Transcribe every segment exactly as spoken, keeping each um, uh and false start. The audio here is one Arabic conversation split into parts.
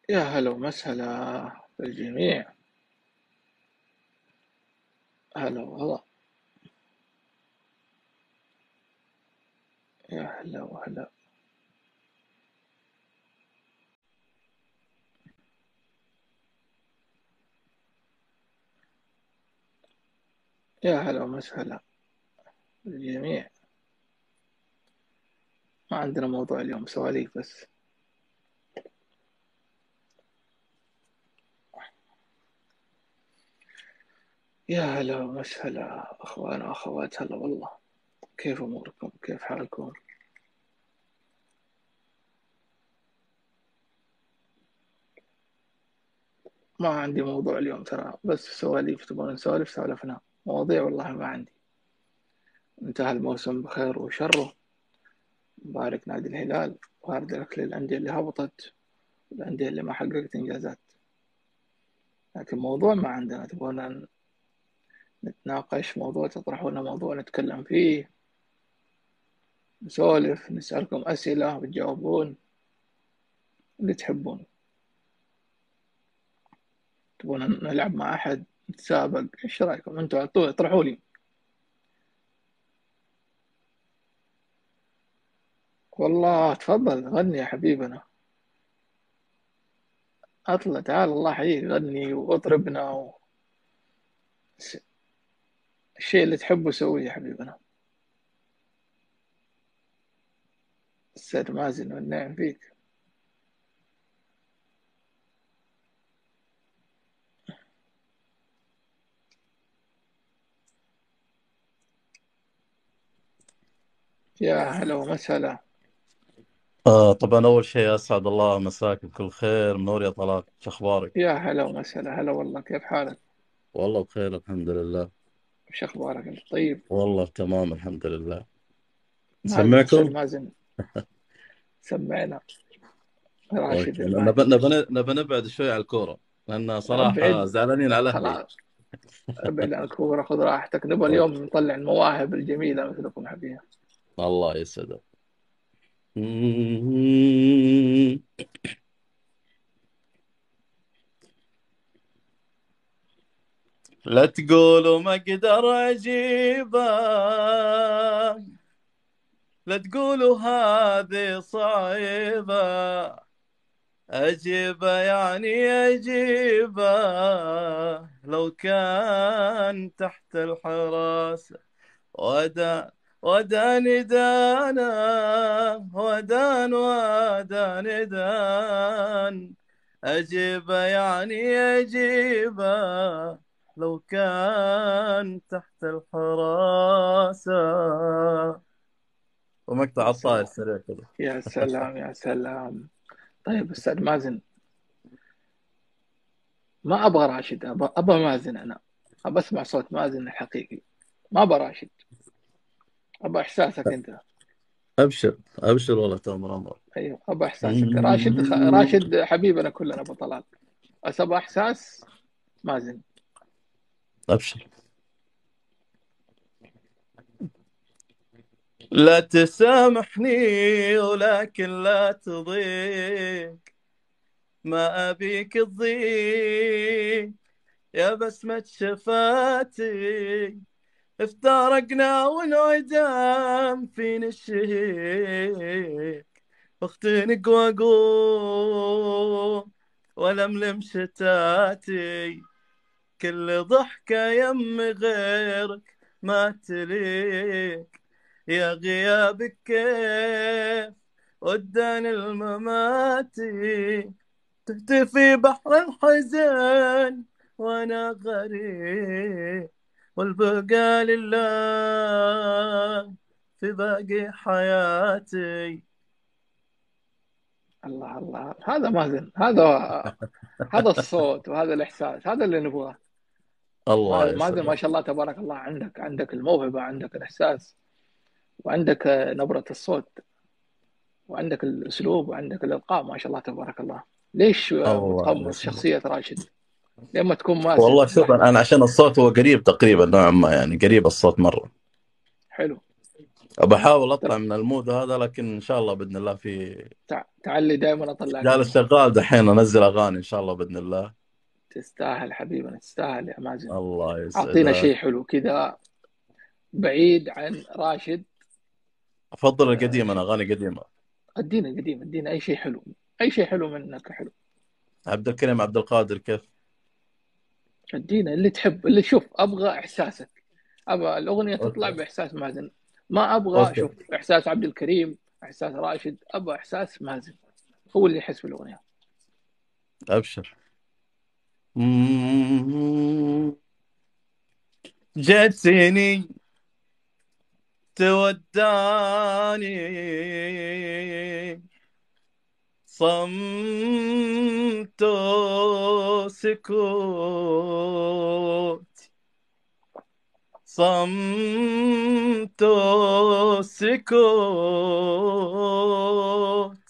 يا هلا ومسهلا بالجميع. هلا وغلا. يا هلا وهلا. يا هلا ومسهلا بالجميع. ما عندنا موضوع اليوم، سواليف بس. يا هلا ومسهلا أخوان وأخوات، هلا والله. كيف أموركم؟ كيف حالكم؟ ما عندي موضوع اليوم ترى، بس سواليف. تبغون نسولف؟ سولفنا. مواضيع والله ما عندي. انتهى الموسم بخير وشره. مبارك نادي الهلال، وهارد لك للأندية اللي هبطت والأندية اللي ما حققت إنجازات. لكن موضوع ما عندنا. تبغون نتناقش موضوع، تطرحون موضوع نتكلم فيه، نسولف، نسألكم أسئلة بتجاوبون اللي تحبون. تبون نلعب مع أحد، نتسابق؟ إيش رأيكم أنتوا؟ على طول اطرحوا لي. والله تفضل غني يا حبيبنا. أطلع، تعال الله يحييك، غني واطربنا و... الشيء اللي تحبه سويه يا حبيبنا. السيد مازن والنعم فيك. يا هلا ومسهلا. آه طبعا أول شيء أسعد الله مساك بكل خير، منور يا طلال، شو أخبارك؟ يا هلا ومسهلا. هلا والله، كيف حالك؟ والله بخير الحمد لله. وش أخبارك أنت؟ طيب. والله تمام الحمد لله. مازن، السيد نسمعكم؟ مازن. سمعنا. أوكي، راشد نبى الماجد. نبى نبى نبعد شوي على الكورة لأن صراحة ابعد. زعلانين على أهلي. خلاص. ابعد عن الكورة، خذ راحتك. نبغى اليوم أوكي. نطلع المواهب الجميلة مثلكم حبيبي. الله يسعدك. لا تقولوا ما أقدر أجيبه، لا تقولوا هذه صعيبة، أجيبه يعني أجيبه لو كان تحت الحراسة. ودان وداني دانا، ودان وداني دان، أجيبه يعني أجيبه لو كان تحت الحراسة. ومقطع يا الطائر سلام. سريع كذا. يا سلام يا سلام. طيب أستاذ مازن، ما أبغى راشد، أبغى, أبغى مازن. أنا أبغى أسمع صوت مازن الحقيقي. ما أبغى راشد. أبغى إحساسك أنت. أبشر أبشر والله تأمر أمر. أيوه، أبغى إحساسك. راشد خ... راشد حبيبنا كلنا أبو طلال. بس أبغى إحساس مازن. أبشر. لا تسامحني ولكن لا تضيق، ما أبيك تضيق يا بسمة شفاتي، افترقنا وانعدام فينا الشهيق، اختنق واقوم ولملم شتاتي، كل ضحكة يم غيرك ما تليق، يا غيابك كيف وداني المماتي، تهتفي بحر الحزن وانا غريب، والبقى لله في باقي حياتي. الله الله، هذا مازن. هذا هذا الصوت وهذا الإحساس، هذا اللي نبغاه. الله ما- مازن ما يسعدك. شاء الله تبارك الله، عندك عندك الموهبة، عندك الإحساس، وعندك نبرة الصوت، وعندك الأسلوب، وعندك الإلقاء. ما شاء الله تبارك الله. ليش الله متقمص يسعدك. شخصية راشد؟ لما تكون مازن والله شوف، لحظة. انا عشان الصوت هو قريب تقريبا نوعا ما، يعني قريب الصوت مره. حلو. بحاول اطلع ترى من المود هذا، لكن ان شاء الله باذن الله في تع- تعلي دائما اطلعك جالس منه. شغال دحين انزل اغاني ان شاء الله باذن الله. تستاهل حبيبنا، تستاهل يا مازن. الله اعطينا يسعدك. شيء حلو كذا بعيد عن راشد. افضل آه، القديم، انا ش- اغاني قديمه. ادينا قديم، ادينا اي شيء حلو، اي شيء حلو منك حلو. عبد الكريم عبد القادر كيف؟ ادينا اللي تحب، اللي شوف ابغى احساسك، ابغى الاغنيه تطلع اوكي. باحساس مازن. ما ابغى اوكي. شوف احساس عبد الكريم، احساس راشد، ابغى احساس مازن، هو اللي يحس بالاغنيه. ابشر. مم. جتني توداني، صمت سكوت، صمت سكوت،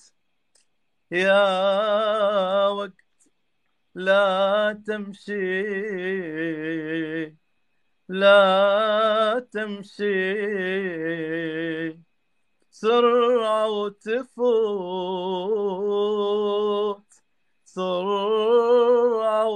يا وقت لا تمشي، لا تمشي، سرعة وتفوت، سرعة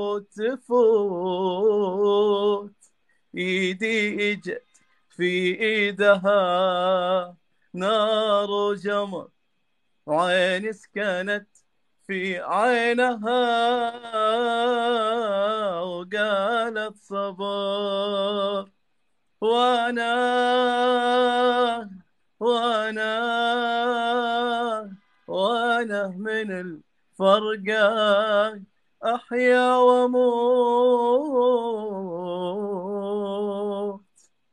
وتفوت، ايدي اجت في ايدها نار وجمر، وعيني سكنت في عينها وقالت صبر، وانا وانا وانا من الفرقة احيا واموت.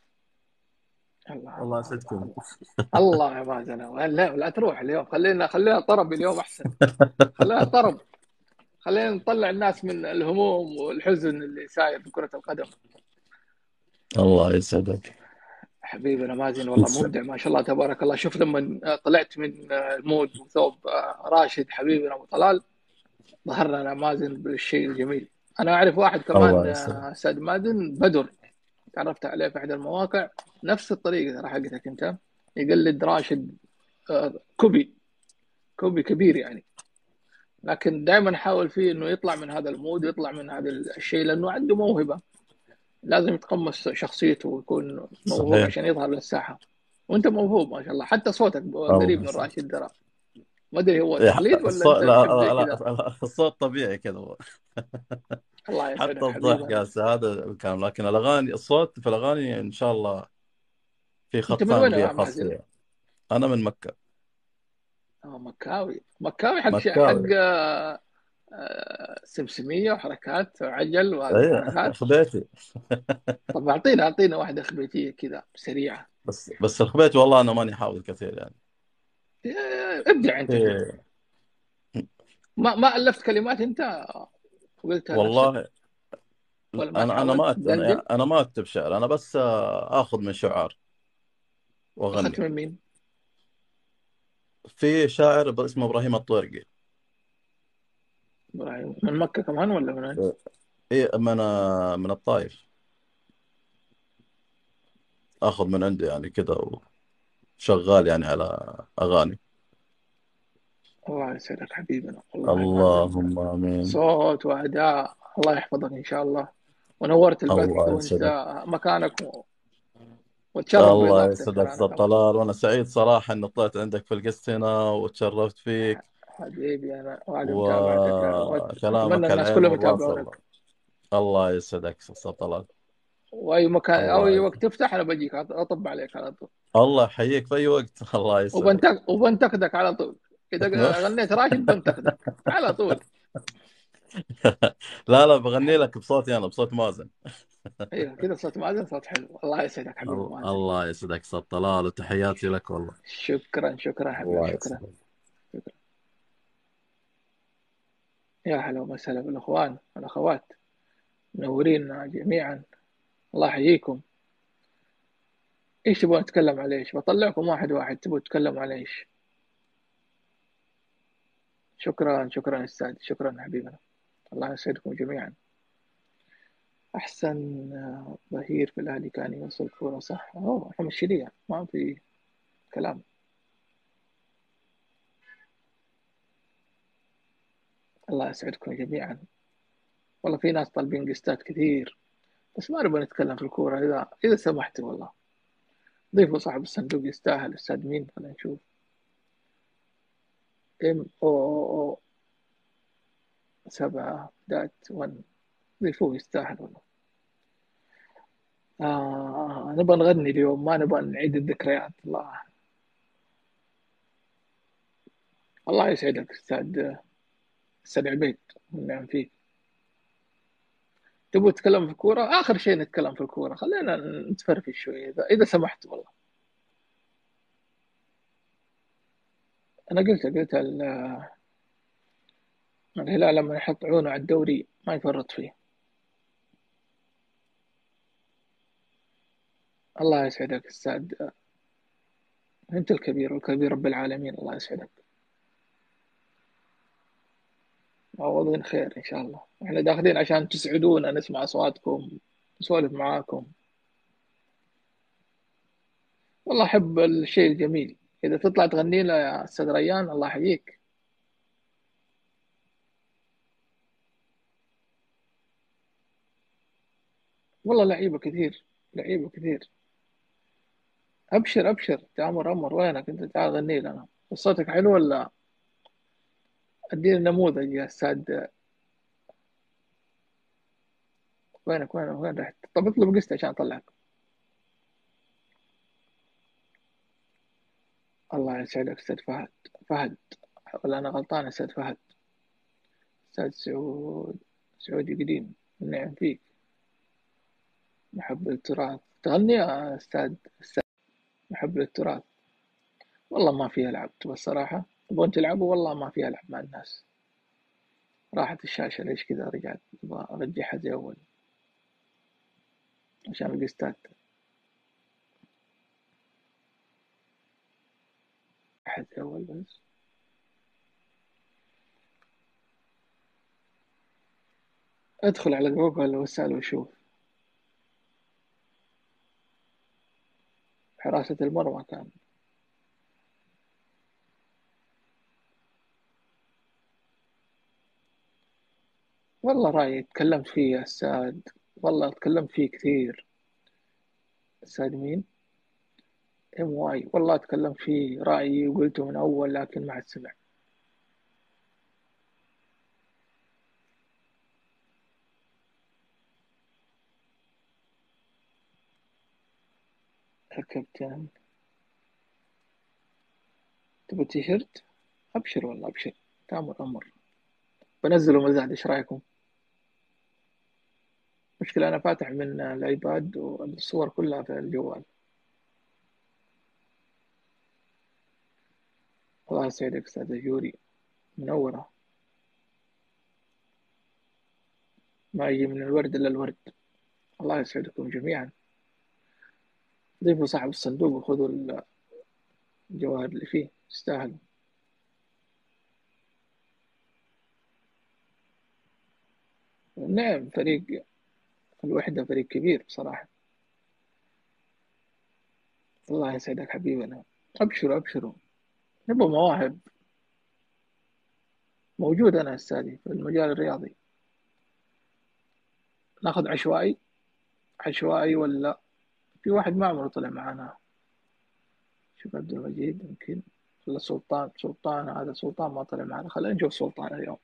الله الله الله الله يسعدكم. الله. الله يا مازن، لا لا تروح اليوم، خلينا خلينا طرب اليوم احسن. خلينا طرب، خلينا نطلع الناس من الهموم والحزن اللي ساير في كرة القدم. الله يسعدك. حبيبنا مازن والله مبدع ما شاء الله تبارك الله. شوف لما طلعت من المود وثوب راشد حبيبنا ابو طلال، ظهرنا انا مازن بالشيء الجميل. انا اعرف واحد كمان الله يسعدك. استاذ مازن بدر، تعرفت عليه في احد المواقع، نفس الطريقه ترى حقتك انت، يقلد راشد. آه، كوبي، كوبي كبير يعني. لكن دائما احاول فيه انه يطلع من هذا المود، يطلع من هذا الشيء، لانه عنده موهبه، لازم يتقمص شخصيته ويكون موهوب صحيح. عشان يظهر للساحه. وانت موهوب ما شاء الله، حتى صوتك قريب الله من يسعدك. راشد درا. ما ادري هو يا ح- تقليد ولا الصوت، انت لا تحب زي لا كذا. لا، الصوت طبيعي كذا. الله حتى يسعدك الضحك حبيبنا. هسه هذا كان، لكن الاغاني، الصوت في الاغاني ان شاء الله في انت خط من ثاني وين لي يا خاص مازن؟ فيها. انا من مكه. آه مكاوي، مكاوي حق ش- حق مكاوي. آه، آه، سمسميه وحركات وعجل وهذه ايه الحركات. خبيتي. طب اعطينا اعطينا واحده خبيتيه كذا سريعه. بس بس الخبيت والله انا ماني حافظ كثير يعني. آه، ابدع انت فيه. إيه. ما ما الفت كلمات انت وقلتها لنفسك، والله ولا ما انا انا حاولت ما أكتب تدلدل؟ انا ما اكتب شعر، انا بس آه، اخذ من شعار اخذت واغني. من مين؟ في شاعر اسمه ابراهيم الطورقي. ابراهيم من مكه كمان ولا من وين؟ ايه من آه، من الطائف. اخذ من عنده يعني كذا، وشغال يعني على اغاني. الله يسعدك حبيبنا والله يا مازن. اللهم امين. صوت واداء، الله يحفظك ان شاء الله. ونورت البث الله وانت يسعدك. مكانك و- وتشرف الله باضافتك يسعدك ترى استاذ انا كمان. طلال، وانا سعيد صراحه اني طلعت عندك في القسط هنا وتشرفت فيك. حبيبي انا وعد متابعتك، واتمنى وكلامك على الناس العين كلهم والراس والله. يتابعونك. الله يسعدك استاذ طلال. واي مكان او اي الله وقت يسعدك. تفتح انا بجيك اطب عليك على طول. الله يحييك في اي وقت. الله يسعدك. وبنتق... وبنتقدك على طول، اذا غنيت راشد بنتقدك على طول. لا لا، بغني لك بصوتي انا، بصوت مازن. ايوه كذا صوت مازن صوت حلو. الله يسعدك حبيبي الله مازن. الله يسعدك استاذ طلال، وتحياتي لك والله. شكرا شكرا حبيبي الله شكرا. يسعدك. شكرا. يا هلا وسهلا بالاخوان والاخوات، منورين جميعا. الله يحييكم. ايش تبغون نتكلم على ايش؟ بطلعكم واحد واحد، تبغوا تتكلموا على ايش؟ شكرا شكرا استاذ، شكرا حبيبنا. الله يسعدكم جميعا. احسن آه، ظهير في الاهلي كان يوصل كوره صح. اوه احنا مشيليها ما في. كلام. الله يسعدكم جميعا. والله في ناس طالبين قستات كثير، بس ما نبغى نتكلم في الكورة. إذا إذا سمحت والله ضيفوا صاحب الصندوق يستاهل. أستاذ مين؟ خلينا نشوف. ام او او او سبعة دات ون. ضيفوه يستاهل والله. آه نبغى نغني اليوم، ما نبغى نعيد الذكريات. الله الله يسعدك أستاذ أستاذ عبيد، والنعم فيك. تبغوا تتكلم في الكورة؟ آخر شيء نتكلم في الكورة، خلينا نتفرفش شوية إذا إذا سمحت والله. أنا قلت قلت ال- الهلال لما يحط عونه على الدوري ما يفرط فيه. الله يسعدك أستاذ، أنت الكبير والكبير رب العالمين. الله يسعدك. معوضين خير إن شاء الله. إحنا داخلين عشان تسعدونا، نسمع أصواتكم، نسولف معاكم. والله أحب الشيء الجميل. إذا تطلع تغني له يا أستاذ ريان الله يحييك. والله لعيبة كثير، لعيبة كثير. أبشر أبشر تامر أمر، وينك أنت؟ تعال غني لنا. صوتك حلو ولا؟ أدينا نموذج يا أستاذ. وينك وين وين رحت؟ طب اطلب قسط عشان أطلعك. الله يسعدك أستاذ فهد. فهد ولا أنا غلطان؟ أستاذ فهد. أستاذ سعود، سعودي قديم، النعم فيك. محب التراث تغني يا أستاذ. أستاذ محب التراث. والله ما في ألعب، تبغى الصراحة تبغون تلعبوا؟ والله ما في ألعب مع الناس. راحت الشاشة ليش كذا رجعت؟ أبغى أرجعها زي أول عشان القستات. أحد زي أول بس. ادخل على جوجل واسأل وشوف. حراسة المرمى كان. والله رأيي تكلمت فيه يا أستاذ، والله تكلمت فيه كثير. أستاذ مين؟ ام واي. والله تكلمت فيه رأيي وقلته من أول، لكن ما حد سمع. يا كابتن تبغى تيشيرت؟ أبشر والله أبشر، تامر أمر. بنزله مزاد، إيش رأيكم؟ مشكلة أنا فاتح من الآيباد والصور كلها في الجوال. الله يسعدك أستاذ جوري، منورة. ما يجي من الورد إلا الورد. الله يسعدكم جميعا. ضيفوا صاحب الصندوق وخذوا الجواهر اللي فيه، يستاهل. نعم فريق الوحدة فريق كبير بصراحة. الله يسعدك حبيبنا. أبشروا أبشروا، نبغى مواهب. موجود أنا أستاذي في المجال الرياضي. ناخذ عشوائي؟ عشوائي ولا في واحد ما عمره طلع معنا؟ شوف عبد المجيد يمكن، ولا سلطان. سلطان هذا سلطان ما طلع معنا، خلينا نشوف سلطان اليوم.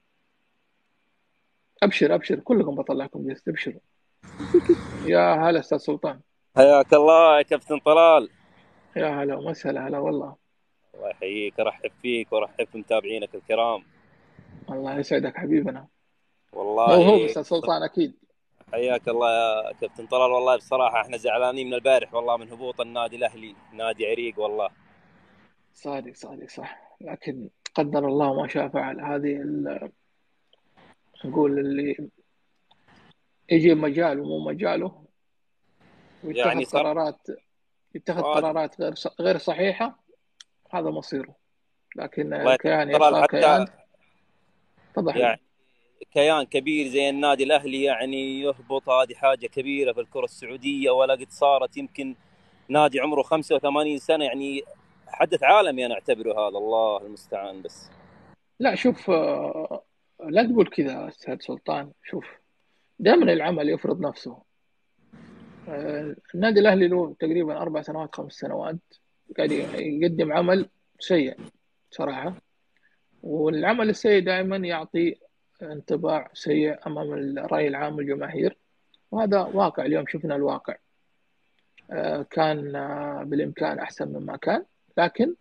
أبشر أبشر كلكم بطلعكم جست. أبشروا. يا هلا أستاذ سلطان. حياك الله يا كابتن طلال. يا هلا ومسهلا. هلا والله. الله يحييك، ارحب فيك وارحب بمتابعينك الكرام. الله يسعدك حبيبنا. والله موهوب أستاذ سلطان أكيد. حياك الله يا كابتن طلال. والله بصراحة احنا زعلانين من البارح والله، من هبوط النادي الأهلي، نادي عريق والله. صادق صادق صح، لكن قدر الله ما شاء فعل. هذه ال- نقول اللي يجي مجاله مو مجاله ويتخذ يعني صراحة قرارات، يتخذ قرارات غير غير صحيحة، هذا مصيره. لكن الله يا الكيان طلال، يبقى حتى كيان. تفضل حبيبي. يعني كيان كبير زي النادي الأهلي يعني يهبط، هذه حاجة كبيرة في الكرة السعودية، ولا قد صارت. يمكن نادي عمره خمسة وثمانين سنة يعني حدث عالمي انا اعتبره هذا، الله المستعان. بس لا شوف، آه، لا تقول كذا استاذ سلطان. شوف، دائما العمل يفرض نفسه. آه، النادي الاهلي له تقريبا اربع سنوات خمس سنوات قاعد يقدم عمل سيء صراحه، والعمل السيء دائما يعطي انطباع سيء امام الراي العام والجماهير، وهذا واقع. اليوم شفنا الواقع. آه، كان آه، بالامكان احسن مما كان، لكن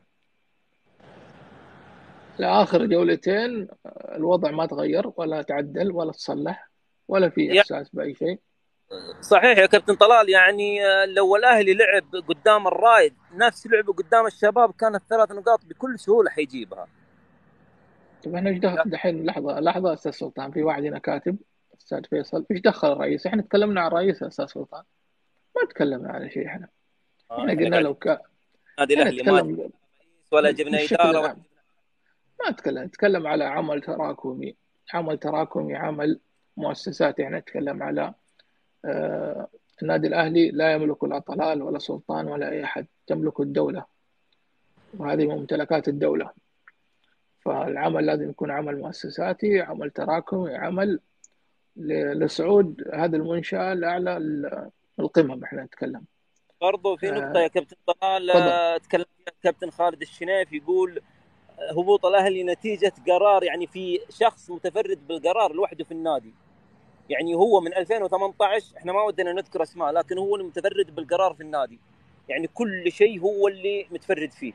لآخر جولتين آه، الوضع ما تغير ولا تعدل ولا تصلح ولا في يعني إحساس بأي شيء. صحيح يا كابتن طلال، يعني آه، لو الاهلي لعب قدام الرايد نفس لعبه قدام الشباب كانت ثلاث نقاط بكل سهوله حيجيبها. طب احنا ايش دخل دحين؟ لحظة لحظة أستاذ سلطان، في واحد هنا كاتب أستاذ فيصل ايش دخل الرئيس؟ احنا تكلمنا عن الرئيس يا أستاذ سلطان، ما تكلمنا على شيء. احنا آه، احنا احنا قلنا قاعدين لو ك... النادي احنا الاهلي ما جبنا نتكلم رئيس ولا بال- جبنا بالشكل اداره ولا العام، ما نتكلم نتكلم على عمل تراكمي. عمل تراكمي، عمل مؤسسات. احنا نتكلم على آه، النادي الأهلي لا يملك لا طلال ولا سلطان ولا أي أحد، تملك الدولة، وهذه من ممتلكات الدولة. فالعمل لازم يكون عمل مؤسساتي، عمل تراكمي، عمل ل- لصعود هذه المنشأة لأعلى ال- القمم. احنا نتكلم. برضو في نقطه آه، يا كابتن طلال تفضل. آه، تكلم فيها الكابتن خالد الشنيف، يقول آه، هبوط الاهلي نتيجه قرار، يعني في شخص متفرد بالقرار لوحده في النادي. يعني هو من ألفين وثمانية عشر، احنا ما ودنا نذكر اسماء، لكن هو المتفرد بالقرار في النادي، يعني كل شيء هو اللي متفرد فيه.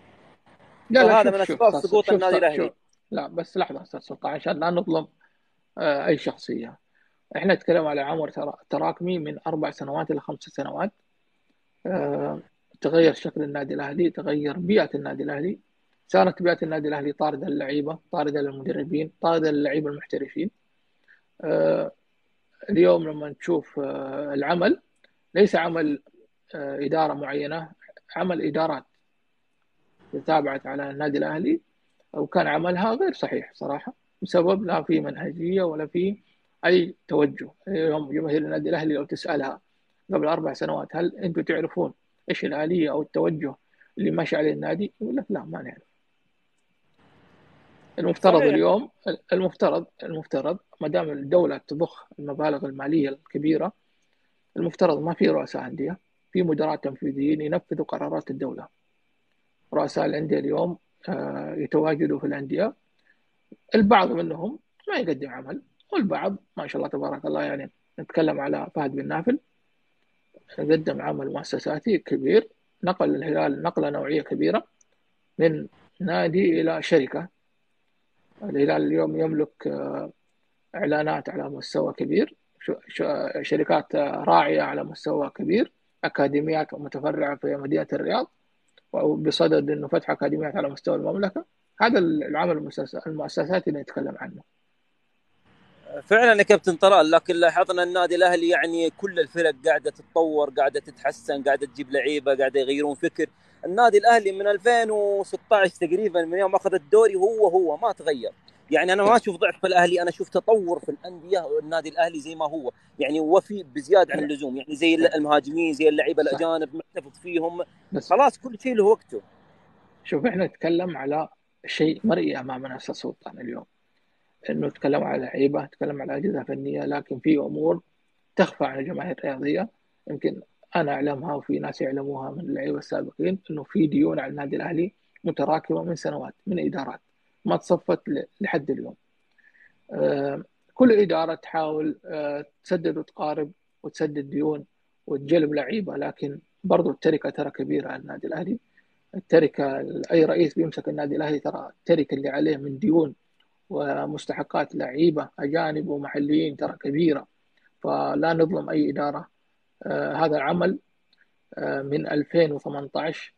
لا لا، فهذا شوف من شوف اسباب أستاذ- سقوط شوف النادي شوف الاهلي. لا بس لحظة أستاذ سلطان عشان لا نظلم آه، أي شخصية. احنا نتكلم على عمر ترا- تراكمي من أربع سنوات إلى خمس سنوات. آه، تغير شكل النادي الأهلي، تغير بيئة النادي الأهلي. صارت بيئة النادي الأهلي طاردة للعيبة، طاردة للمدربين، طاردة للعيبة المحترفين. آه، اليوم لما تشوف آه، العمل ليس عمل آه، إدارة معينة، عمل إدارات تابعت على النادي الأهلي، وكان عملها غير صحيح صراحة، بسبب لا في منهجية ولا في أي توجه. اليوم جماهير النادي الأهلي لو تسألها قبل أربع سنوات هل أنتم تعرفون إيش الآلية أو التوجه اللي ماشي عليه النادي؟ يقول لك لا ما نعرف. المفترض صحيح. اليوم، المفترض المفترض ما دام الدولة تضخ المبالغ المالية الكبيرة، المفترض ما في رؤساء أندية، في مدراء تنفيذيين ينفذوا قرارات الدولة. رؤساء الأندية اليوم آه، يتواجدوا في الأندية، البعض منهم ما يقدم عمل، والبعض ما شاء الله تبارك الله. يعني نتكلم على فهد بن نافل، قدم عمل مؤسساتي كبير، نقل الهلال نقلة نوعية كبيرة من نادي إلى شركة. الهلال اليوم يملك آه، إعلانات على مستوى كبير، شركات راعية على مستوى كبير، أكاديميات متفرعة في مدينة الرياض، وبصدد أنه فتح أكاديميات على مستوى المملكة. هذا العمل المؤسساتي اللي نتكلم عنه. فعلا يا كابتن طلال، لكن لاحظنا النادي الاهلي يعني كل الفرق قاعده تتطور، قاعده تتحسن، قاعده تجيب لعيبه، قاعده يغيرون فكر. النادي الاهلي من ألفين وستة عشر تقريبا، من يوم اخذ الدوري هو هو ما تغير. يعني انا ما اشوف ضعف في الاهلي، انا اشوف تطور في الانديه. النادي الاهلي زي ما هو، يعني وفي بزياده عن اللزوم، يعني زي المهاجمين، زي اللعيبه صح، الاجانب محتفظ فيهم. بس خلاص كل شيء له وقته. شوف احنا نتكلم على شيء مرئي امامنا استاذ سلطان اليوم، انه نتكلم على لعيبه، نتكلم على اجهزه فنيه، لكن في امور تخفى عن الجماهير الرياضيه. يمكن انا اعلمها وفي ناس يعلموها من اللعيبه السابقين، انه في ديون على النادي الاهلي متراكمه من سنوات، من ادارات ما تصفت ل- لحد اليوم. آه، كل اداره تحاول آه، تسدد وتقارب وتسدد ديون وتجلب لعيبه، لكن برضو التركه ترى كبيره على النادي الاهلي. التركه، اي رئيس بيمسك النادي الاهلي ترى التركه اللي عليه من ديون ومستحقات لعيبه اجانب ومحليين ترى كبيره. فلا نظلم اي اداره. آه هذا العمل آه من ألفين وثمانية عشر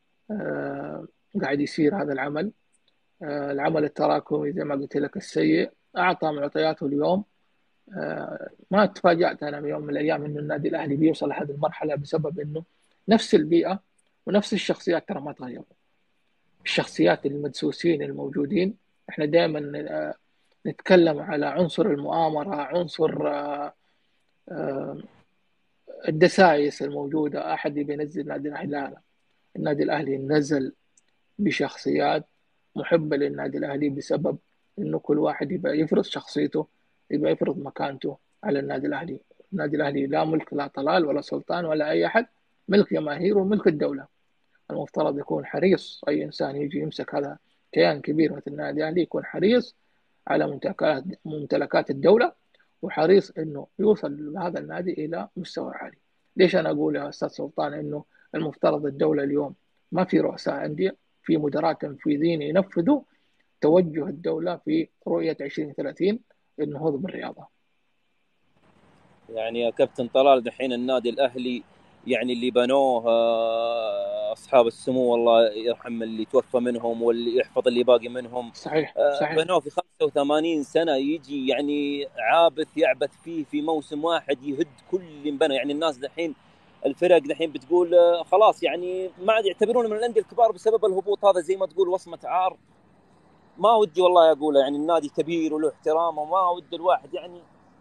آه قاعد يصير هذا العمل. آه العمل التراكمي زي ما قلت لك السيء اعطى معطياته اليوم. آه ما تفاجأت انا من يوم من الايام انه النادي الاهلي بيوصل لهذه المرحله، بسبب انه نفس البيئه ونفس الشخصيات ترى ما تغيروا. الشخصيات المدسوسين الموجودين، احنا دائما آه، نتكلم على عنصر المؤامرة، عنصر آه، آه، الدسائس الموجودة. أحد يبي ينزل النادي الأهلي، لا لا، النادي الأهلي نزل بشخصيات محبة للنادي الأهلي، بسبب إنه كل واحد يبقى يفرض شخصيته، يبقى يفرض مكانته على النادي الأهلي. النادي الأهلي لا ملك، لا طلال ولا سلطان ولا أي أحد، ملك جماهير وملك الدولة. المفترض يكون حريص أي إنسان يجي يمسك هذا كيان كبير مثل النادي الأهلي، يكون حريص على ممتلكات ممتلكات الدولة، وحريص إنه يوصل هذا النادي إلى مستوى عالي. ليش أنا أقول يا أستاذ سلطان إنه المفترض الدولة اليوم ما في رؤساء أندية، في مدراء تنفيذيين ينفذوا توجه الدولة في رؤية عشرين ثلاثين للنهوض بالرياضة. يعني يا كابتن طلال دحين النادي الأهلي يعني اللي بنوه آه، أصحاب السمو والله يرحم اللي توفى منهم واللي يحفظ اللي باقي منهم، صحيح آه، صحيح. بنوه في خمسة وثمانين سنة، يجي يعني عابث يعبث فيه في موسم واحد يهد كل اللي انبنى. يعني الناس دحين الفرق دحين بتقول آه، خلاص يعني ما عاد يعتبرون من الأندية الكبار بسبب الهبوط هذا، زي ما تقول وصمة عار. ما ودي والله أقول يعني النادي كبير وله احترام، وما ودي الواحد يعني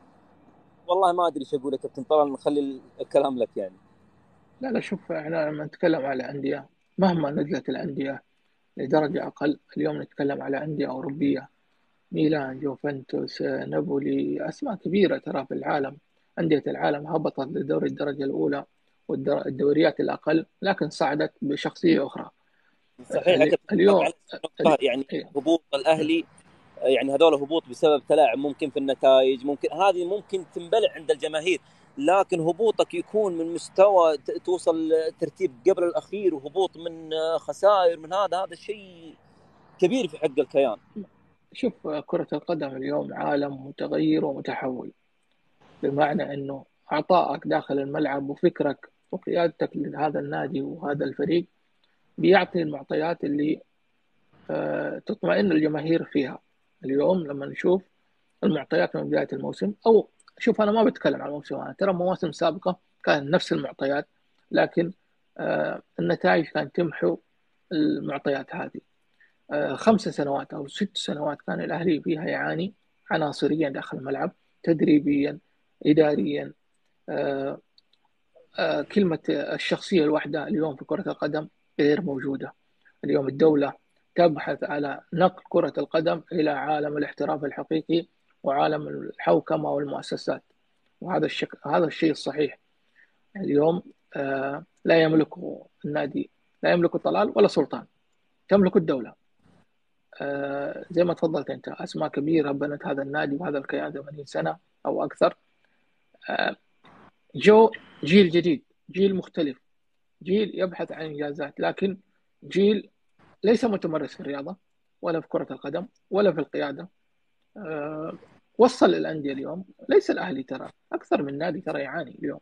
والله ما ادري ايش اقول يا كابتن طلال، نخلي الكلام لك يعني. لا لا، شوف، احنا لما نتكلم على أندية مهما نزلت الأندية لدرجة أقل، اليوم نتكلم على أندية أوروبية، ميلان، يوفنتوس، نابولي، أسماء كبيرة ترى في العالم. أندية العالم هبطت لدوري الدرجة الأولى والدوريات الأقل، لكن صعدت بشخصية أخرى. صحيح يا كابتن، اليوم على نقطة يعني هبوط الأهلي، يعني هذول هبوط بسبب تلاعب ممكن في النتائج، ممكن هذه ممكن تنبلع عند الجماهير، لكن هبوطك يكون من مستوى توصل ترتيب قبل الأخير، وهبوط من خسائر من هذا هذا شيء كبير في حق الكيان. شوف، كرة القدم اليوم عالم متغير ومتحول، بمعنى أنه عطائك داخل الملعب وفكرك وقيادتك لهذا النادي وهذا الفريق بيعطي المعطيات اللي آه، تطمئن الجماهير فيها. اليوم لما نشوف المعطيات من بداية الموسم، أو شوف أنا ما بتكلم عن الموسم، أنا ترى مواسم سابقة كان نفس المعطيات، لكن آه، النتائج كانت تمحو المعطيات هذه. آه، خمس سنوات أو ست سنوات كان الأهلي فيها يعاني عناصريا داخل الملعب، تدريبيا، إداريا. آه، آه، كلمة الشخصية الواحدة اليوم في كرة القدم غير موجودة. اليوم الدولة تبحث على نقل كرة القدم إلى عالم الاحتراف الحقيقي وعالم الحوكمة والمؤسسات، وهذا الشك... هذا الشيء الصحيح. اليوم آه، لا يملكه النادي، لا يملكه طلال ولا سلطان، تملك الدولة. آه، زي ما تفضلت أنت، أسماء كبيرة بنت هذا النادي وهذا الكيان ثمانين سنة أو أكثر. آه، جو جيل جديد، جيل مختلف، جيل يبحث عن إنجازات، لكن جيل ليس متمرس في الرياضة ولا في كرة القدم ولا في القيادة. أه وصل الأندية اليوم، ليس الأهلي ترى أكثر من نادي ترى يعاني اليوم،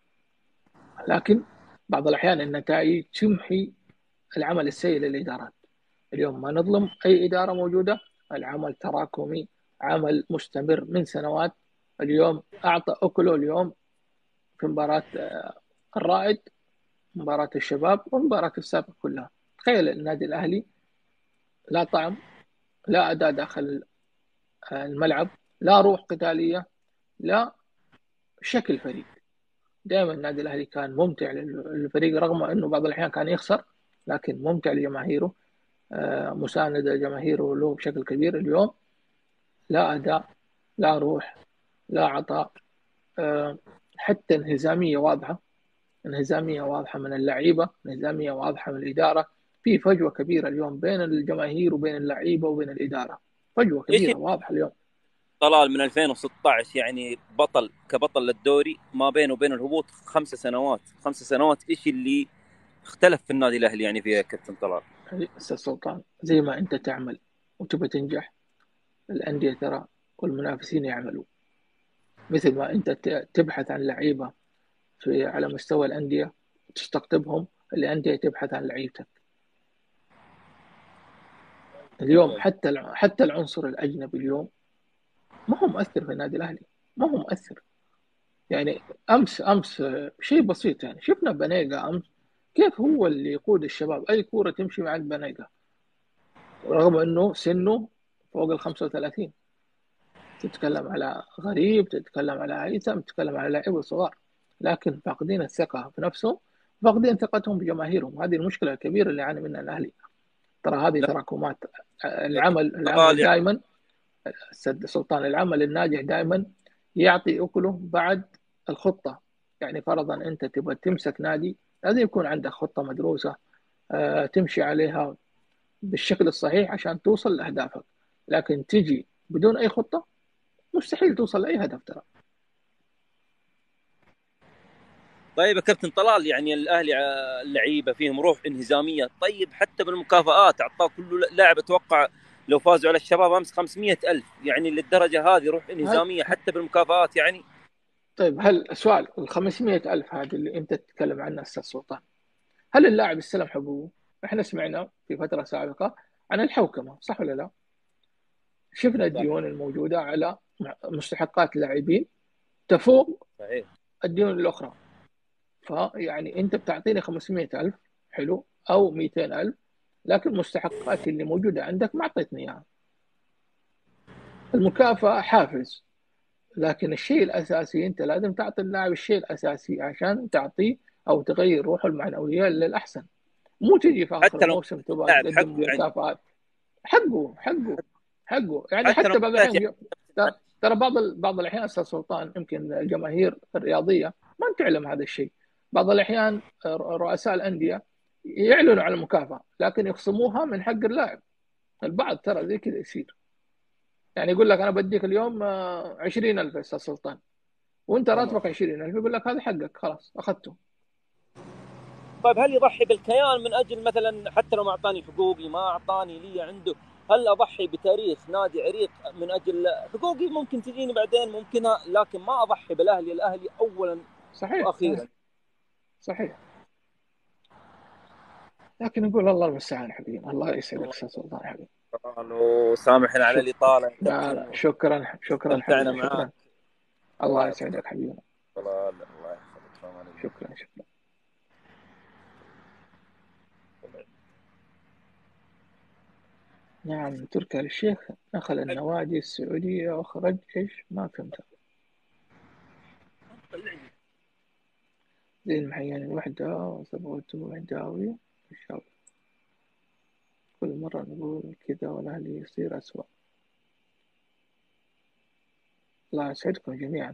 لكن بعض الأحيان النتائج تمحي العمل السيء للإدارات. اليوم ما نظلم أي إدارة موجودة، العمل تراكمي، عمل مستمر من سنوات. اليوم أعطى أكله اليوم في مباراة آه، الرائد، مباراة الشباب ومباراة السابق كلها. تخيل النادي الأهلي لا طعم، لا أداء داخل الملعب، لا روح قتالية، لا شكل فريق. دائما النادي الأهلي كان ممتع للفريق، رغم أنه بعض الأحيان كان يخسر، لكن ممتع لجماهيره، آه، مساندة جماهيره له بشكل كبير. اليوم لا أداء، لا روح، لا عطاء، آه، حتى انهزامية واضحة، انهزامية واضحة من اللعيبة، انهزامية واضحة من الإدارة. في فجوة كبيرة اليوم بين الجماهير وبين اللعيبة وبين الإدارة، فجوة ايش كبيرة واضحة اليوم. طلال من ألفين وستة عشر يعني بطل كبطل للدوري، ما بينه وبين الهبوط خمس سنوات، خمس سنوات ايش اللي اختلف في النادي الأهلي يعني فيها كابتن طلال؟ أستاذ سلطان، زي ما أنت تعمل وتبى تنجح، الأندية ترى والمنافسين يعملوا. مثل ما أنت تبحث عن لعيبة في على مستوى الأندية تستقطبهم، الأندية تبحث عن لعيبتك. اليوم حتى حتى العنصر الأجنبي اليوم ما هو مؤثر في النادي الأهلي، ما هو مؤثر. يعني أمس أمس شيء بسيط، يعني شفنا بنيقة أمس كيف هو اللي يقود الشباب، أي كورة تمشي مع بنيقة رغم أنه سنه فوق ال خمسة وثلاثين. تتكلم على غريب، تتكلم على هيثم، تتكلم على لاعبين صغار، لكن فاقدين الثقة في نفسهم، فاقدين ثقتهم بجماهيرهم. هذه المشكلة الكبيرة اللي يعاني منها الأهلي. ترى هذه لا تراكمات. العمل العمل طالع دائما السد سلطان، العمل الناجح دائما يعطي أكله بعد الخطة. يعني فرضا أنت تبغى تمسك نادي، لازم يكون عندك خطة مدروسة، آه، تمشي عليها بالشكل الصحيح عشان توصل لأهدافك. لكن تجي بدون أي خطة مستحيل توصل لأي هدف ترى. طيب يا كابتن طلال، يعني الاهلي ع- اللعيبه فيهم روح انهزاميه، طيب حتى بالمكافآت اعطاه كل لاعب، اتوقع لو فازوا على الشباب امس خمسمية ألف، يعني للدرجه هذه روح هل انهزاميه حتى بالمكافآت يعني. طيب هل سؤال ال خمسمية ألف هذه اللي أنت تتكلم عنها أستاذ سلطان، هل اللاعب استلم حقوقه؟ احنا سمعنا في فترة سابقة عن الحوكمة، صح ولا لا؟ شفنا صح. الديون الموجودة على مستحقات اللاعبين تفوق صحيح. الديون الأخرى. فيعني أنت بتعطيني خمسمية ألف، حلو، أو مئتين ألف، لكن مستحقاتي اللي موجودة عندك ما أعطيتني إياها. المكافأة حافز، لكن الشيء الأساسي أنت لازم تعطي اللاعب الشيء الأساسي عشان تعطيه أو تغير روحه المعنوية للأحسن. مو تجي في آخر حتى لو الموسم تبغى لاعب تقدم حقه يعني، مكافآت. حقه حقه حقه يعني حتى لو حتى بعض محتاج الأحيان ترى ترى بعض ال- بعض الأحيان أستاذ سلطان، يمكن الجماهير الرياضية ما تعلم هذا الشيء. بعض الأحيان رؤساء الأندية يعلنوا على المكافأة لكن يخصموها من حق اللاعب. البعض ترى زي كذا يصير، يعني يقول لك أنا بديك اليوم آه، عشرين ألف يا أستاذ سلطان، وأنت يعني. راتبك عشرين ألف، يقول لك هذا حقك خلاص أخذته. طيب هل يضحي بالكيان من اجل مثلا، حتى لو ما اعطاني حقوقي، ما اعطاني لي عنده، هل اضحي بتاريخ نادي عريق من اجل حقوقي؟ ممكن تجيني بعدين ممكنها، لكن ما اضحي بالاهلي، الاهلي اولا صحيح واخيرا. صحيح. لكن نقول الله المستعان حبيبي، الله يسعدك أستاذ سلطان حبيبي. وسامحنا على شك... الاطاله يا لا لا كابتن، شكرا شكرا واستمتعنا حبيبي، معاك. شكرا. الله الله يحفظك. يسعدك حبيبي. الله الله يحفظك. السلام عليكم. شكرا شكرا. نعم، تركي آل الشيخ دخل النوادي السعودية وخرج ايش؟ ما فهمت. زي المحيان الوحدة وثبوت وهداوي الشاب، كل مرة نقول كذا والأهلي يصير أسوأ. الله يسعدكم جميعا.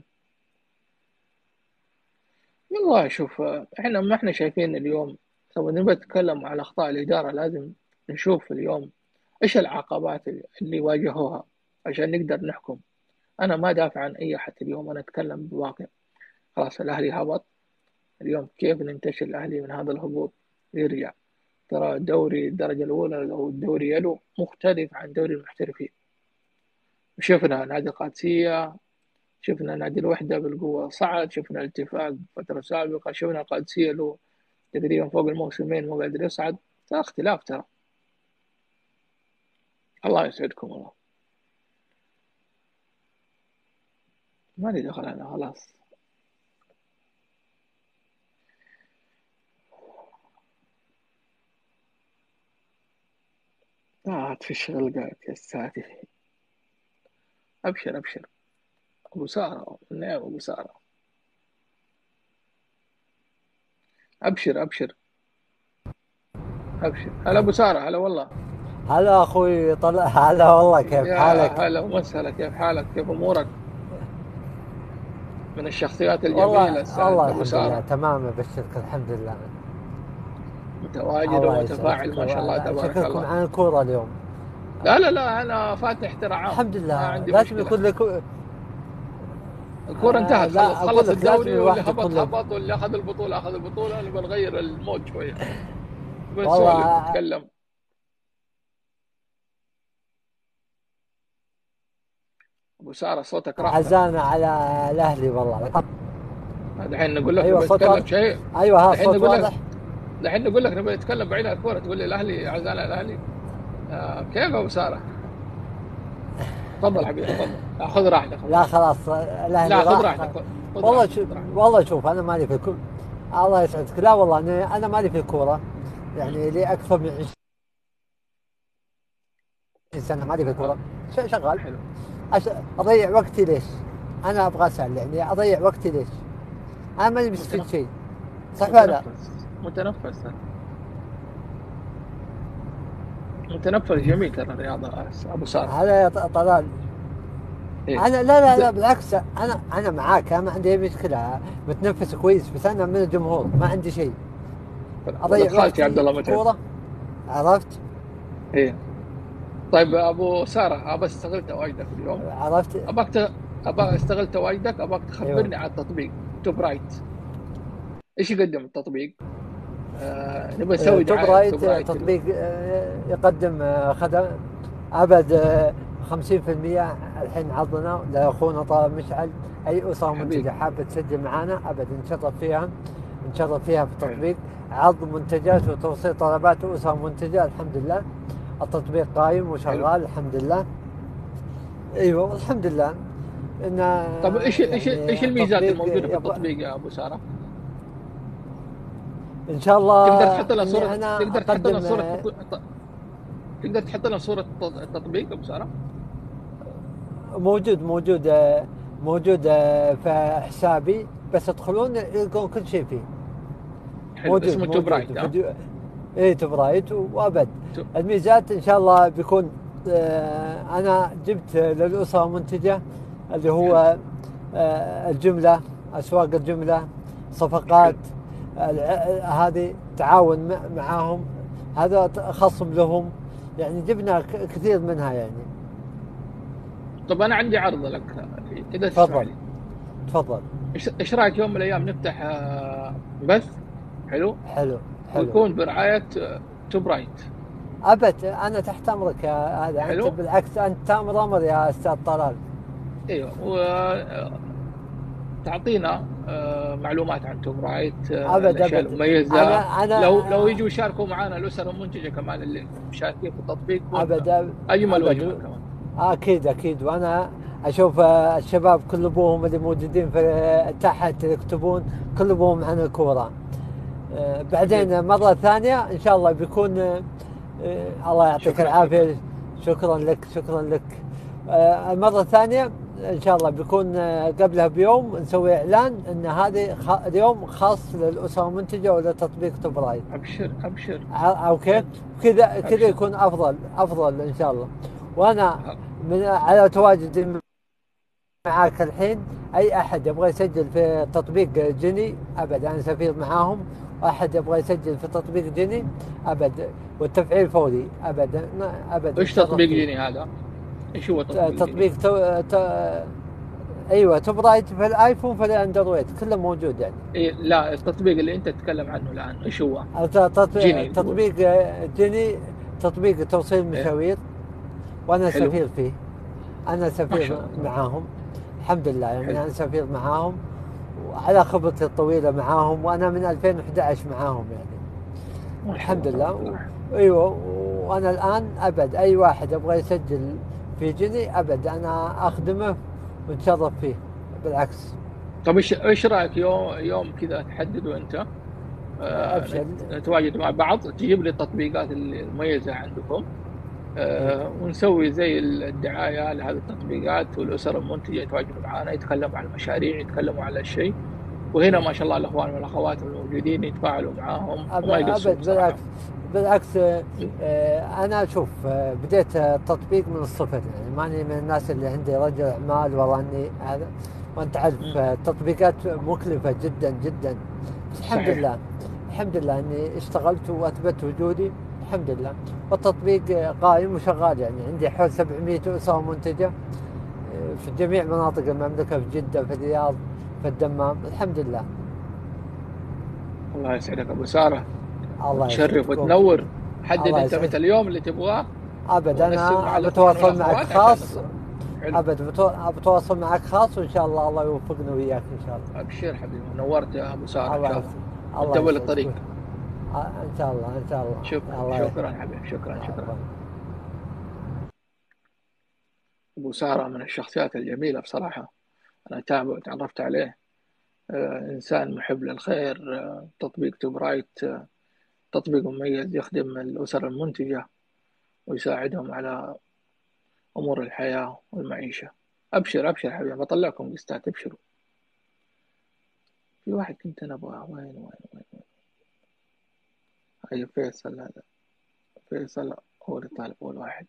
والله شوف، احنا ما احنا شايفين اليوم، لو نبغى نتكلم على أخطاء الإدارة لازم نشوف اليوم ايش العقبات اللي واجهوها عشان نقدر نحكم. أنا ما دافع عن أي أحد اليوم، أنا أتكلم بواقع. خلاص الأهلي هبط اليوم، كيف ننتشل الأهلي من هذا الهبوط يرجع؟ ترى دوري الدرجة الأولى أو الدوري يلو مختلف عن دوري المحترفين. شفنا نادي القادسية، شفنا نادي الوحدة بالقوة صعد، شفنا الاتفاق فترة سابقة، شفنا القادسية له تقريبا فوق الموسمين مو قادر يصعد. ترى اختلاف ترى. الله يسعدكم والله. ما لي دخل أنا خلاص. قاعد في الشغل قاعد يا ساتر. أبشر أبشر أبو سارة، نعم أبو سارة، أبشر أبشر أبشر. هلا أبو سارة، هلا والله. هلا اخوي طلع. هلا والله، كيف يا حالك؟ هلا وسهلا، كيف حالك؟ كيف أمورك؟ من الشخصيات الجميلة والله السعد والله أبو الحمد لله سارة، تمام، ابشرك الحمد لله. متواجد الله يسعدك. ومتفاعل ما شاء الله تبارك شكلكم الله. عن الكورة اليوم. لا لا لا، أنا فاتح ترعام، الحمد ما لله، عندي لازم مشكلة. يكون لك. الكورة آه انتهت، خلص لا اقول خلص لك لازم الدوري، واللي الواحد هبط يكون له. هبط واللي أخذ البطولة أخذ البطولة. نبغى نغير المود شوية، بنسولف والله نتكلم. أبو سارة صوتك راح ترى. حزانة على الاهلي والله. دحين نقول لك ايوه نبغى الصوت نتكلم واضح. شيء. ايوه ها دحين الصوت نقول لك واضح. دحين نقول لك نبغى نتكلم بعيد عن الكورة، تقول لي الأهلي عزال على الأهلي. آه كيف أبو سارة؟ تفضل حبيبي تفضل، خذ راحتك. لا خلاص الاهلي لا خذ راح. راحتك، خذ والله راحتك، شوف خذ راحتك. والله شوف انا مالي في الكورة. الله يسعدك. لا والله انا انا مالي في الكورة، يعني لي اكثر من عشرين سنة مالي في الكورة. ش- شغال. حلو. أش... اضيع وقتي ليش؟ انا ابغى اسال، يعني اضيع وقتي ليش؟ انا ماني مستفيد متنفس شيء، صح ولا لا؟ متنفس متنفس. متنفس جميل ترى الرياضة أبو سارة. هذا يا ط- طلال. إيه انا لا لا لا أنت بالعكس، انا انا معاك، انا ما عندي اي مشكله، متنفس كويس، بس انا من الجمهور ما عندي شيء. ولد اضيع خالتي عبد وقتي الله في متعب. كوره، عرفت؟ إيه طيب أبو سارة، أبى استغل تواجدك اليوم، عرفت؟ أباك ت... أبى استغل تواجدك، أباك ايوه. تخبرني عن التطبيق توب رايت. إيش يقدم التطبيق؟ آه نبغى آه، نسوي توب دعاية رايت توب آه، رايت ال- تطبيق آه، يقدم آه، خدم ابد آه، خمسين في المية الحين عرضنا لاخونا طلال مشعل. اي اسره منتجه حبيبي. حابه تسجل معنا ابد نشرف فيها، نشرف فيها في حلو. التطبيق. عرض منتجات وتوصيل طلبات اسر منتجه، الحمد لله التطبيق قايم حلو. وشغال الحمد لله. ايوه الحمد لله. ان طب إيش إيش إيش يعني الميزات تطبيق الموجودة في يبغى التطبيق يا أبو سارة؟ ان شاء تقدر الله تحط لنا اني صورة، انا تقدر تحط لنا اقدم. صورة تط... تقدر تحط لنا صورة الت- التطبيق أبو سارة؟ موجود موجود آه، موجود آه، في حسابي، بس تدخلون يلقون كل شيء فيه. حلو، موجود اسمه توب موجود رايت ها؟ فيديو. ايه تبرايت وابد. تو- الميزات ان شاء الله بيكون آه، انا جبت للاسره منتجه اللي حلو. هو آه، الجمله، اسواق الجمله، صفقات، حلو. الع- هذه تعاون م- معاهم، هذا خصم لهم، يعني جبنا ك- كثير منها يعني. طب أنا عندي عرض لك إذا تسمح تفضل لي. تفضل. إيش إيش رأيك يوم من الأيام نفتح آه، بث حلو، حلو حلو. ويكون برعاية آه، توب رايت. ابد انا تحت امرك يا هذا، انت حلو. بالعكس انت تامر امر يا استاذ طلال. ايوه وتعطينا معلومات عن توب رايت، آه، ابد الاشياء ابد. انا المميزه. لو لو انا يجوا يشاركوا معنا الاسر المنتجه كمان اللي مشاركين في التطبيق يكون ابد اجمل واجمل ابد. كمان. اكيد اكيد. وانا اشوف الشباب كل ابوهم اللي موجودين في تحت يكتبون كل ابوهم عن الكوره. آه، حبيبي بعدين مرة ثانية إن شاء الله بيكون آه، آه، الله يعطيك شكرا شكرا. العافية. شكرا لك شكرا لك. آه، المرة الثانية إن شاء الله بيكون آه، قبلها بيوم نسوي إعلان إن هذه خ- اليوم خاص للأسرة المنتجة ولتطبيق توب رايت. ابشر ابشر. ع- أوكي. كذا كذا ابشر. يكون أفضل أفضل إن شاء الله. وأنا ه- من على تواجدي معاك الحين، اي احد يبغى يسجل في تطبيق جيني ابد انا سفير معاهم. احد يبغى يسجل في تطبيق جيني ابد، والتفعيل فوري ابد ابد ايش نتشرف تطبيق فيه. جيني هذا؟ ايش هو ت- تطبيق جيني؟ تطبيق تو... ت... ايوه توب رايت في الايفون في الاندرويد كله موجود يعني. إيه لا، التطبيق اللي انت تتكلم عنه الان ايش هو؟ الت- تط- جيني تقول. تطبيق جيني تطبيق توصيل ايه مشاوير، وانا حلو. سفير فيه. انا ما سفير شاء الله تبارك الله. معاهم الحمد لله، يعني حلو. انا سفير معاهم وعلى خبرتي الطويله معاهم، وانا من ألفين وأحد عشر معاهم يعني. ما شاء الحمد الله لله تبارك و... الله. ايوه. وانا الان ابد اي واحد يبغى يسجل في جني ابد انا اخدمه ونتشرف فيه بالعكس. طب ايش ايش رايك يوم يوم كذا تحددوا انت، آه، ابشر. نت- نتواجد مع بعض، تجيب لي التطبيقات المميزة عندكم، إيه. آه، ونسوي زي الدعاية لهذه التطبيقات، والأسر المنتجة يتواجدوا معنا، يتكلموا عن المشاريع، يتكلموا على الشيء. وهنا إيه. ما شاء الله الأخوان والأخوات الموجودين يتفاعلوا معاهم أب... وما يقصرون ابد صراحة. بالعكس. بالعكس آه، آه، انا شوف آه، بديت التطبيق من الصفر، يعني ماني من الناس اللي عندي رجل اعمال وراني هذا. وانت عارف مم. آه، التطبيقات مكلفه جدا جدا، بس الحمد صحيح. لله الحمد لله اني اشتغلت واثبت وجودي الحمد لله. والتطبيق قائم وشغال، يعني عندي حول سبعمئة اسره منتجه في جميع مناطق المملكه، في جده في الرياض في الدمام الحمد لله. الله يسعدك أبو سارة، الله وتشرف يسعدك وتنور. حدد الله أنت يسعدك. متى اليوم اللي تبغاه، ابد ونسق مع انا الإخوان بتواصل معك والأخوات عشان خاص. نطلع. حلو. ابد بتو- بتواصل معك خاص، وان شاء الله الله يوفقنا وياك ان شاء الله. أبشر حبيبي، نورت يا أبو سارة إن الله شاء يسعدك. الله، الله وأنت يسعدك. الطريق. آه، ان شاء الله ان شاء الله. شكرا الله شكرا حبيبي، شكرا شكرا. يسعدك. أبو سارة من الشخصيات الجميلة بصراحة، أنا تابع وتعرفت عليه، آه، إنسان محب للخير. آه، تطبيق توب رايت آه، تطبيق مميز يخدم الأسر المنتجة ويساعدهم على أمور الحياة والمعيشة. أبشر أبشر حبيبي، بطلعكم قستات، ابشروا. في واحد كنت أنا أبغاه، وين وين وين وين. هاي فيصل، هذا فيصل هو للطالب هو الواحد.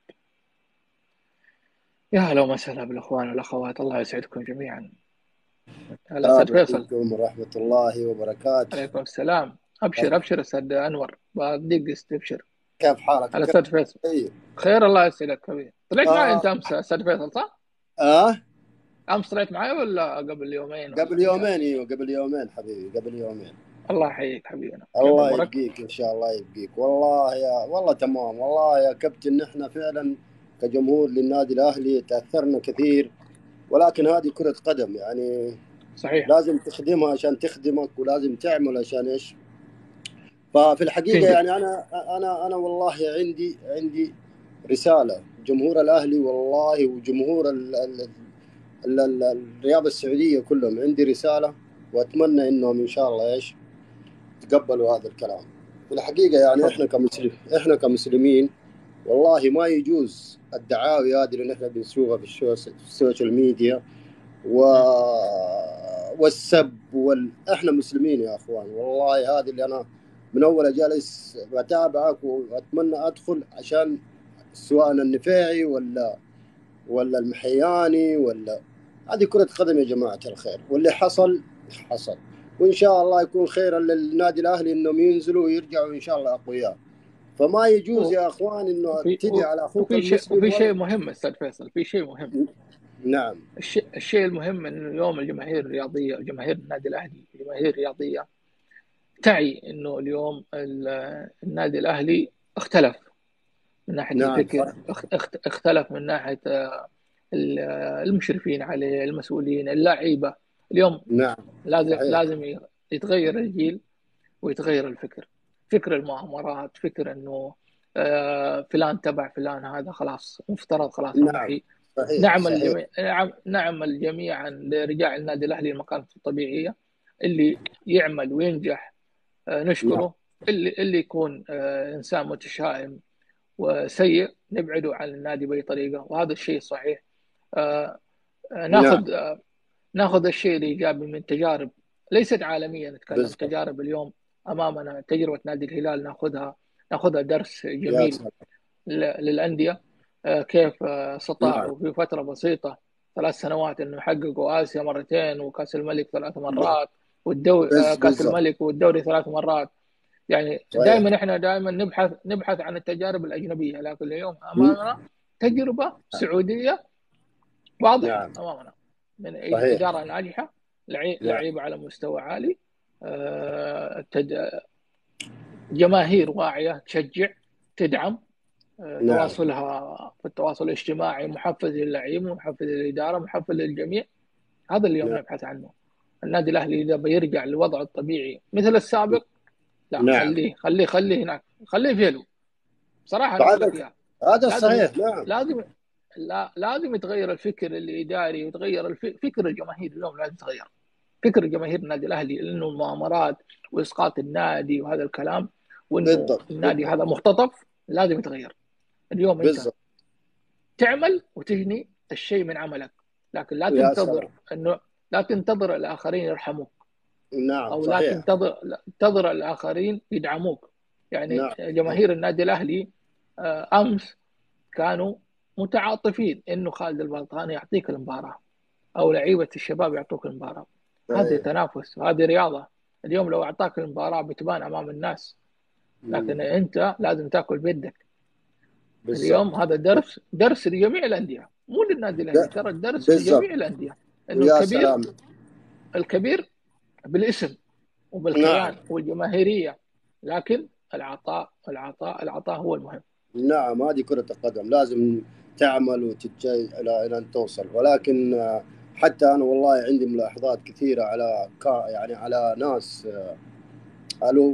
يا هلا وسهلا بالإخوان والأخوات، الله يسعدكم جميعا. هلا أستاذ السلام فيصل. عليكم ورحمة الله وبركاته. عليكم السلام. أبشر أبشر أستاذ أنور، بديك استبشر. كيف حالك؟ هلا أستاذ فيصل. طيب. خير الله يسعدك حبيبي. طلعت معي أنت آه. أمس أستاذ فيصل صح؟ آه أمس طلعت معي ولا قبل يومين؟ ولا قبل يومين. ايوه قبل يومين حبيبي، قبل يومين. الله يحييك حبيبنا. الله يبقيك ان شاء الله يبقيك. والله يا والله تمام. والله يا كابتن نحن فعلا كجمهور للنادي الاهلي تاثرنا كثير، ولكن هذه كرة قدم يعني صحيح. لازم تخدمها عشان تخدمك، ولازم تعمل عشان ايش. ففي الحقيقة تنجح. يعني انا انا انا والله عندي عندي رسالة جمهور الاهلي والله وجمهور ال ال ال الرياضة السعودية كلهم، عندي رسالة وأتمنى إنهم إن شاء الله إيش تقبلوا هذا الكلام. في الحقيقة يعني إحنا كمسلم إحنا كمسلمين والله ما يجوز الدعاوي هذه اللي نحن بنشوفها في السوشيال ميديا و... والسب وال... إحنا مسلمين يا أخوان. والله هذه اللي أنا من أول جالس بتابعك وأتمنى أدخل عشان سواء النفاعي ولا ولا المحياني ولا هذه كرة قدم يا جماعة الخير، واللي حصل حصل، وإن شاء الله يكون خيرا للنادي الأهلي إنهم ينزلوا ويرجعوا إن شاء الله أقوياء. فما يجوز يا أخوان إنه تدي على أخوك المسلم. في شيء مهم أستاذ فيصل، في شيء مهم. نعم. الشيء الشيء المهم إنه اليوم الجماهير الرياضية، جماهير النادي الأهلي، الجماهير الرياضية تعي إنه اليوم النادي الأهلي اختلف من ناحية نعم. الفكر، اختلف من ناحية المشرفين عليه، المسؤولين، اللاعيبة. اليوم نعم. لازم صحيح. لازم يتغير الجيل ويتغير الفكر، فكر المؤامرات، فكر انه فلان تبع فلان، هذا خلاص مفترض خلاص. نعم. صحيح. نعمل الجميع نعم نعمل جميعا لرجاع النادي الاهلي المكانة الطبيعية. اللي يعمل وينجح نشكره. نعم. اللي اللي يكون انسان متشائم وسيء نبعده عن النادي باي طريقة، وهذا الشيء صحيح. آه ناخذ نعم. آه ناخذ الشيء الايجابي من تجارب ليست عالميه، نتكلم بزبط. تجارب اليوم امامنا، تجربه نادي الهلال ناخذها ناخذها درس جميل للانديه. آه كيف آه استطاعوا نعم. في فتره بسيطه ثلاث سنوات انه يحققوا اسيا مرتين وكاس الملك ثلاث مرات والدوري آه كاس الملك والدوري ثلاث مرات. يعني دائما احنا دائما نبحث نبحث عن التجارب الاجنبيه، لكن اليوم امامنا تجربه سعوديه واضح نعم. أمامنا من إدارة ناجحة، لعيبة نعم. على مستوى عالي، أه تد... جماهير واعية تشجع تدعم، أه نعم. تواصلها في التواصل الاجتماعي محفز للعيب، محفز للإدارة، محفز للجميع. هذا اليوم نعم. نبحث عنه. النادي الأهلي إذا بيرجع للوضع الطبيعي مثل السابق لا نعم. خليه خليه خليه هناك، خليه فيلو بصراحة. هذا صحيح. نعم. لازم لا لازم يتغير الفكر الإداري ويتغير الفكر الجماهير. اليوم لازم يتغير فكر جماهير النادي الأهلي، لأنه المؤامرات وإسقاط النادي وهذا الكلام، وإنه بالضبط. النادي بالضبط. هذا مختطف، لازم يتغير. اليوم بالضبط. أنت تعمل وتجني الشيء من عملك، لكن لا تنتظر إنه لا تنتظر الآخرين يرحموك. نعم. أو صحيح. لا تنتظر لا تنتظر الآخرين يدعموك. يعني نعم. جماهير النادي الأهلي أمس كانوا متعاطفين انه خالد البلطاني يعطيك المباراه او لعيبه الشباب يعطوك المباراه. هذه تنافس وهذه رياضه. اليوم لو اعطاك المباراه بتبان امام الناس، لكن مم. انت لازم تاكل بيدك. اليوم هذا درس درس لجميع الانديه، مو للنادي الاهلي، ترى الدرس لجميع الانديه انه الكبير سلام. الكبير بالاسم وبالكيان نعم. والجماهيريه، لكن العطاء العطاء العطاء هو المهم. نعم. هذه كرة القدم لازم تعمل وتتجي إلى إلى أن توصل. ولكن حتى أنا والله عندي ملاحظات كثيرة على كا يعني على ناس قالوا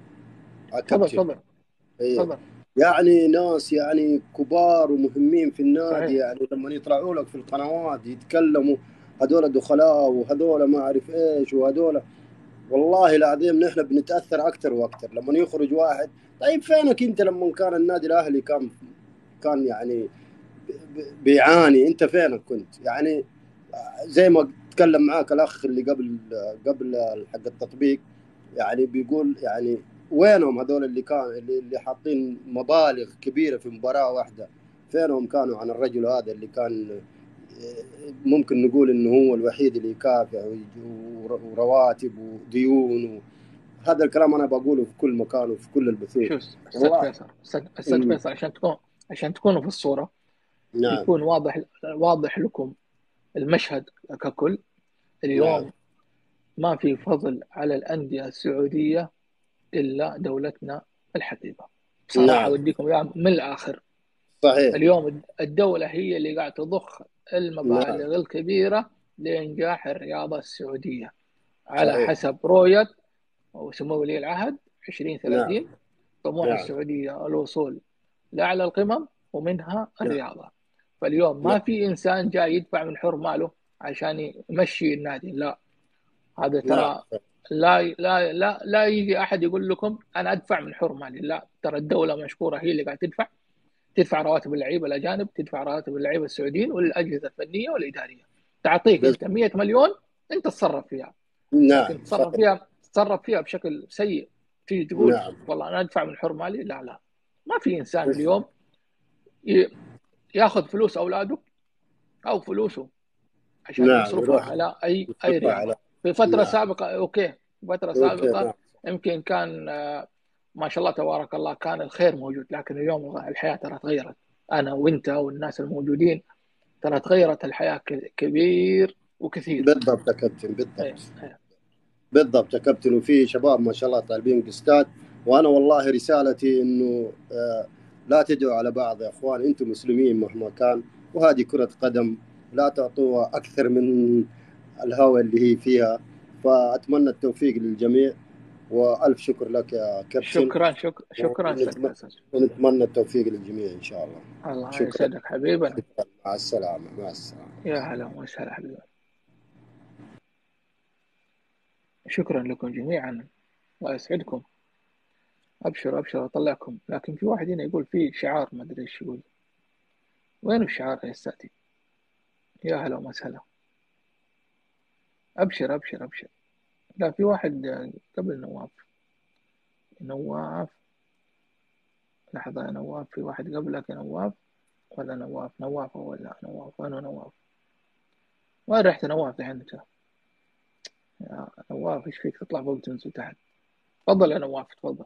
تفضل تفضل تفضل يعني ناس يعني كبار ومهمين في النادي صحيح. يعني لما يطلعوا لك في القنوات يتكلموا هذول دخلاء وهذول ما أعرف إيش وهذول، والله العظيم نحن بنتأثر أكتر وأكتر لما يخرج واحد. طيب فينك أنت لما كان النادي الأهلي كان كان يعني بيعاني؟ أنت فينك كنت؟ يعني زي ما تكلم معاك الأخ اللي قبل قبل حق التطبيق، يعني بيقول يعني وينهم هذول اللي كان اللي, اللي حاطين مبالغ كبيرة في مباراة واحدة؟ فينهم كانوا عن الرجل هذا اللي كان ممكن نقول إنه هو الوحيد اللي يكافح ورواتب وديون و... هذا الكلام أنا بقوله في كل مكان وفي كل البثوث. شوف أستاذ فيصل، أستاذ فيصل عشان تكون عشان تكونوا في الصورة، نعم. يكون واضح واضح لكم المشهد ككل. اليوم نعم. ما في فضل على الأندية السعودية إلا دولتنا الحبيبة بصراحة. نعم. أوديكم إياها من الآخر. صحيح. اليوم الدولة هي اللي قاعد تضخ المبالغ نعم. الكبيرة لإنجاح الرياضة السعودية على صحيح. حسب رؤية وسمو ولي العهد عشرين ثلاثين. نعم. طموح نعم. السعودية الوصول لأعلى القمم ومنها نعم. الرياضة. فاليوم ما نعم. في إنسان جاي يدفع من حر ماله عشان يمشي النادي، لا. هذا ترى نعم. لا لا لا لا يجي أحد يقول لكم أنا أدفع من حر مالي، لا. ترى الدولة مشكورة هي اللي قاعد تدفع تدفع رواتب اللعيبة الأجانب، تدفع رواتب اللعيبة السعوديين والأجهزة الفنية والإدارية. تعطيك بس. أنت مية مليون أنت تصرف فيها، نعم. لكن تصرف صحيح. فيها تصرف فيها بشكل سيء. تيجي تقول نعم. والله أنا أدفع من حر مالي، لا لا. ما في إنسان اليوم ي- ياخذ فلوس أولاده أو فلوسه عشان نعم. يصرفها يروح على أي أي يصرفها على. رياضة. في فترة نعم. سابقة أوكي، فترة أوكي. سابقة نعم. يمكن كان آه، ما شاء الله تبارك الله كان الخير موجود، لكن اليوم الحياة ترى تغيرت. أنا وأنت والناس الموجودين ترى تغيرت الحياة ك- كبير وكثير. بالضبط يا كابتن، أيه. بالضبط. أيه. بالضبط يا كابتن. وفي شباب ما شاء الله طالبين قسطات، وانا والله رسالتي انه آه لا تدعوا على بعض يا اخوان، انتم مسلمين مهما كان، وهذه كرة قدم لا تعطوها اكثر من الهوى اللي هي فيها. فاتمنى التوفيق للجميع، والف شكر لك يا كابتن. شكرا شكرا شكرا ونتمنى, أستاذ. ونتمنى التوفيق للجميع ان شاء الله. الله شكرا. يسعدك حبيبنا. شكرا. مع السلامة. مع السلامة. يا هلا وسهلا حبيبي. شكرا لكم جميعا، الله يسعدكم. ابشر ابشر اطلعكم. لكن في واحد هنا يقول في شعار ما ادري ايش يقول. وين الشعار يا استاذي؟ يا هلا وسهلا. ابشر ابشر ابشر. لا في واحد قبل نواف. نواف لحظة يا نواف، في واحد قبلك يا نواف ولا نواف؟ نواف ولا نواف؟ أنا نواف. وين رحت نواف الحين أنت؟ يا نواف إيش فيك تطلع فوق تنزل تحت؟ تفضل يا نواف تفضل.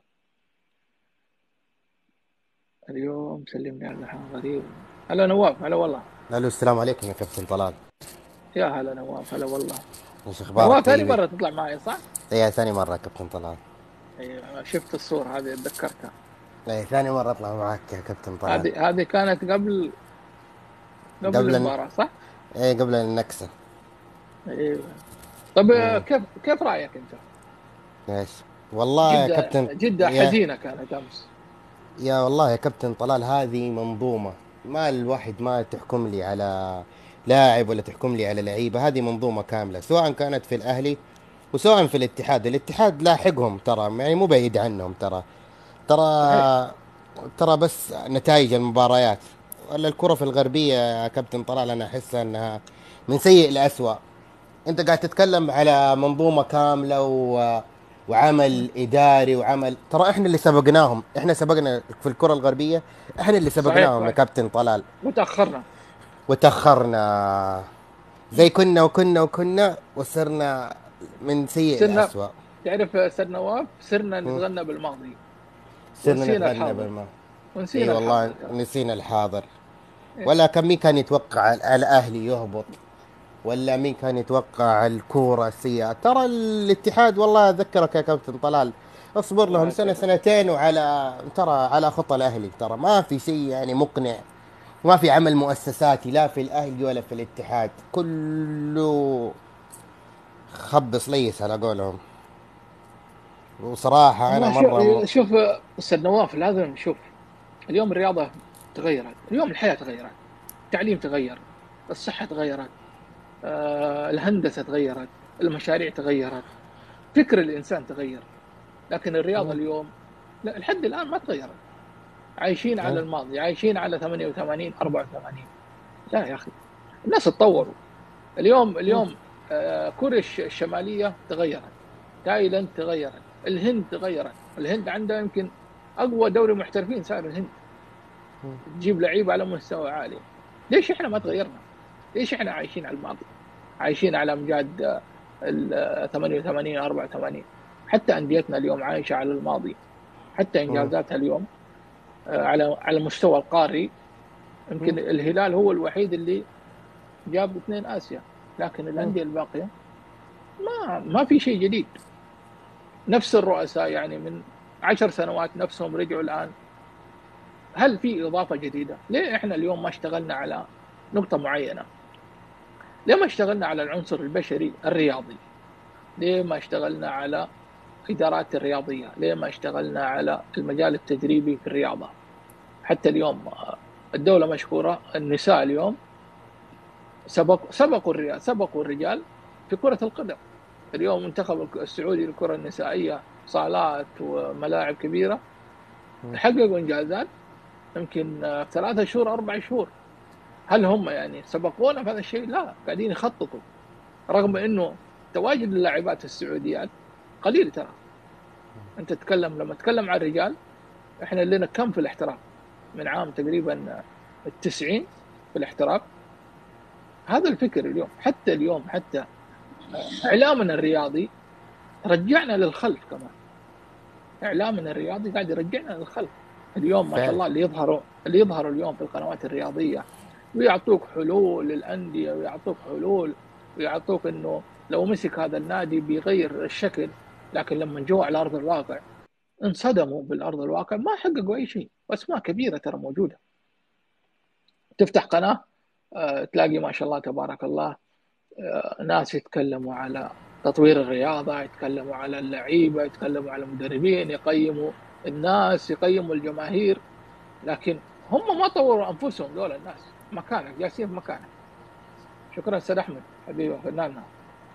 اليوم سلمني على الحين غريب. هلا نواف. هلا والله. الو السلام عليكم يا كابتن طلال. يا هلا نواف. هلا والله. ايش اخبارك؟ نواف ثاني مرة تطلع معي صح؟ ايه ثاني مرة يا كابتن طلال. ايوه شفت الصورة هذه اتذكرتها. ايه ثاني مرة اطلع معك يا كابتن طلال. هذه هذه كانت قبل قبل, قبل المباراة صح؟ ايه قبل النكسة. ايوه. طب مم. كيف كيف رأيك أنت؟ ايش؟ والله يا جدة كابتن جدة يا... حزينة كانت أمس. يا والله يا كابتن طلال هذه منظومة، ما الواحد ما تحكم لي على لاعب ولا تحكم لي على لعيبة، هذه منظومة كاملة سواء كانت في الأهلي وسواء في الاتحاد. الاتحاد لاحقهم ترى، يعني مو بعيد عنهم ترى ترى صحيح. ترى بس نتائج المباريات. ولا الكرة في الغربية يا كابتن طلال أنا أحس أنها من سيء لأسوأ. أنت قاعد تتكلم على منظومة كاملة و... وعمل إداري وعمل، ترى إحنا اللي سبقناهم، إحنا سبقنا في الكرة الغربية، إحنا اللي صحيح سبقناهم يا صحيح. كابتن طلال. وتأخرنا وتأخرنا زي كنا وكنا وكنا وصرنا من سيء صرنا. لأسوأ. تعرف أستاذ نواف صرنا مم. نتغنى بالماضي صرنا ونسينا نتغنى الحاضر بالماء. ونسينا اي والله الحاضر ترى. نسينا الحاضر. إيه. ولا كان مين كان يتوقع الاهلي يهبط، ولا مين كان يتوقع الكوره السيئه. ترى الاتحاد والله اذكرك يا كابتن طلال اصبر الله لهم سنه يسعدك. سنتين وعلى ترى على خطى الاهلي، ترى ما في شيء يعني مقنع، ما في عمل مؤسساتي لا في الاهلي ولا في الاتحاد، كله خبص ليس على قولهم. وصراحه انا والله مره م... شوف شوف أستاذ نواف، لازم نشوف اليوم الرياضة تغيرت، اليوم الحياة تغيرت، التعليم تغير، الصحة تغيرت، آه الهندسة تغيرت، المشاريع تغيرت، فكر الإنسان تغير. لكن الرياضة اليوم لا، لحد الآن ما تغيرت. عايشين على الماضي، عايشين على ثمانية وثمانين أربعة وثمانين. لا يا أخي الناس تطوروا. اليوم اليوم آه كوريا الشمالية تغيرت، تايلاند تغيرت، الهند تغيرت، الهند عندها يمكن اقوى دوري محترفين صار الهند، تجيب لعيبه على مستوى عالي. ليش احنا ما تغيرنا؟ ليش احنا عايشين على الماضي، عايشين على امجاد ال ثمانية وثمانين أربعة وثمانين؟ حتى انديتنا اليوم عايشه على الماضي، حتى انجازاتها اليوم على على المستوى القاري. يمكن الهلال هو الوحيد اللي جاب اثنين اسيا، لكن الانديه الباقيه ما ما في شيء جديد. نفس الرؤساء يعني من عشر سنوات نفسهم رجعوا الان. هل في اضافه جديده؟ ليه احنا اليوم ما اشتغلنا على نقطه معينه؟ ليه ما اشتغلنا على العنصر البشري الرياضي؟ ليه ما اشتغلنا على ادارات الرياضيه؟ ليه ما اشتغلنا على المجال التدريبي في الرياضه؟ حتى اليوم الدوله مشكوره، النساء اليوم سبق سبقوا الرجال سبقوا الرجال في كره القدم. اليوم منتخب السعودي للكره النسائيه صالات وملاعب كبيره حققوا انجازات يمكن ثلاثة شهور أربع شهور. هل هم يعني سبقونا في هذا الشيء؟ لا، قاعدين يخططوا، رغم انه تواجد اللاعبات السعوديات قليل. ترى انت تتكلم لما تتكلم عن الرجال، احنا لنا كم في الاحتراف من عام تقريبا التسعين في الاحتراف. هذا الفكر اليوم، حتى اليوم حتى اعلامنا الرياضي رجعنا للخلف. كمان اعلامنا الرياضي قاعد يرجعنا للخلف. اليوم ما شاء الله اللي يظهروا اللي يظهروا اليوم في القنوات الرياضيه ويعطوك حلول للانديه، ويعطوك حلول ويعطوك انه لو مسك هذا النادي بيغير الشكل، لكن لما جوا على ارض الواقع انصدموا بالارض الواقع، ما حققوا اي شيء. اسماء كبيره ترى موجوده، تفتح قناه آه تلاقي ما شاء الله تبارك الله آه ناس يتكلموا على تطوير الرياضه، يتكلموا على اللعيبه، يتكلموا على المدربين، يقيموا الناس، يقيموا الجماهير، لكن هم ما طوروا انفسهم. دول الناس مكانك، جالسين في مكانك. شكرا استاذ احمد حبيبي فناننا.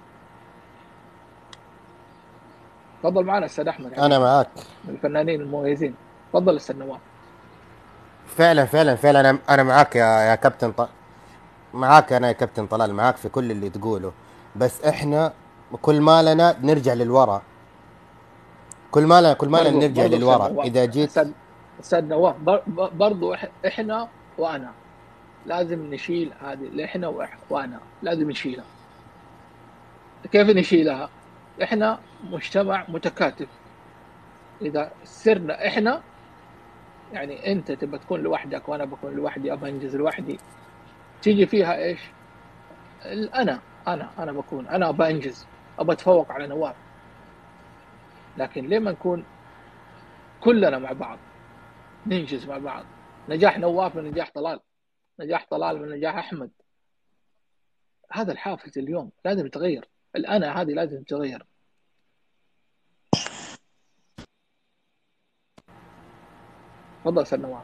تفضل معنا استاذ احمد. انا معاك، من الفنانين المميزين. تفضل استاذ نواف. فعلا فعلا فعلا انا انا معاك يا يا كابتن ط... معاك انا يا كابتن طلال، معاك في كل اللي تقوله. بس احنا كل ما لنا نرجع للورا، كل ما لنا كل ما لنا نرجع للورا. اذا جيت استاذ نواف برضو احنا وانا لازم نشيل هذه اللي احنا وانا لازم نشيلها. كيف نشيلها؟ احنا مجتمع متكاتف. اذا سرنا احنا، يعني انت تبى تكون لوحدك وانا بكون لوحدي، ابى انجز لوحدي، تيجي فيها ايش؟ انا انا انا بكون انا ابى انجز، ابى اتفوق على نواف. لكن لما نكون كلنا مع بعض ننجز مع بعض، نجاح نواف من نجاح طلال، نجاح طلال من نجاح احمد. هذا الحافز اليوم لازم يتغير. الانا هذه لازم تتغير. تفضل استاذ نواف.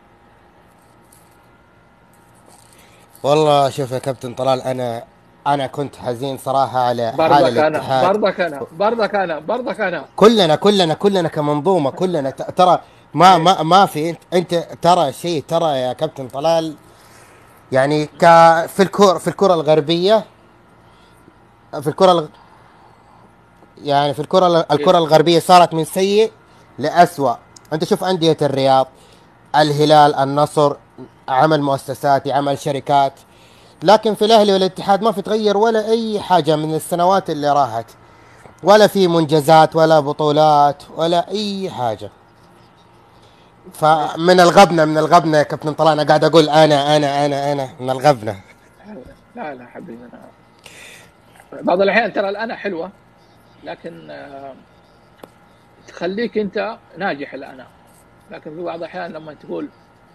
والله شوف يا كابتن طلال، انا انا كنت حزين صراحه على حال الاتحاد. برضك انا برضك انا برضك انا كلنا كلنا كلنا كمنظومه كلنا ترى ما ما ما في انت, انت ترى شيء، ترى يا كابتن طلال، يعني ك في الكره في الكره الغربيه، في الكره الغ... يعني في الكره الكره الغربيه صارت من سيء لأسوأ. انت شوف انديه الرياض، الهلال، النصر، عمل مؤسسات، عمل شركات، لكن في الاهلي والاتحاد ما في تغير ولا اي حاجه من السنوات اللي راحت، ولا في منجزات ولا بطولات ولا اي حاجه. فمن الغبنه من الغبنه يا كابتن طلال، انا قاعد اقول انا انا انا انا من الغبنه. لا لا حبيبي، انا بعض الاحيان ترى الانا حلوه، لكن تخليك انت ناجح الانا. لكن في بعض الاحيان لما تقول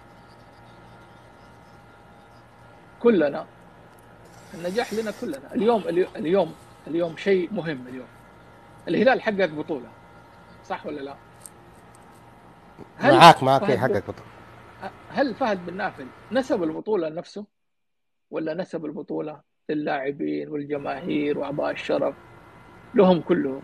كلنا، النجاح لنا كلنا. اليوم اليوم اليوم شيء مهم. اليوم الهلال حقق بطوله، صح ولا لا؟ معاك معاك يحقق بطوله. هل فهد بن نافل نسب البطوله لنفسه ولا نسب البطوله للاعبين والجماهير واعضاء الشرف لهم كلهم؟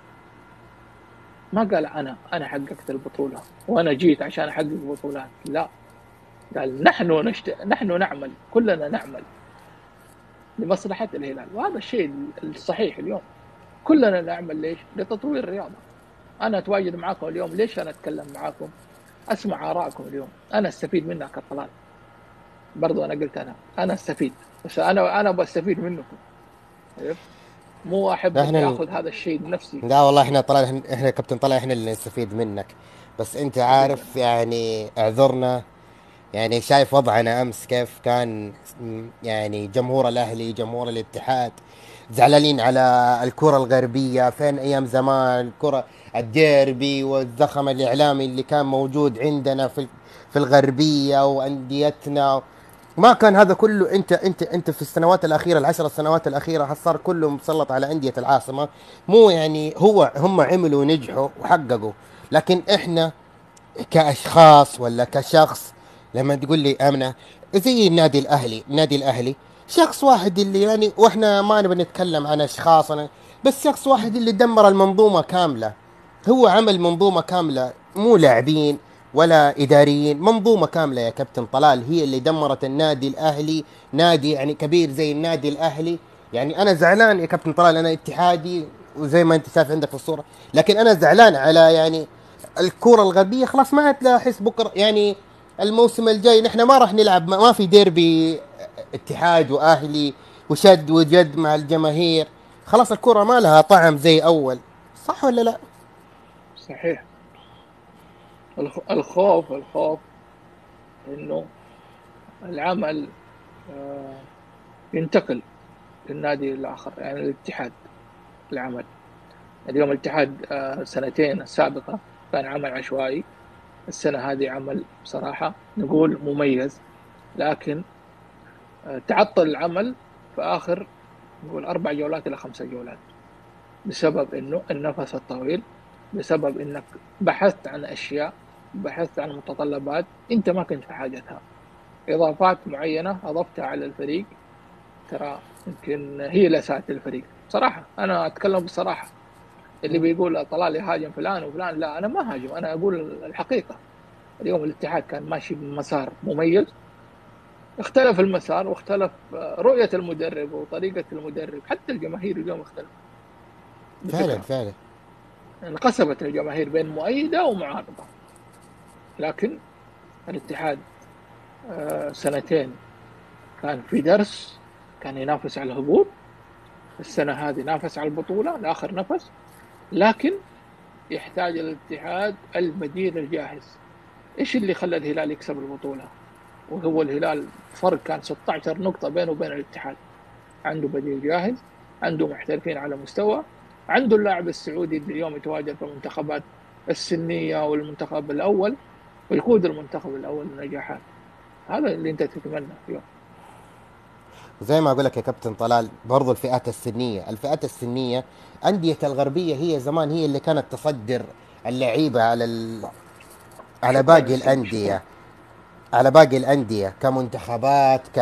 ما قال انا انا حققت البطوله وانا جيت عشان احقق بطولات، لا، قال نحن نشت... نحن نعمل، كلنا نعمل لمصلحه الهلال. وهذا الشيء الصحيح. اليوم كلنا نعمل ليش؟ لتطوير الرياضه. انا اتواجد معاكم اليوم، ليش انا اتكلم معاكم؟ اسمع ارائكم اليوم، انا استفيد منها كطلال. برضو انا قلت انا انا استفيد، بس انا انا بستفيد منكم، عرفت؟ مو احب احنا اني ال... اخذ هذا الشيء لنفسي. لا والله احنا طلع احنا إحنا كابتن طلع احنا اللي نستفيد منك. بس انت حبيبي عارف يعني اعذرنا، يعني شايف وضعنا امس كيف كان. م- يعني جمهور الاهلي جمهور الاتحاد زعلانين على الكرة الغربية. فين ايام زمان الكرة الديربي والزخم الاعلامي اللي كان موجود عندنا في ال- في الغربية وانديتنا. ما كان هذا كله. انت انت انت في السنوات الاخيره العشر سنوات الاخيره صار كله مسلط على انديه العاصمه. مو يعني هو هم عملوا ونجحوا وحققوا، لكن احنا كاشخاص ولا كشخص لما تقول لي امنه زي النادي الاهلي. النادي الاهلي شخص واحد اللي يعني، واحنا ما نبي نتكلم عن اشخاص أنا، بس شخص واحد اللي دمر المنظومه كامله. هو عمل منظومه كامله، مو لاعبين ولا اداريين، منظومه كامله يا كابتن طلال هي اللي دمرت النادي الاهلي. نادي يعني كبير زي النادي الاهلي. يعني انا زعلان يا كابتن طلال، انا اتحادي وزي ما انت شايف عندك في الصوره، لكن انا زعلان على يعني الكرة الغربية. خلاص ما تلاحظ بكرة يعني الموسم الجاي نحن ما راح نلعب، ما ما في ديربي اتحاد واهلي وشد وجد مع الجماهير. خلاص الكرة ما لها طعم زي اول. صح ولا لا؟ صحيح. الخ- الخوف الخوف انه العمل آه، ينتقل للنادي الاخر، يعني الاتحاد. العمل اليوم الاتحاد آه، سنتين السابقة كان عمل عشوائي، السنة هذه عمل بصراحة نقول مميز، لكن آه، تعطل العمل في آخر نقول أربع جولات إلى خمسة جولات، بسبب إنه النفس الطويل، بسبب إنك بحثت عن أشياء، بحثت عن متطلبات أنت ما كنت في حاجتها، إضافات معينة أضفتها على الفريق، ترى يمكن هي اللي ساعدت الفريق. صراحة أنا أتكلم بصراحة. اللي بيقول طلال يهاجم فلان وفلان، لا أنا ما هاجم، أنا أقول الحقيقة. اليوم الاتحاد كان ماشي بمسار مميز، اختلف المسار واختلف رؤية المدرب وطريقة المدرب، حتى الجماهير اليوم اختلف فعلا بفكرة، فعلا. انقسمت الجماهير بين مؤيدة ومعارضة. لكن الاتحاد آه، سنتين كان في درس، كان ينافس على الهبوط، السنة هذه نافس على البطولة لآخر نفس، لكن يحتاج الاتحاد البديل الجاهز. ايش اللي خلى الهلال يكسب البطولة؟ وهو الهلال فرق كان ستة عشر نقطة بينه وبين الاتحاد. عنده بديل جاهز، عنده محترفين على مستوى، عنده اللاعب السعودي اللي اليوم يتواجد في المنتخبات السنية والمنتخب الأول، ويقود المنتخب الأول للنجاحات. هذا اللي أنت تتمنى اليوم. وزي ما اقول لك يا كابتن طلال برضو الفئات السنية الفئات السنية أندية الغربية هي زمان هي اللي كانت تصدر اللعيبة على ال... على شكرا باقي يا سيدي، شكرا. الأندية. على باقي الأندية كمنتخبات ك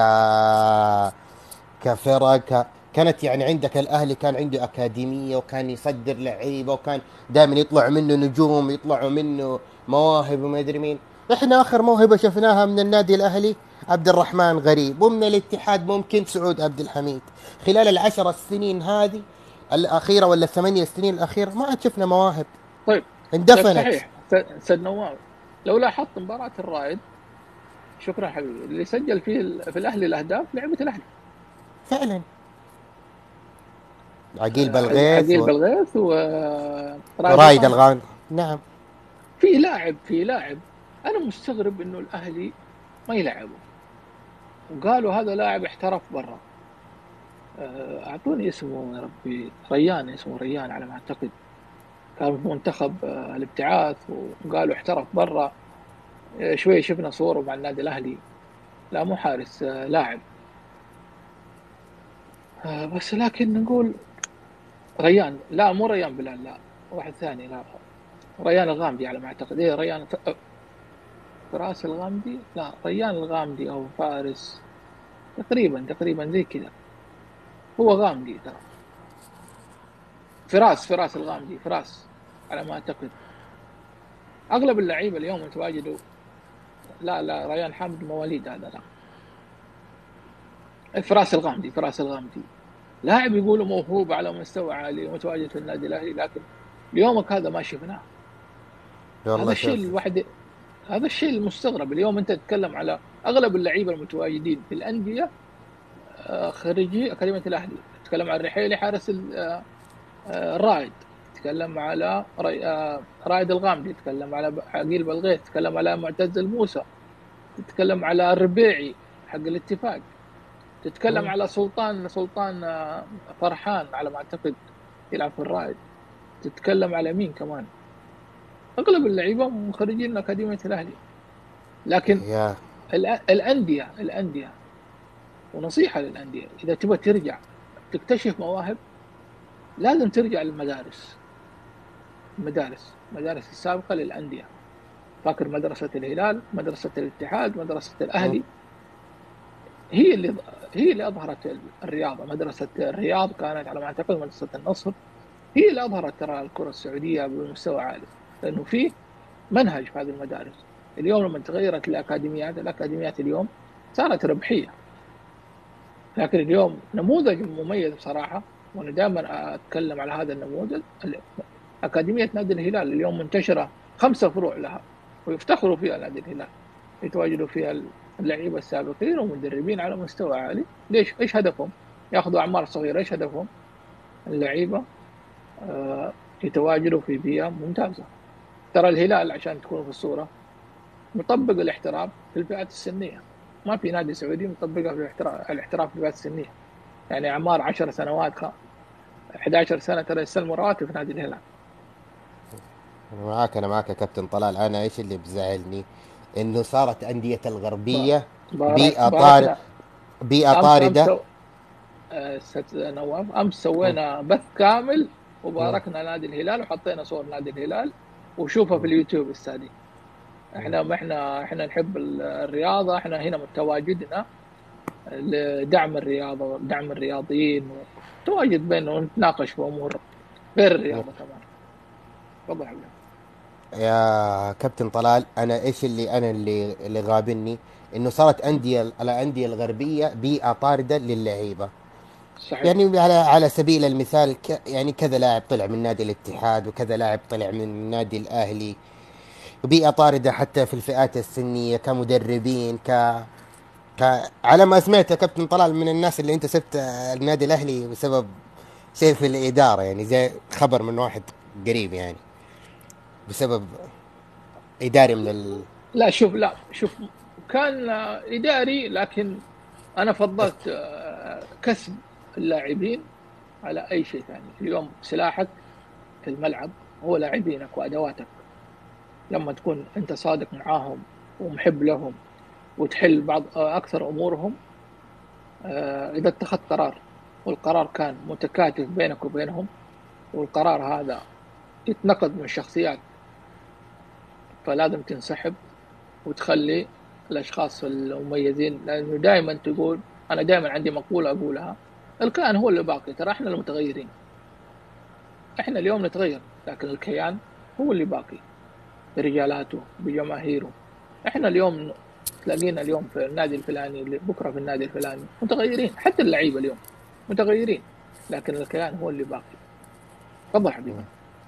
كفرق ك... كانت يعني عندك الأهلي كان عنده أكاديمية وكان يصدر لعيبة وكان دائما يطلع منه نجوم، يطلعوا منه مواهب وما أدري مين. إحنا آخر موهبة شفناها من النادي الأهلي عبد الرحمن غريب، ومن الاتحاد ممكن سعود عبد الحميد. خلال العشر السنين هذه الأخيرة ولا الثمانية سنين الأخيرة ما عاد شفنا مواهب، طيب. طيب اندفنت. صحيح سيد نواف، لو لاحظت مباراة الرائد، شكرا حبيبي، اللي سجل فيه في الأهلي الأهداف لعبة الأهلي، فعلا. عقيل آه، بلغيث عقيل و... بلغيث ورائد ورايد الغامدي. الغان. نعم. في لاعب في لاعب انا مستغرب انه الاهلي ما يلعبه، وقالوا هذا لاعب احترف برا. آه، اعطوني اسمه يا ربي، ريان، اسمه ريان على ما اعتقد، كان في منتخب آه، الابتعاث، وقالوا احترف برا. آه، شوي شفنا صوره مع النادي الاهلي. لا مو حارس، آه، لاعب. آه، بس لكن نقول ريان، لا مو ريان بلال، لا واحد ثاني، لا ريان الغامدي على ما اعتقد. ايه ريان ف- آه، فراس الغامدي، لا ريان الغامدي او فارس، تقريبا تقريبا زي كذا. هو غامدي ترى، فراس فراس الغامدي، فراس على ما اعتقد. اغلب اللعيبه اليوم يتواجدوا. لا لا ريان حامد مواليد هذا، لا فراس الغامدي، فراس الغامدي لاعب يقولوا موهوب على مستوى عالي ومتواجد في النادي الاهلي، لكن ليومك هذا ما شفناه. هذا والله الشيء شوف الواحد، هذا الشيء المستغرب. اليوم انت تتكلم على اغلب اللعيبه المتواجدين في الانديه آه، خريجي اكاديميه الاهلي. تتكلم عن الرحيلي حارس ال- آه، آه، الرائد، تتكلم على ري- آه، رائد الغامدي، تتكلم على ب- عقيل بلغيث، تتكلم على معتز الموسى، تتكلم على الربيعي حق الاتفاق، تتكلم مم. على سلطان سلطان آه، فرحان على ما اعتقد يلعب في الرائد، تتكلم على مين كمان. اغلب اللعيبه مخرجين اكاديميه الاهلي. لكن يا الأ- الانديه الانديه ونصيحه للانديه، اذا تبغى ترجع تكتشف مواهب لازم ترجع للمدارس. المدارس المدارس السابقه للانديه، فاكر مدرسه الهلال، مدرسه الاتحاد، مدرسه مم. الاهلي، هي اللي هي اللي اظهرت الرياضه. مدرسه الرياض كانت على ما اعتقد مدرسه النصر، هي اللي اظهرت ترى الكره السعوديه بمستوى عالي، لانه في منهج في هذه المدارس. اليوم لما تغيرت الاكاديميات، الاكاديميات اليوم صارت ربحيه، لكن اليوم نموذج مميز بصراحه، وانا دائما اتكلم على هذا النموذج. اكاديميه نادي الهلال اليوم منتشره خمسه فروع لها، ويفتخروا فيها نادي الهلال، يتواجدوا فيها اللعيبه السابقين ومدربين على مستوى عالي. ليش؟ ايش هدفهم؟ ياخذوا اعمار صغيره، ايش هدفهم؟ اللعيبه آه يتواجدوا في بيئه ممتازه. ترى الهلال عشان تكونوا في الصوره مطبق الاحتراف في الفئات السنيه، ما في نادي سعودي مطبقها في الاحتراف الاحتراف في الفئات السنيه. يعني اعمار عشر سنوات، احد عشر سنه ترى يستلموا رواتب في نادي الهلال. أنا معاك أنا معاك يا كابتن طلال. أنا إيش اللي بزعلني إنه صارت أندية الغربية بارك بيئة طار باركنا. بيئة امس امس طاردة. سو... آه، ست نواف، امس مم. سوينا بث كامل مم. وباركنا نادي الهلال وحطينا صور نادي الهلال، وشوفها في مم. اليوتيوب استاذي. مم. احنا ما احنا احنا نحب الرياضه، احنا هنا متواجدنا لدعم الرياضه ودعم الرياضيين، وتواجد بيننا ونتناقش في امور غير الرياضه كمان. تفضل حبيبي. يا كابتن طلال، انا ايش اللي انا اللي اللي غابني انه صارت انديه الانديه الغربيه بيئه طارده للعيبه. صحيح. يعني على على سبيل المثال ك يعني كذا لاعب طلع من نادي الاتحاد وكذا لاعب طلع من نادي الاهلي، وبيئه طارده حتى في الفئات السنيه كمدربين ك ك على ما سمعت يا كابتن طلال من الناس اللي انت سبت النادي الاهلي بسبب شيء في الاداره، يعني زي خبر من واحد قريب يعني بسبب اداري من ال... لا شوف، لا شوف، كان اداري، لكن انا فضلت آه، كسب اللاعبين على اي شيء ثاني. اليوم سلاحك في الملعب هو لاعبينك وادواتك. لما تكون انت صادق معاهم ومحب لهم وتحل بعض آه، اكثر امورهم، آه، اذا اتخذت قرار والقرار كان متكاتف بينك وبينهم، والقرار هذا يتنقد من شخصيات، فلازم تنسحب وتخلي الاشخاص المميزين. لانه دائما تقول، انا دائما عندي مقوله اقولها: الكيان هو اللي باقي، ترى احنا المتغيرين. احنا اليوم نتغير، لكن الكيان هو اللي باقي برجالاته بجماهيره. احنا اليوم تلاقينا اليوم في النادي الفلاني، بكره في النادي الفلاني، متغيرين. حتى اللعيبه اليوم متغيرين، لكن الكيان هو اللي باقي. تفضل حبيبي.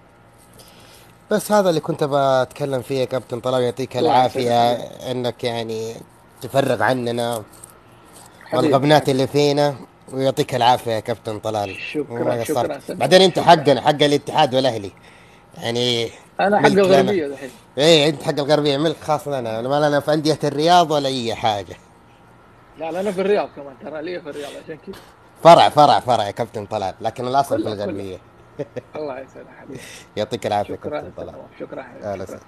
بس هذا اللي كنت بتكلم فيه يا كابتن طلال، يعطيك الله يسعدك العافية حبيبي. انك يعني تفرغ عننا حبيبي والغبنات حبيبي. اللي فينا، ويعطيك العافية يا كابتن طلال. شكرا وما قصرت. شكرا سنة، بعدين انت شكرا. حقنا حق الاتحاد والاهلي يعني انا حق ملك لنا. الغربيه دحين. ايه انت حق الغربية ملك خاص لنا، ما لنا في اندية الرياض ولا اي حاجة. لا لا، انا في الرياض كمان، ترى لي في الرياض عشان كذا. فرع فرع فرع يا كابتن طلال، لكن الاصل في كلها كلها. الغربية. الله يسعدك حبيبي. يعطيك العافية يا شكرا كابتن استاذ طلال. نواف، شكرا حبيبي، اهلا شكرا. وسهلا.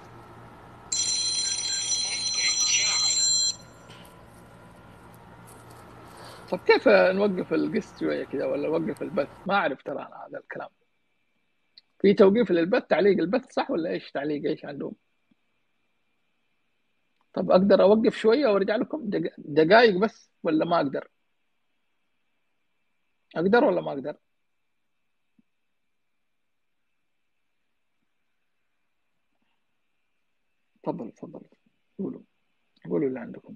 طب كيف نوقف القسط شويه كذا، ولا نوقف البث؟ ما اعرف ترى أنا هذا الكلام. في توقيف للبث، تعليق البث صح ولا ايش؟ تعليق ايش عندهم؟ طب اقدر اوقف شويه وارجع لكم دق- دقائق بس، ولا ما اقدر؟ اقدر ولا ما اقدر؟ تفضل تفضل، قولوا قولوا اللي عندكم.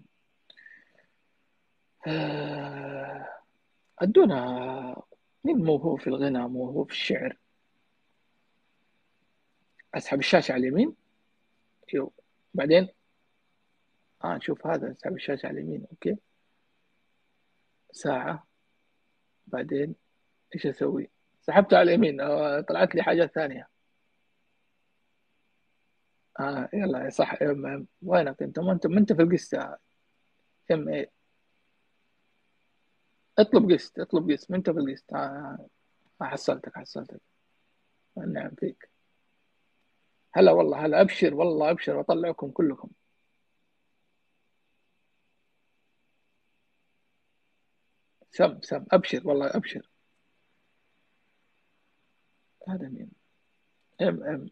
آه، ادونا. مين موهوب في الغنى، موهوب في الشعر؟ اسحب الشاشه على اليمين. ايوه بعدين اه نشوف هذا، اسحب الشاشه على اليمين. اوكي ساعه بعدين ايش اسوي؟ سحبته على اليمين، آه طلعت لي حاجه ثانيه. اه يلا صح. ام ام وينك انت؟ ما انت ما انت في القست. ام اي اطلب قست، اطلب قست، ما انت في القست. آه. آه حصلتك حصلتك. نعم فيك. هلا والله هلا، ابشر والله ابشر، واطلعكم كلكم. سم سم ابشر والله ابشر. هذا مين؟ ام ام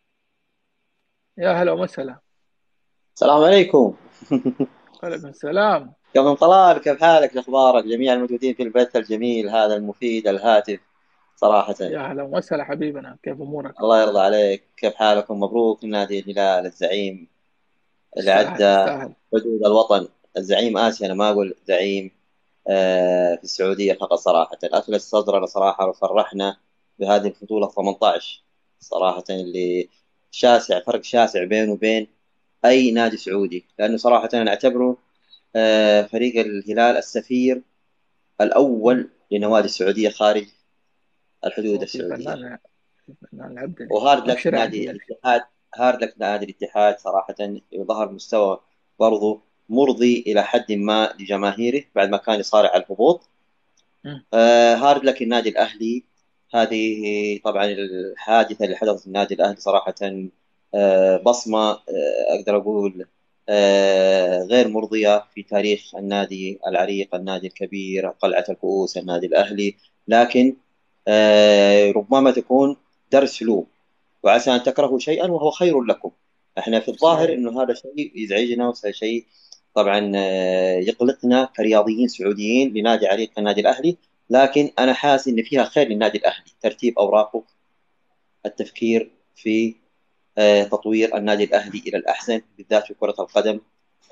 يا هلا وسهلا. السلام عليكم. وعليكم السلام. كابتن طلال، كيف حالك؟ اخبارك جميع الموجودين في البث الجميل هذا المفيد الهاتف صراحة. يا هلا وسهلا حبيبنا، كيف امورك؟ الله يرضى عليك، كيف حالكم؟ مبروك لنادي الهلال الزعيم اللي يستاهل عدى يستاهل. حدود الوطن، الزعيم آسيا. أنا ما أقول زعيم آه، في السعودية فقط صراحة. أفلس صدرنا صراحة وفرحنا بهذه البطولة ثمانية عشر صراحة، اللي شاسع، فرق شاسع بينه وبين أي نادي سعودي، لأنه صراحة أنا أعتبره آه، فريق الهلال السفير الأول لنوادي السعودية خارج الحدود هو في السعودية. فنان، في فنان العبدلي. وهارد لك ابشر يا نادي عبدلي. الاتحاد، هارد لك نادي الاتحاد صراحة، يظهر مستوى برضو مرضي إلى حد ما لجماهيره بعد ما كان يصارع على الهبوط. مم. آه، هارد لك النادي الأهلي. هذه طبعا الحادثة اللي حدثت في النادي الأهلي صراحة آه، بصمة، آه، أقدر أقول آه، غير مرضية في تاريخ النادي العريق، النادي الكبير، قلعة الكؤوس، النادي الأهلي. لكن آه، ربما تكون درس له، وعسى أن تكرهوا شيئا وهو خير لكم. احنا في الظاهر صحيح. انه هذا شيء يزعجنا، وشيء طبعا آه، يقلقنا كرياضيين سعوديين لنادي عريق النادي الاهلي. لكن انا حاسس ان فيها خير للنادي الاهلي، ترتيب اوراقه، التفكير في آه، تطوير النادي الاهلي الى الاحسن، بالذات في كرة القدم.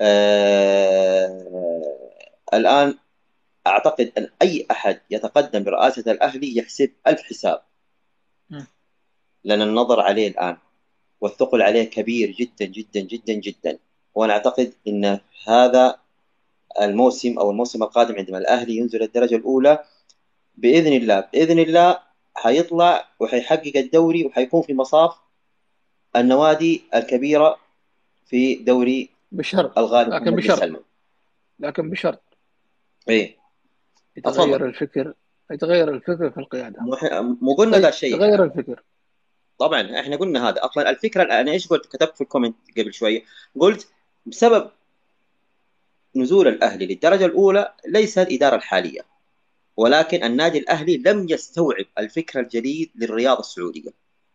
آه، الان اعتقد ان اي احد يتقدم برئاسة الاهلي يحسب الف حساب، مم. لان النظر عليه الان والثقل عليه كبير جدا جدا جدا جدا. وانا اعتقد ان هذا الموسم او الموسم القادم عندما الاهلي ينزل الدرجه الاولى باذن الله، باذن الله حيطلع وحيحقق الدوري، وحيكون في مصاف النوادي الكبيره في دوري بشرط، الغالي لكن محمد بن بشرط سلمان. لكن بشرط ايه اتفضل. يتغير الفكر، يتغير الفكر في القيادة. مو ح- مو قلنا ذا الشيء يتغير احنا؟ الفكر. طبعا احنا قلنا هذا اصلا الفكره. انا ايش قلت؟ كتبت في الكومنت قبل شويه، قلت بسبب نزول الاهلي للدرجه الاولى ليس الاداره الحاليه، ولكن النادي الأهلي لم يستوعب الفكر الجديد للرياضة السعودية.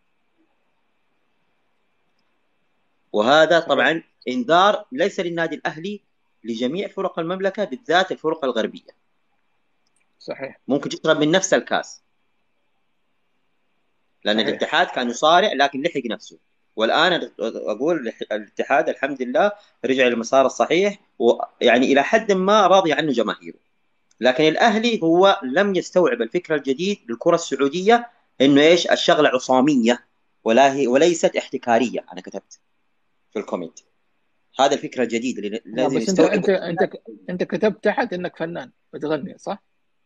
وهذا صحيح. طبعا انذار ليس للنادي الأهلي، لجميع فرق المملكة، بالذات الفرق الغربية. صحيح. ممكن تشرب من نفس الكاس، لأن صحيح. الاتحاد كان يصارع لكن لحق نفسه. والآن أقول الاتحاد الحمد لله رجع للمسار الصحيح، ويعني إلى حد ما راضي عنه جماهيره. لكن الأهلي هو لم يستوعب الفكرة الجديد للكرة السعودية، إنه إيش؟ الشغلة عصامية ولا هي وليست احتكارية. أنا كتبت في الكومنت هذا الفكرة الجديدة اللي لا لازم بس انت يستوعب. انت انت انت كتبت تحت انك فنان بتغني صح؟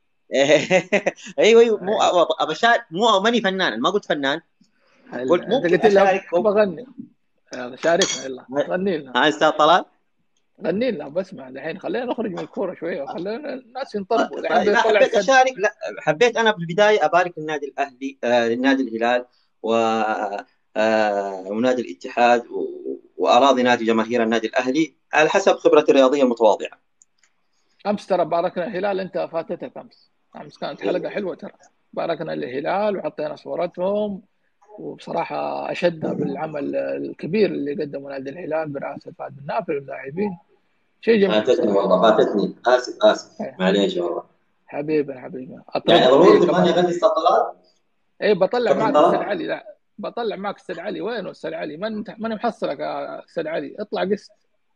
ايوه ايوه، مو ايوه. ابى شارك، مو ماني فنان، ما قلت فنان، قلت هلا انت ممكن قلت لي اشارككم. بغني. يلا شاركنا، يلا غني لنا. ها استاذ طلال. غني لنا بسمع الحين، خلينا نخرج من الكوره شويه وخلينا الناس ينطلقوا الحين طيب لا، بيطلع حبيت الفن. اشارك. لا، حبيت انا بالبدايه ابارك للنادي الاهلي، آه للنادي الهلال، و آه ونادي الاتحاد، و- واراضي نادي جماهير النادي الاهلي على حسب خبرتي الرياضيه المتواضعه. امس ترى باركنا الهلال، انت فاتتك امس. امس كانت حلقه حلوه ترى. باركنا الهلال وحطينا صورتهم، وبصراحه اشدنا بالعمل الكبير اللي قدمه نادي الهلال برئاسه فهد بن نافل واللاعبين. شيء جميل فاتتني بصراحه. والله، فاتتني، اسف اسف، إيه، معليش والله. حبيبي حبيبي يعني اطربنا ضروري فيه تبغاني كمان. اغني استاذ طلال؟ اي بطلع كابتن معك استاذ طلال، علي. لا بطلع معك استاذ علي. وينه استاذ علي؟ ما انت ماني محصلك يا استاذ علي. اطلع قست.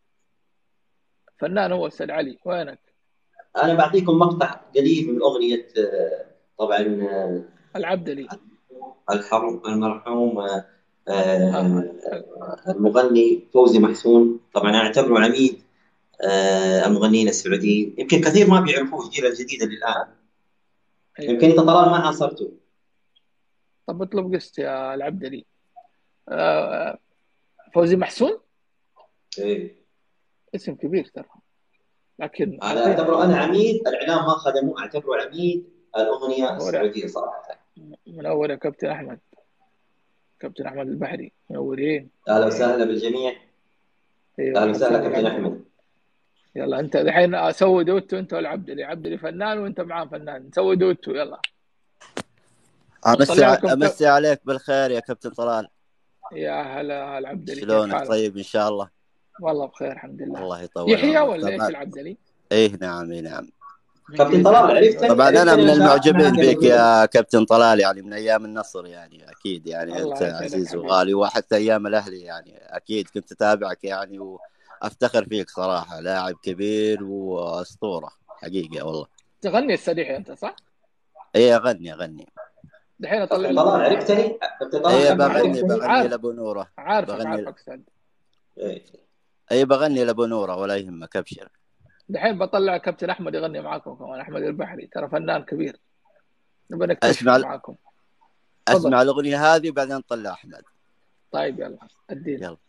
فنان هو استاذ علي، وينك؟ انا بعطيكم مقطع قريب من اغنيه آه، طبعا آه، العبدلي. الحرم المرحوم آه، آه، المغني فوزي محسون، طبعا أنا أعتبره عميد آه، المغنيين السعوديين، يمكن كثير ما بيعرفوه الجيل الجديد اللي الآن، أيوة. يمكن أنت طلال ما عاصرته. طب اطلب قسط يا العبدلي. آه، فوزي محسون إيه. اسم كبير ترى، لكن أنا عظيم أعتبره أنا صراحة. عميد الإعلام ما خدمه، أعتبره عميد الأغنية منور يا- السعودية صراحة. منور يا كابتن أحمد، كابتن أحمد البحري، منورين. أهلا وسهلا بالجميع. أيوة، أهلا وسهلا حسن كابتن العبدلي. أحمد. يلا أنت دحين أسوي دوتو أنت والعبدلي، عبدلي فنان وأنت معاه فنان، نسوي دوتو يلا. امسي نطلع ع- لكم ك... امسي عليك بالخير يا كابتن طلال. يا هلا العبدلي، كيف شلونك؟ حالك؟ طيب ان شاء الله. والله بخير الحمد لله. الله يطول يحيى عمرك. ولا إيش طبعا العبدلي؟ ايه نعم ايه نعم. من كابتن جيزة طلال، يعني. عرفتني طبعا انا عرفتني من أنا شاركت المعجبين معاك قبل بك كده. يا كابتن طلال، يعني من ايام النصر يعني اكيد، يعني انت الله يسعدك عزيز حبيبي. وغالي، وحتى ايام الاهلي يعني اكيد كنت اتابعك يعني، وافتخر فيك صراحه، لاعب كبير واسطوره حقيقه والله. تغني السريع أنت صح؟ ايه اغني اغني دحين أطلع كابتن لكم طلال، ال... عرفتني كابتن طلال، ايه شكلك بغني عرفتني. بغني عارف لابو نوره. عارفك بغني عارفك استاذ. إيه. ايه بغني لابو نوره ولا يهمك ابشر. دحين بطلع كابتن احمد يغني معاكم كمان، احمد البحري ترى فنان كبير، نبغى نكتشفه اسمع معاكم. تفضل. اسمع الاغنيه هذه وبعدين نطلع احمد. طيب يلا ادينا. يلا.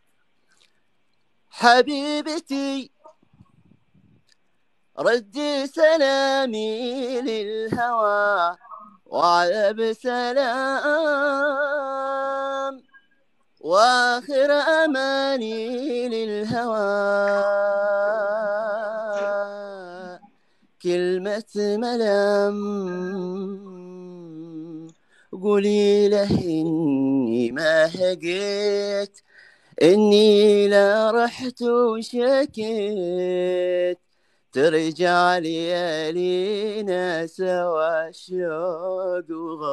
حبيبتي ردي سلامي للهوى وعلى بسلام، واخر اماني للهوى كلمة ملام، قولي له اني ما هقيت، إني لا رحت وشكيت، ترجع ليالينا سوا شوق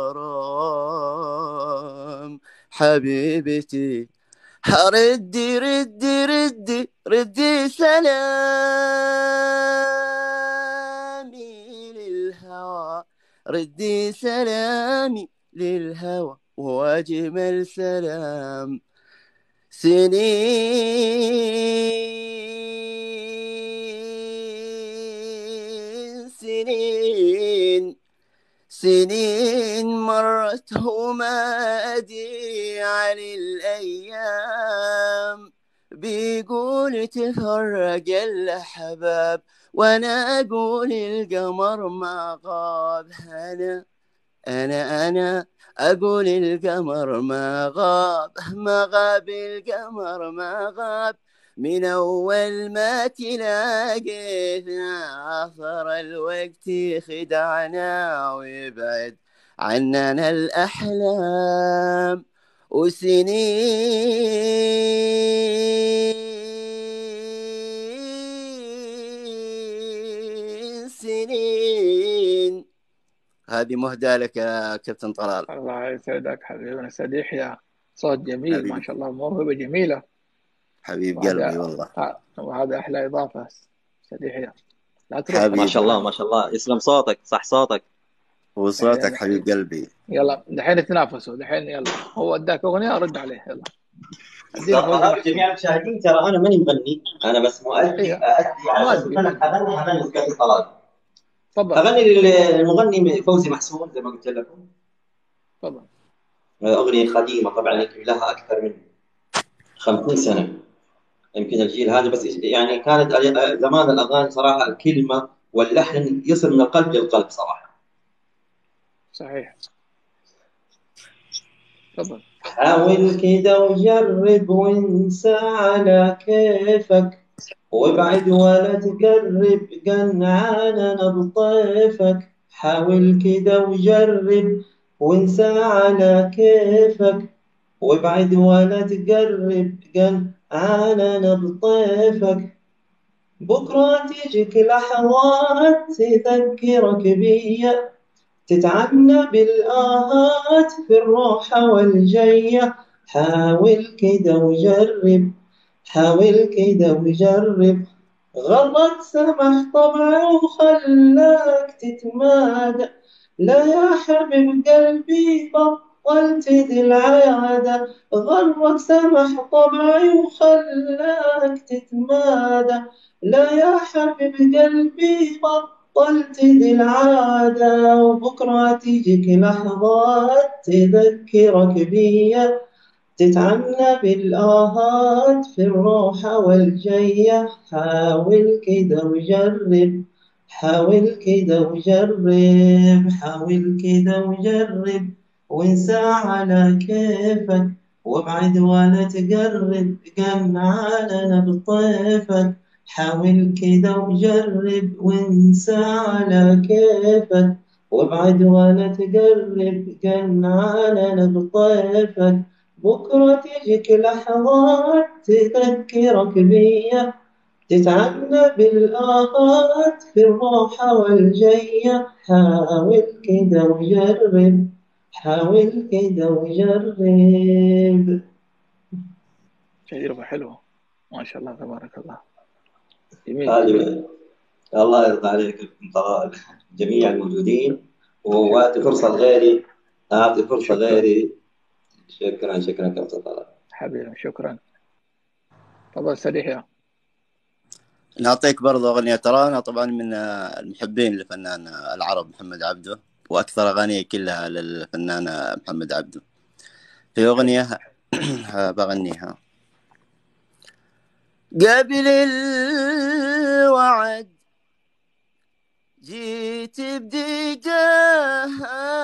وغرام. حبيبتي ردي ردي ردي ردي سلامي للهوى، ردي سلامي للهوى واجمل سلام. سنين سنين سنين مرت وما أدري عن الأيام، بيقول تفرق الأحباب وأنا أقول القمر ما غاب. أنا أنا أنا أقول القمر ما غاب، ما غاب القمر ما غاب، من أول ما تلاقينا عصر الوقت خدعنا ويبعد عننا الأحلام. وسنين سنين. هذه مهداة لك يا كابتن طلال. الله يسعدك حبيبنا استاذ يحيى، صوت جميل حبيب ما شاء الله، موهبه جميله. حبيب قلبي وهذا والله. وهذا احلى اضافه استاذ يحيى، لا تروح حبيب ما بس شاء الله معنا. ما شاء الله، يسلم صوتك، صح صوتك. وصوتك حبيب قلبي. يلا دحين تنافسوا دحين، يلا هو اداك اغنيه ارد عليه. يلا ادينا فوزي طلال، محسون. جميع المشاهدين، ترى انا ماني مغني، انا بس مؤدي ايوه اادي على اساس مؤدي انا مؤدي. حغني حغني كابتن طلال. تفضل اغني للمغني فوزي محسون زي ما قلت لكم، تفضل. اغنيه قديمه طبعا يمكن لها اكثر من خمسين سنه، يمكن الجيل هذا، بس يعني كانت زمان الاغاني صراحه الكلمه واللحن يصل من القلب للقلب صراحه. صحيح تفضل. حاول كده وجرب وانسى على كيفك، وابعد ولا تقرب قنعانا بطيفك. حاول كده وجرب وانسى على كيفك، وابعد ولا تقرب قنعانا بطيفك. بكرة تجيك لحظات تذكرك بيا، تتعنى بالآهات في الروحة والجية. حاول كده وجرب، حاول كده وجرب، غلط سمح طبعه وخلاك تتمادى. لا يا حبيب قلبي بطل بطلت ذي العادة، غرك سمح طبعي وخلاك تتمادى. لا يا حبيب قلبي بطلت ذي العادة، وبكرة تجيك لحظات تذكرك بيا، تتعنى بالآهات في الروحة والجية. حاول كده وجرب، حاول كده وجرب، حاول كده وجرب، وانسى على كيفك، وابعد ولا تقرب، قم على بطيفك. حاول كده وجرب وانسى على كيفك، وابعد ولا تقرب، قم على بطيفك. بكرة تجيك لحظات تذكرك بيا، تتعنى بالآهات في الروحة والجية. حاول كده وجرب، حاول كده وجرب. تجربة حلوة ما شاء الله تبارك الله. جميل جميل. هذه الله يرضى عليك من طلال جميع الموجودين، واعطي فرصه لغيري، اعطي فرصه شكرا غيري. شكرا شكرا كابتن طلال. حبيبي شكرا. تفضل سريع يا نعطيك برضه أغنية ترانا، طبعا من المحبين للفنان العرب محمد عبده، وأكثر أغانيه كلها للفنان محمد عبده. في أغنية بغنيها: قبل الوعد جيت بدقاها،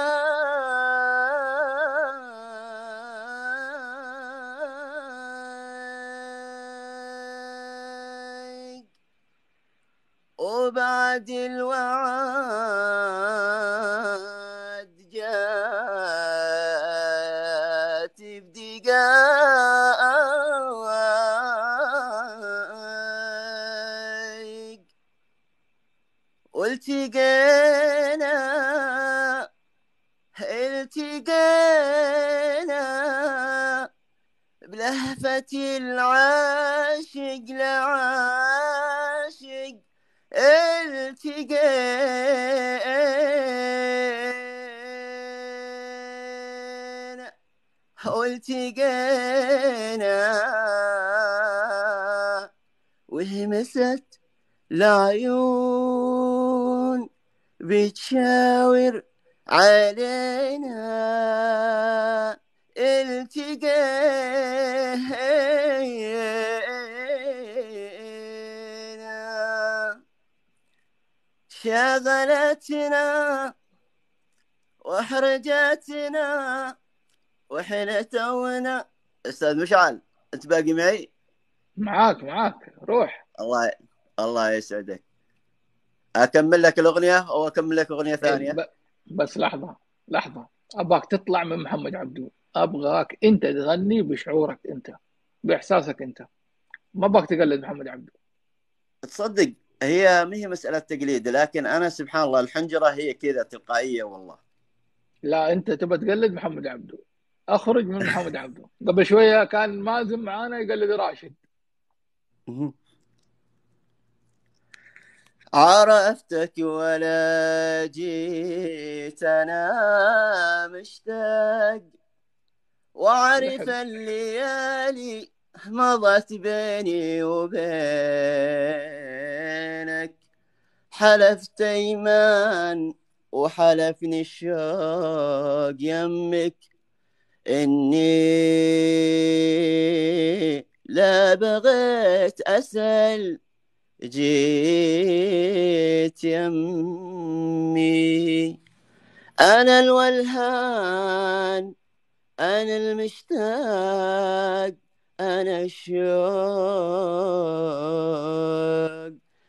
وبعد الوعد جات بدقايق، والتقينا التقينا بلهفة العاشق لعاشق، التقينا والتقينا، وهمست العيون بتشاور علينا، التقينا شغلتنا واحرجتنا واحنا تونا. استاذ مشعل انت باقي معي؟ معاك معاك روح. الله الله يسعدك. اكمل لك الاغنيه او اكمل لك اغنيه ثانيه؟ ب... بس لحظة لحظة، أبغاك تطلع من محمد عبدو، أبغاك أنت تغني بشعورك أنت بإحساسك أنت، ما أبغاك تقلد محمد عبدو. تصدق هي ما هي مسألة تقليد، لكن أنا سبحان الله الحنجرة هي كذا تلقائية والله. لا أنت تبى تقلد محمد عبدو، أخرج من محمد عبدو. قبل شوية كان مازن معانا يقلد راشد. عرفتك ولا جيت أنا مشتاق، وعرف الليالي مضت بيني وبينك، حلفت ايمان وحلفني الشوق يمك، اني لا بغيت اسال جيت يمي. انا الولهان انا المشتاق انا الشوق،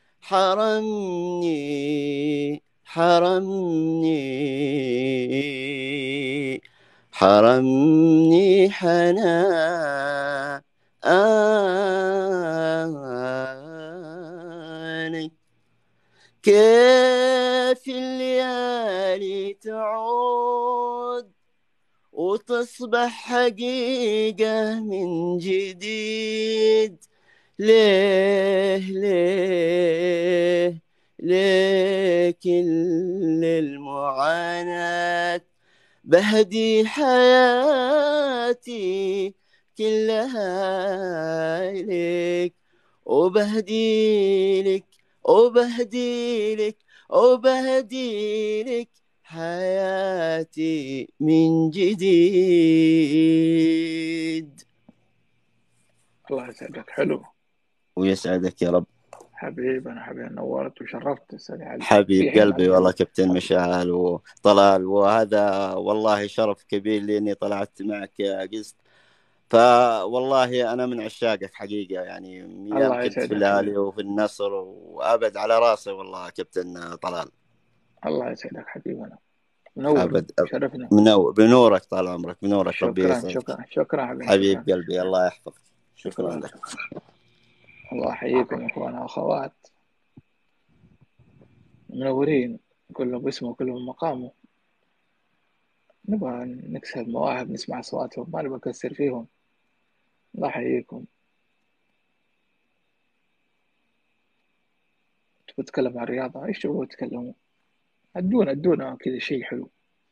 حرمني حرمني حرمني حناني. كيف الليالي تعود وتصبح حقيقة من جديد، ليه ليه ليه كل المعاناة بهدي حياتي كلها إليك، وبهدي لك وبهدي لك وبهدي لك حياتي من جديد. الله يسعدك. حلو. ويسعدك يا رب حبيبي أنا حبيبي، نورت وشرفت أستاذ علي. في حبيب حين قلبي والله عندي كابتن حبيبي. مشعل وطلال، وهذا والله شرف كبير لي اني طلعت معك يا قست. فوالله انا من عشاقك حقيقة، يعني من ايام الله كنت في يسعدك الاهلي حبيبي. وفي النصر وابد على راسي والله كابتن طلال. الله يسعدك حبيبنا، منورني ابد أب- شرفني. منور بنورك طال عمرك، بنورك ربي شكرا يسعدك شكرا شكرا حبيبي. شكرا حبيب قلبي، الله يحفظك. شكرا شكرا لك. شكرا. الله يحييكم اخوانا واخوات، منورين، كلهم باسمه وكلهم مقامه. نبغى نكسب مواهب، نسمع اصواتهم، ما نبغى نكسر فيهم. الله يحييكم. تبغوا تتكلم عن الرياضة، ايش تبغوا تتكلموا؟ ادونا ادونا كذا شيء حلو.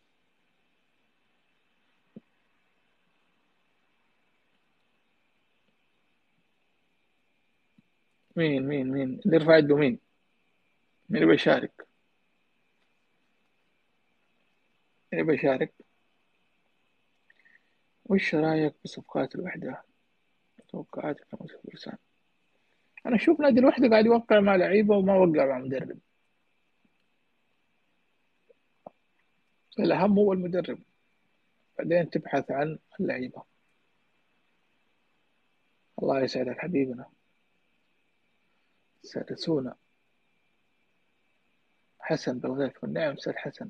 مين مين مين اللي يرفع يده؟ مين مين يبغى يشارك؟ مين يبغى يشارك؟ وش رايك بصفقات الوحدة؟ توقعات خمسة فرسان. انا اشوف نادي الوحدة قاعد يوقع مع لعيبة وما وقع مع مدرب. الاهم هو المدرب، بعدين تبحث عن اللعيبة. الله يسعدك حبيبنا. سادسونا حسن بالغيث، والنعم أستاذ حسن.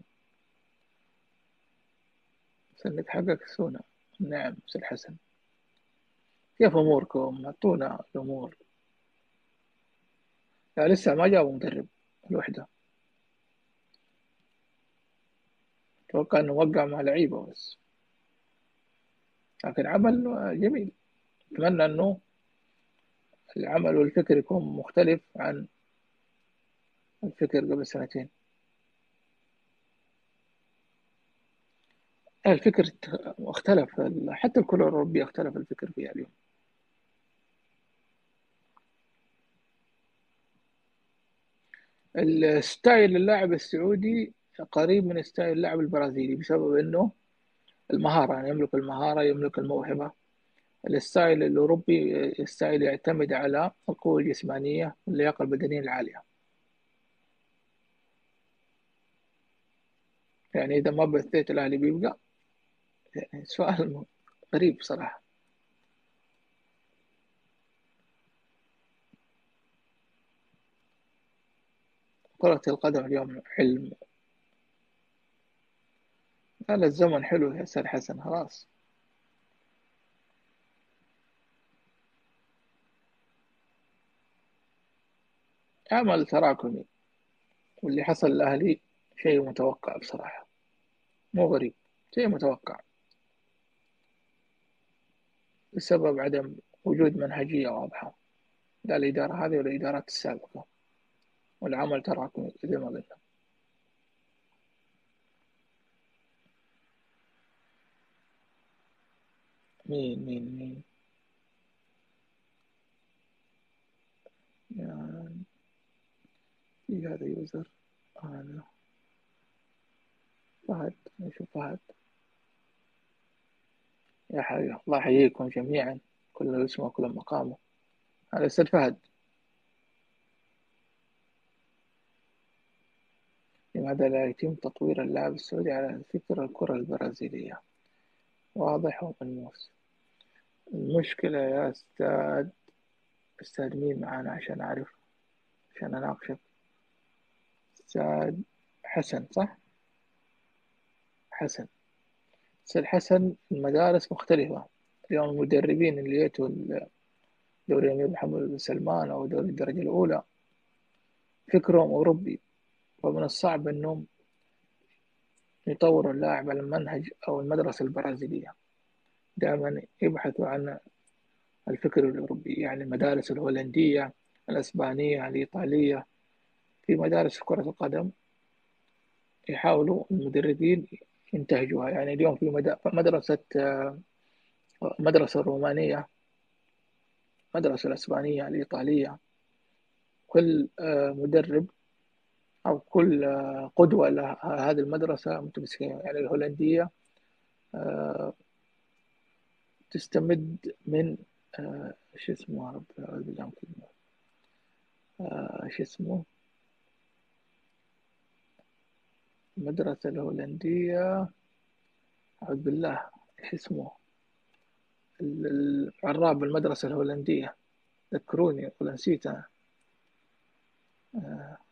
سنة حقك سونا. نعم أستاذ حسن. كيف أموركم؟ أعطونا الأمور. لا لسه ما جابوا مدرب الوحدة، أتوقع أنه وقع مع لعيبة بس، لكن عمل جميل. أتمنى أنه العمل والفكر يكون مختلف عن الفكر قبل سنتين. الفكر اختلف، حتى الكرة الأوروبية اختلف الفكر فيها اليوم. الستايل اللاعب السعودي قريب من ستايل اللاعب البرازيلي، بسبب أنه المهارة، يعني يملك المهارة، يملك الموهبة. الستايل الأوروبي ستايل يعتمد على القوة الجسمانية واللياقة البدنية العالية. يعني إذا ما بثيت الأهلي بيبقى، يعني سؤال غريب صراحة. كرة القدم اليوم حلم. هذا الزمن حلو يا أستاذ حسن، خلاص. عمل تراكمي، واللي حصل الأهلي شيء متوقع بصراحة، مو غريب، شيء متوقع بسبب عدم وجود منهجية واضحة، لا الإدارة هذه ولا الإدارات السابقة، والعمل تراكمي زي ما قلنا. مين مين مين يعني في هذا يوزر، هذا فهد، نشوف فهد. يا حي الله يحييكم جميعا، كل اسمه وكل مقامه. هذا أستاذ فهد. لماذا لا يتم تطوير اللاعب السعودي على فكر الكرة البرازيلية؟ واضح وملموس. المشكلة يا أستاذ، أستاذ مين معانا عشان أعرف، عشان أناقشك؟ أستاذ حسن صح؟ حسن. أستاذ حسن، المدارس مختلفة. اليوم المدربين اللي يأتوا دوري الأمير محمد بن سلمان أو دوري الدرجة الأولى فكرهم أوروبي، ومن الصعب أنهم يطوروا اللاعب على المنهج أو المدرسة البرازيلية. دائما يبحثوا عن الفكر الأوروبي، يعني المدارس الهولندية، الأسبانية، الإيطالية. في مدارس كرة القدم يحاولوا المدربين ينتهجوها. يعني اليوم في مد- مدرسة آه، مدرسة الرومانية، مدرسة الإسبانية، الإيطالية، كل آه، مدرب أو كل آه، قدوة لهذه المدرسة متمسكين. يعني الهولندية آه، تستمد من آه، شو اسمه، يا رب أعوذ بالله من كلمة. آه، شو اسمه، المدرسة الهولندية، أعوذ بالله، شو اسمه، ال- العراب المدرسة الهولندية، ذكروني ولا نسيت أنا. آه،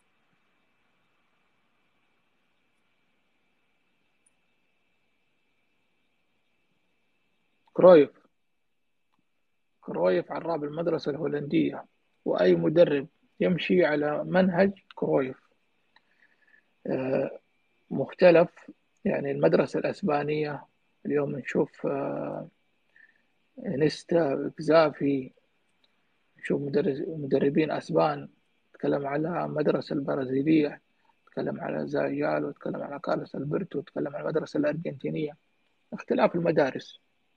كرويف. كرويف عراب المدرسة الهولندية، وأي مدرب يمشي على منهج كرويف آه، مختلف. يعني المدرسة الأسبانية اليوم نشوف آه، نيستا، كزافي، نشوف مدرس- مدربين أسبان. تكلم على المدرسة البرازيلية، تكلم على زايال، وتكلم على كارلوس ألبرتو، وتكلم على المدرسة الأرجنتينية. اختلاف المدارس.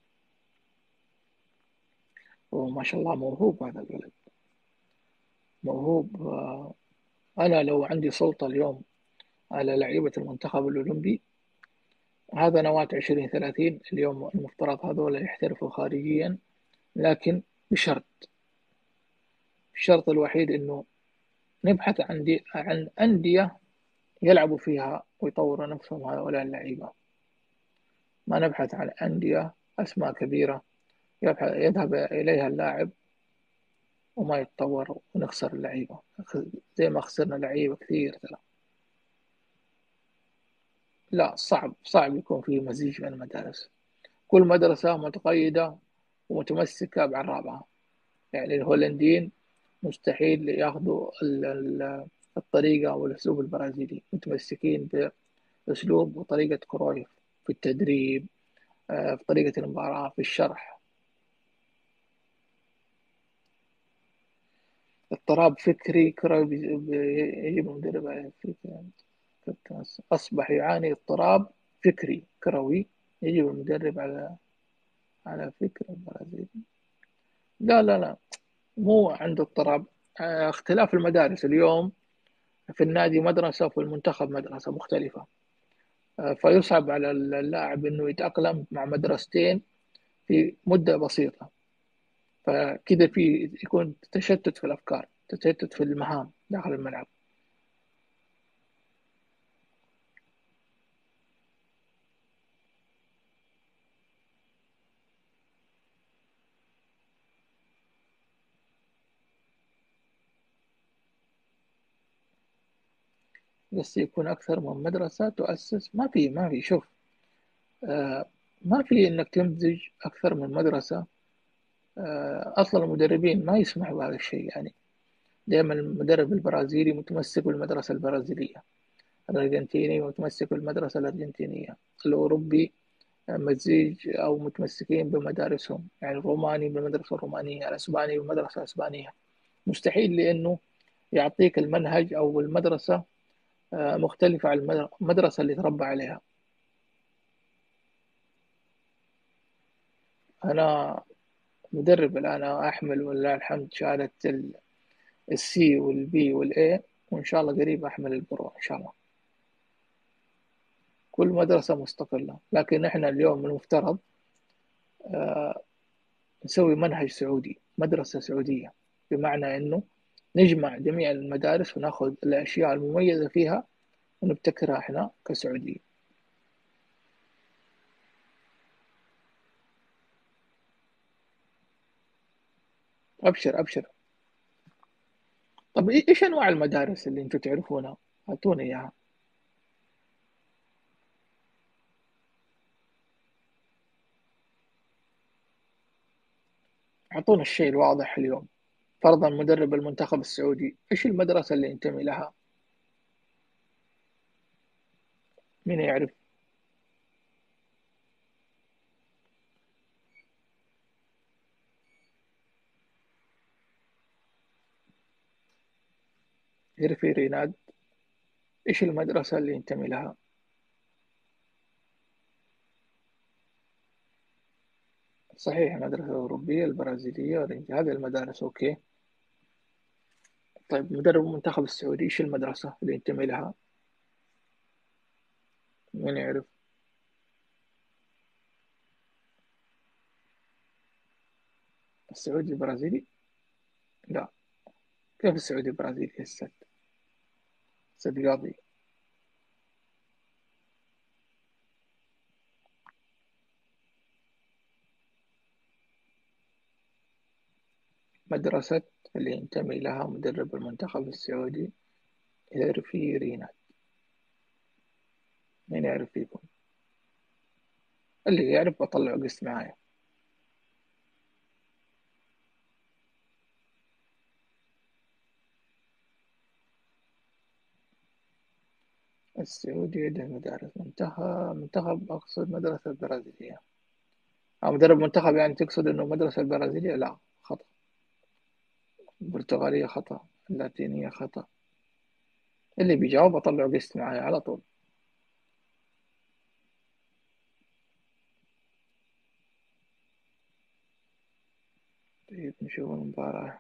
وما شاء الله موهوب هذا الولد، موهوب. آه، أنا لو عندي سلطة اليوم على لعيبة المنتخب الأولمبي، هذا نواة عشرين ثلاثين اليوم المفترض هذول يحترفوا خارجيا، لكن بشرط. الشرط الوحيد إنه نبحث عن دي عن أندية يلعبوا فيها ويطوروا نفسهم هؤلاء اللعيبة. ما نبحث عن أندية أسماء كبيرة يبحث يذهب إليها اللاعب وما يتطور ونخسر اللعيبة، زي ما خسرنا لعيبة كثير ترى. لا، صعب صعب يكون في مزيج من المدارس. كل مدرسة متقيدة ومتمسكة بعرابها. يعني الهولنديين مستحيل ياخذوا ال- ال- الطريقة أو الأسلوب البرازيلي، متمسكين بأسلوب وطريقة كرويف في التدريب، آه، في طريقة المباراة، في الشرح. اضطراب فكري، كرويف بي- بي- يجب المدرب على الفكرة. أصبح يعاني اضطراب فكري كروي، يجب المدرب على على فكرة البرازيل. لا لا لا، مو عنده اضطراب. آه، اختلاف المدارس اليوم، في النادي مدرسة وفي المنتخب مدرسة مختلفة. آه، فيصعب على اللاعب أنه يتأقلم مع مدرستين في مدة بسيطة. فكذا في يكون تشتت في الأفكار، تشتت في المهام داخل الملعب. بس يكون أكثر من مدرسة تؤسس. ما في ما في شوف، آه، ما في إنك تمزج أكثر من مدرسة. آه، أصلا المدربين ما يسمحوا بهذا الشيء. يعني دائما المدرب البرازيلي متمسك بالمدرسة البرازيلية، الأرجنتيني متمسك بالمدرسة الأرجنتينية، الأوروبي مزيج أو متمسكين بمدارسهم. يعني الروماني بالمدرسة الرومانية، الأسباني بالمدرسة الأسبانية. مستحيل لأنه يعطيك المنهج أو المدرسة آه، مختلفة عن المدرسة اللي تربى عليها. أنا مدرب الآن، أحمل ولله الحمد شهادة السي والبي والإي، وإن شاء الله قريب أحمل البرو إن شاء الله. كل مدرسة مستقلة، لكن إحنا اليوم المفترض آه، نسوي منهج سعودي، مدرسة سعودية، بمعنى إنه نجمع جميع المدارس وناخذ الأشياء المميزة فيها ونبتكرها إحنا كسعوديين. أبشر أبشر. طب إيش أنواع المدارس اللي أنتم تعرفونها؟ أعطوني إياها. أعطونا الشيء الواضح اليوم. فرضا مدرب المنتخب السعودي، إيش المدرسة اللي ينتمي لها؟ مين يعرف؟ يعرف ريناد؟ إيش المدرسة اللي ينتمي لها؟ صحيح المدرسة الأوروبية البرازيلية والإنجليزية، هذه المدارس أوكي. طيب مدرب المنتخب السعودي إيش المدرسة اللي ينتمي لها؟ مين يعرف؟ السعودي البرازيلي؟ لا، كيف السعودي البرازيلي هسه؟ سد قاضي. مدرسة اللي ينتمي لها مدرب المنتخب السعودي هيرفي رينات. مين يعرف فيكم؟ اللي يعرف بطلع قسط معايا. السعودي عنده مدارس منتخب منتخب أقصد مدرسة البرازيلية. أو مدرب منتخب يعني تقصد إنه مدرسة البرازيلية؟ لا خطأ. البرتغالية خطأ. اللاتينية خطأ. اللي بيجاوب أطلع قسط معايا على طول. طيب نشوف المباراة.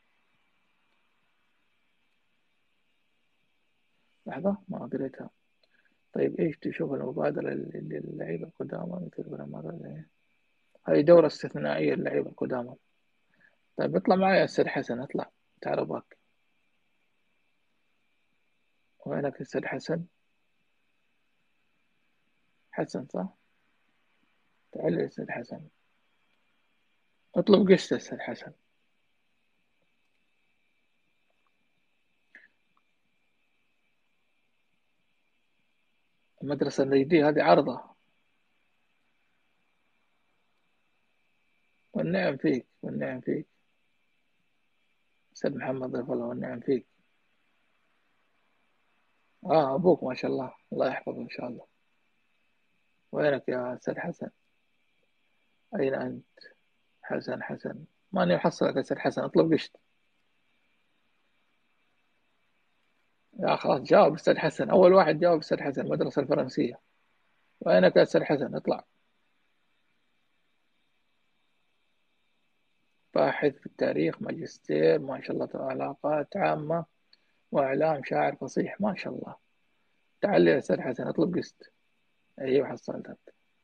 لحظة ما قريتها. طيب إيش تشوف المبادرة للعيبة القدامى مثل مرة؟ هاي دورة استثنائية للعيبة القدامى. طيب اطلع معي يا أستاذ حسن، اطلع تعال باك. وينك يا أستاذ حسن؟ حسن صح؟ تعال يا أستاذ حسن، اطلب قشة يا أستاذ حسن. المدرسة النجدية هذه عارضة. والنعم فيك والنعم فيك أستاذ محمد، ضيف الله والنعم فيك. آه أبوك ما شاء الله، الله يحفظه إن شاء الله. وينك يا أستاذ حسن؟ أين أنت؟ حسن حسن ماني محصلك يا أستاذ حسن، اطلب قشت. يا خلاص جاوب أستاذ حسن، أول واحد جاوب أستاذ حسن، المدرسة الفرنسية. وينك يا أستاذ حسن؟ اطلع. باحث في التاريخ، ماجستير ما شاء الله، علاقات عامة وإعلام، شاعر فصيح ما شاء الله. تعال يا أستاذ حسن اطلب قسط. أيوة حصلتك.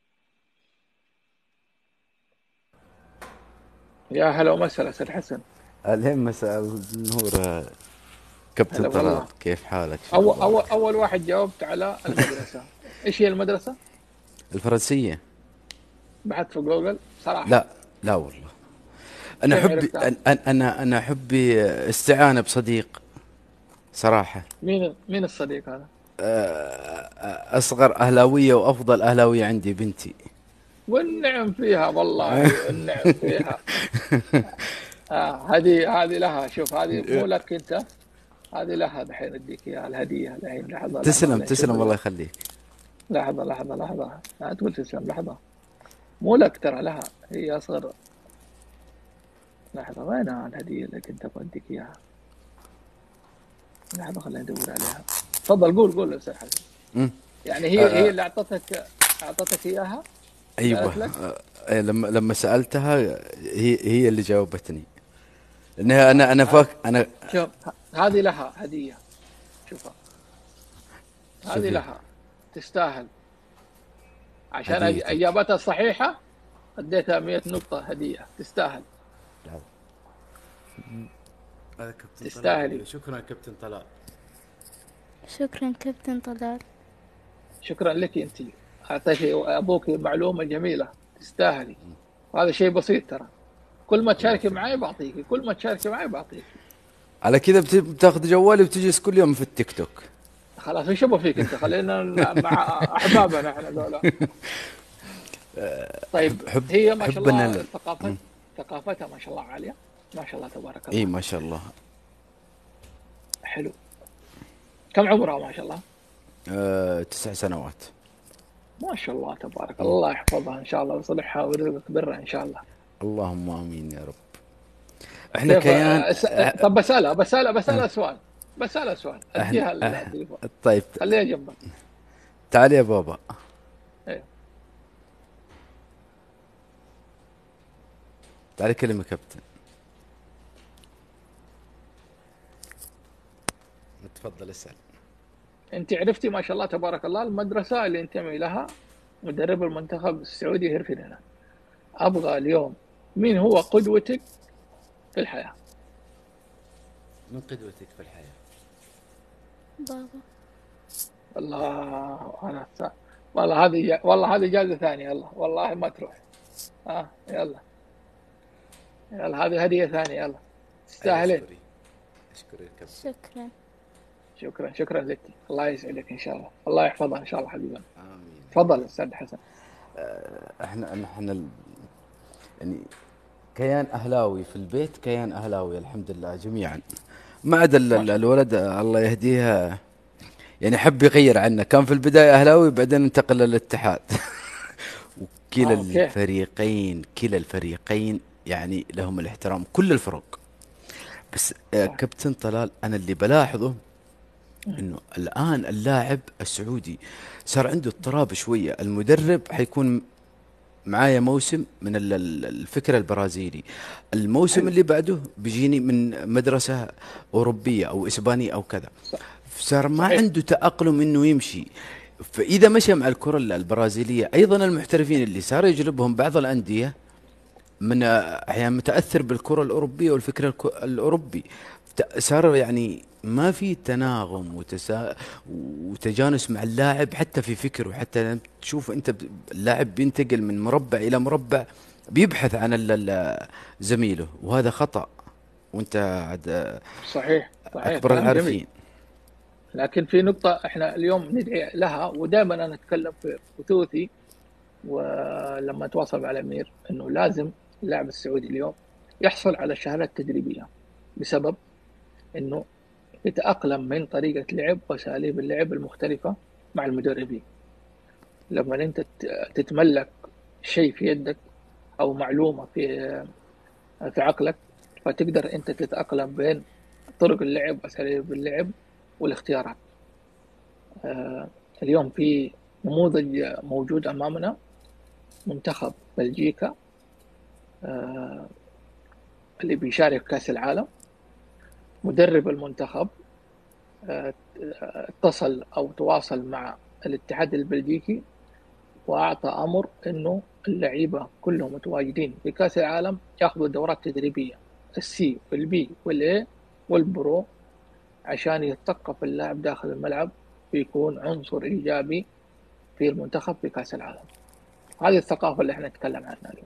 يا هلا ومسهلا أستاذ حسن. الهم مساء النور كابتن هلا طلال، والله. كيف حالك؟ شو أول أول اخبارك؟ أول واحد جاوبت على المدرسة. إيش هي المدرسة؟ الفرنسية. بحثت في جوجل صراحة. لا لا والله، انا كيف حبي عرفتها؟ أن- أن- انا انا حبي استعانة بصديق صراحة. مين مين الصديق هذا؟ آه، اصغر اهلاوية وافضل اهلاوية عندي بنتي. والنعم فيها والله، والنعم فيها. آه هذه هذه لها، شوف هذه مو لك أنت، هذه لها دحين أديك إياها الهدية. الحين لحظة لحظة تسلم خلينا نشوف تسلم الله ال- يخليك. لحظة لحظة لحظة، لا تقول تسلم، لحظة مو لك ترى، لها هي أصغر. لحظة وينها الهدية اللي كنت أبغى أديك إياها؟ لحظة خلينا ندور عليها. تفضل قول قول يا أستاذ حسن. مم. يعني هي هي آه، اللي أعطتك أعطتك إياها؟ ايوه. قالت لك؟ آه، لما لما سألتها هي هي اللي جاوبتني، لانها انا انا فاك انا شوف هذه لها هدية، شوفها هذه شوفي لها، تستاهل. عشان أج- هديتك. إجابتها الصحيحة اديتها مئة نقطة هدية، تستاهل. هذا كابتن تستاهلي. طلال. شكرا كابتن طلال. شكرا كابتن طلال. شكرا لك أنت، أعطيتي أبوك معلومة جميلة، تستاهلي. هذا شيء بسيط ترى، كل ما الله تشاركي يخليك. معي بعطيكي، كل ما تشاركي معي بعطيكي. على كذا بت- بتاخذ جوالي وتجلس كل يوم في التيك توك. خلاص وش ابغى فيك انت، خلينا مع احبابنا احنا ذولا. طيب حب هي ما شاء حبنا الله ل... ثقافت مم. ثقافتها ما شاء الله عالية، ما شاء الله تبارك اي الله. ما شاء الله. حلو. كم عمرها ما شاء الله؟ آه، تسع سنوات. ما شاء الله تبارك مم. الله، الله يحفظها ان شاء الله ويصلحها ويرزقك برا ان شاء الله. اللهم امين يا رب. احنا كيف كيان أس... أه... طب بسألها بسألها أه... بسألها سؤال، بسألها سؤال، اديها احنا أه... التليفون، طيب خليها جنبك. تعال يا بابا. ايوه على كلمة كابتن. تفضل اسأل. انت عرفتي ما شاء الله تبارك الله المدرسة اللي انتمي لها مدرب المنتخب السعودي هيرفي هنا. ابغى اليوم مين هو قدوتك في الحياة؟ من قدوتك في الحياة؟ بابا. والله انا س... والله هذه ج... والله هذه جائزة ثانية. يلا والله ما تروح. اه يلا يلا هذه هدية ثانية. يلا تستاهلين. اشكرك كابتن. شكرا. شكرا شكرا لك. الله يسعدك ان شاء الله. الله يحفظها ان شاء الله حبيبنا. امين. تفضل استاذ حسن. احنا احنا ال... يعني كيان اهلاوي في البيت، كيان اهلاوي الحمد لله جميعا، ما عدا الولد الله يهديها يعني حب يغير عنه، كان في البدايه اهلاوي بعدين انتقل للاتحاد. وكلا آه، أوكي. الفريقين كلا الفريقين يعني لهم الاحترام، كل الفرق. بس آه، صح. كابتن طلال انا اللي بلاحظه انه الان اللاعب السعودي صار عنده اضطراب شويه. المدرب حيكون معايا موسم من ال- ال- الفكر البرازيلي، الموسم حلو. اللي بعده بيجيني من مدرسة أوروبية أو إسبانية أو كذا. صح. صار ما صحيح. عنده تأقلم إنه يمشي. فإذا مشى مع الكرة البرازيلية، أيضا المحترفين اللي صار يجلبهم بعض الأندية من أحيانا متأثر بالكرة الأوروبية والفكر الك- الأوروبي، ت- صار يعني ما في تناغم وتسا... وتجانس مع اللاعب حتى في فكره. حتى لما تشوف انت ب- اللاعب بينتقل من مربع الى مربع بيبحث عن ال- ال- زميله، وهذا خطأ. وانت عاد صحيح صحيح اكبر كلام جميل. العارفين. لكن في نقطة احنا اليوم ندعي لها، ودائما انا اتكلم في بثوثي ولما اتواصل مع الامير انه لازم اللاعب السعودي اليوم يحصل على الشهادات التدريبية، بسبب انه يتأقلم من طريقة لعب واساليب اللعب المختلفة مع المدربين. لما انت ت- تتملك شيء في يدك او معلومة في في عقلك، فتقدر انت تتأقلم بين طرق اللعب واساليب اللعب والاختيارات. آه، اليوم في نموذج موجود امامنا، منتخب بلجيكا آه، اللي بيشارك كأس العالم. مدرب المنتخب آه، اتصل او تواصل مع الاتحاد البلجيكي واعطى امر انه اللعيبه كلهم متواجدين في كاس العالم ياخذوا دورات تدريبيه، السي والبي والاي والبرو، عشان يتثقف اللاعب داخل الملعب ويكون عنصر ايجابي في المنتخب في كاس العالم. هذه الثقافه اللي احنا نتكلم عنها اليوم.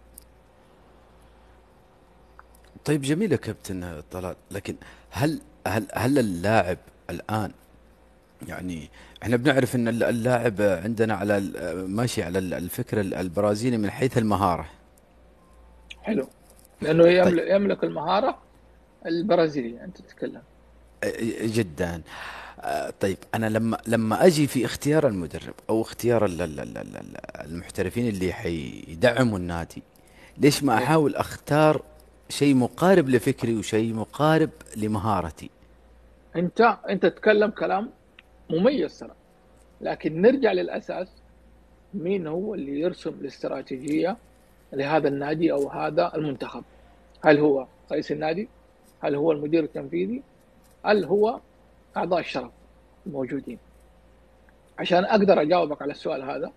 طيب جميل يا كابتن طلال، لكن هل هل هل اللاعب الآن يعني احنا بنعرف ان اللاعب عندنا على ال- ماشي على ال- الفكر البرازيلي من حيث المهارة. حلو، لانه طيب يملك, يملك المهاره البرازيليه انت تتكلم. جدا. آه، طيب انا لما لما اجي في اختيار المدرب او اختيار ال- ال- ال- ال- المحترفين اللي حيدعموا النادي، ليش ما إيه. احاول اختار شيء مقارب لفكري وشيء مقارب لمهارتي؟ انت انت تتكلم كلام مميز ترى، لكن نرجع للاساس، مين هو اللي يرسم الاستراتيجيه لهذا النادي او هذا المنتخب؟ هل هو رئيس النادي؟ هل هو المدير التنفيذي؟ هل هو اعضاء الشرف الموجودين؟ عشان اقدر اجاوبك على السؤال هذا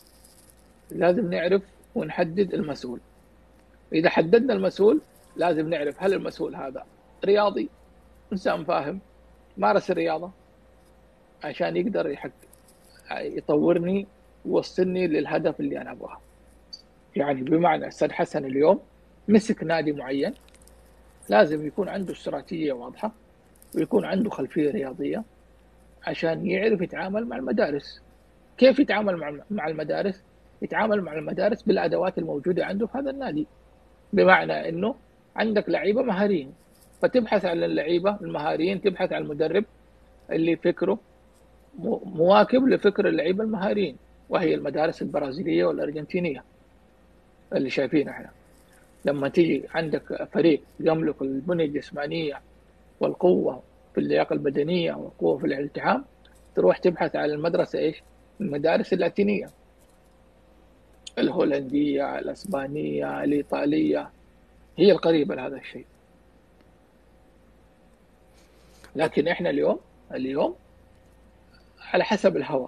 لازم نعرف ونحدد المسؤول. اذا حددنا المسؤول لازم نعرف هل المسؤول هذا رياضي، انسان فاهم، مارس الرياضه عشان يقدر يحقق يطورني ويوصلني للهدف اللي انا ابغاه. يعني بمعنى استاذ حسن اليوم مسك نادي معين، لازم يكون عنده استراتيجيه واضحه ويكون عنده خلفيه رياضيه عشان يعرف يتعامل مع المدارس. كيف يتعامل مع مع المدارس؟ يتعامل مع المدارس بالادوات الموجوده عنده في هذا النادي. بمعنى انه عندك لعيبه مهاريين، فتبحث عن اللعيبه المهاريين، تبحث عن المدرب اللي فكره مواكب لفكر اللعيبه المهاريين، وهي المدارس البرازيليه والارجنتينيه اللي شايفينها احنا. لما تيجي عندك فريق يملك البنيه الجسمانيه والقوه في اللياقه البدنيه والقوه في الالتحام، تروح تبحث عن المدرسه ايش؟ المدارس اللاتينيه، الهولنديه، الاسبانيه، الايطاليه، هي القريبة لهذا الشيء. لكن احنا اليوم اليوم على حسب الهوى.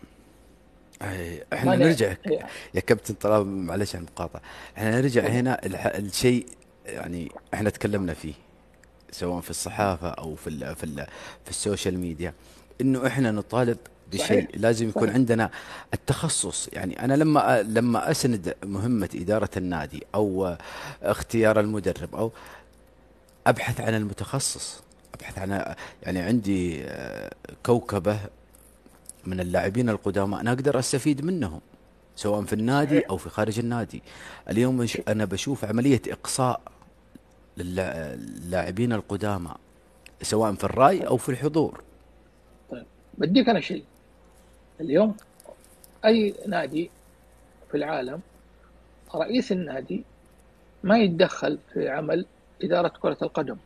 أي، ما احنا ن... نرجع إيه، يا كابتن طلال، معلش عن المقاطعة. احنا نرجع تفضل. هنا الح- الشيء، يعني احنا تكلمنا فيه سواء في الصحافة او في ال في ال في السوشيال ميديا، انه احنا نطالب بشيء صحيح لازم يكون صحيح عندنا التخصص. يعني انا لما أ- لما اسند مهمة إدارة النادي او اختيار المدرب، او ابحث عن المتخصص، ابحث عن، يعني عندي آه، كوكبة من اللاعبين القدامى انا اقدر استفيد منهم سواء في النادي صحيح. او في خارج النادي. اليوم مش- انا بشوف عملية اقصاء للع- للاعبين القدامى سواء في الرأي طيب او في الحضور. طيب بديك أنا شيء. اليوم أي نادي في العالم رئيس النادي ما يتدخل في عمل إدارة كرة القدم.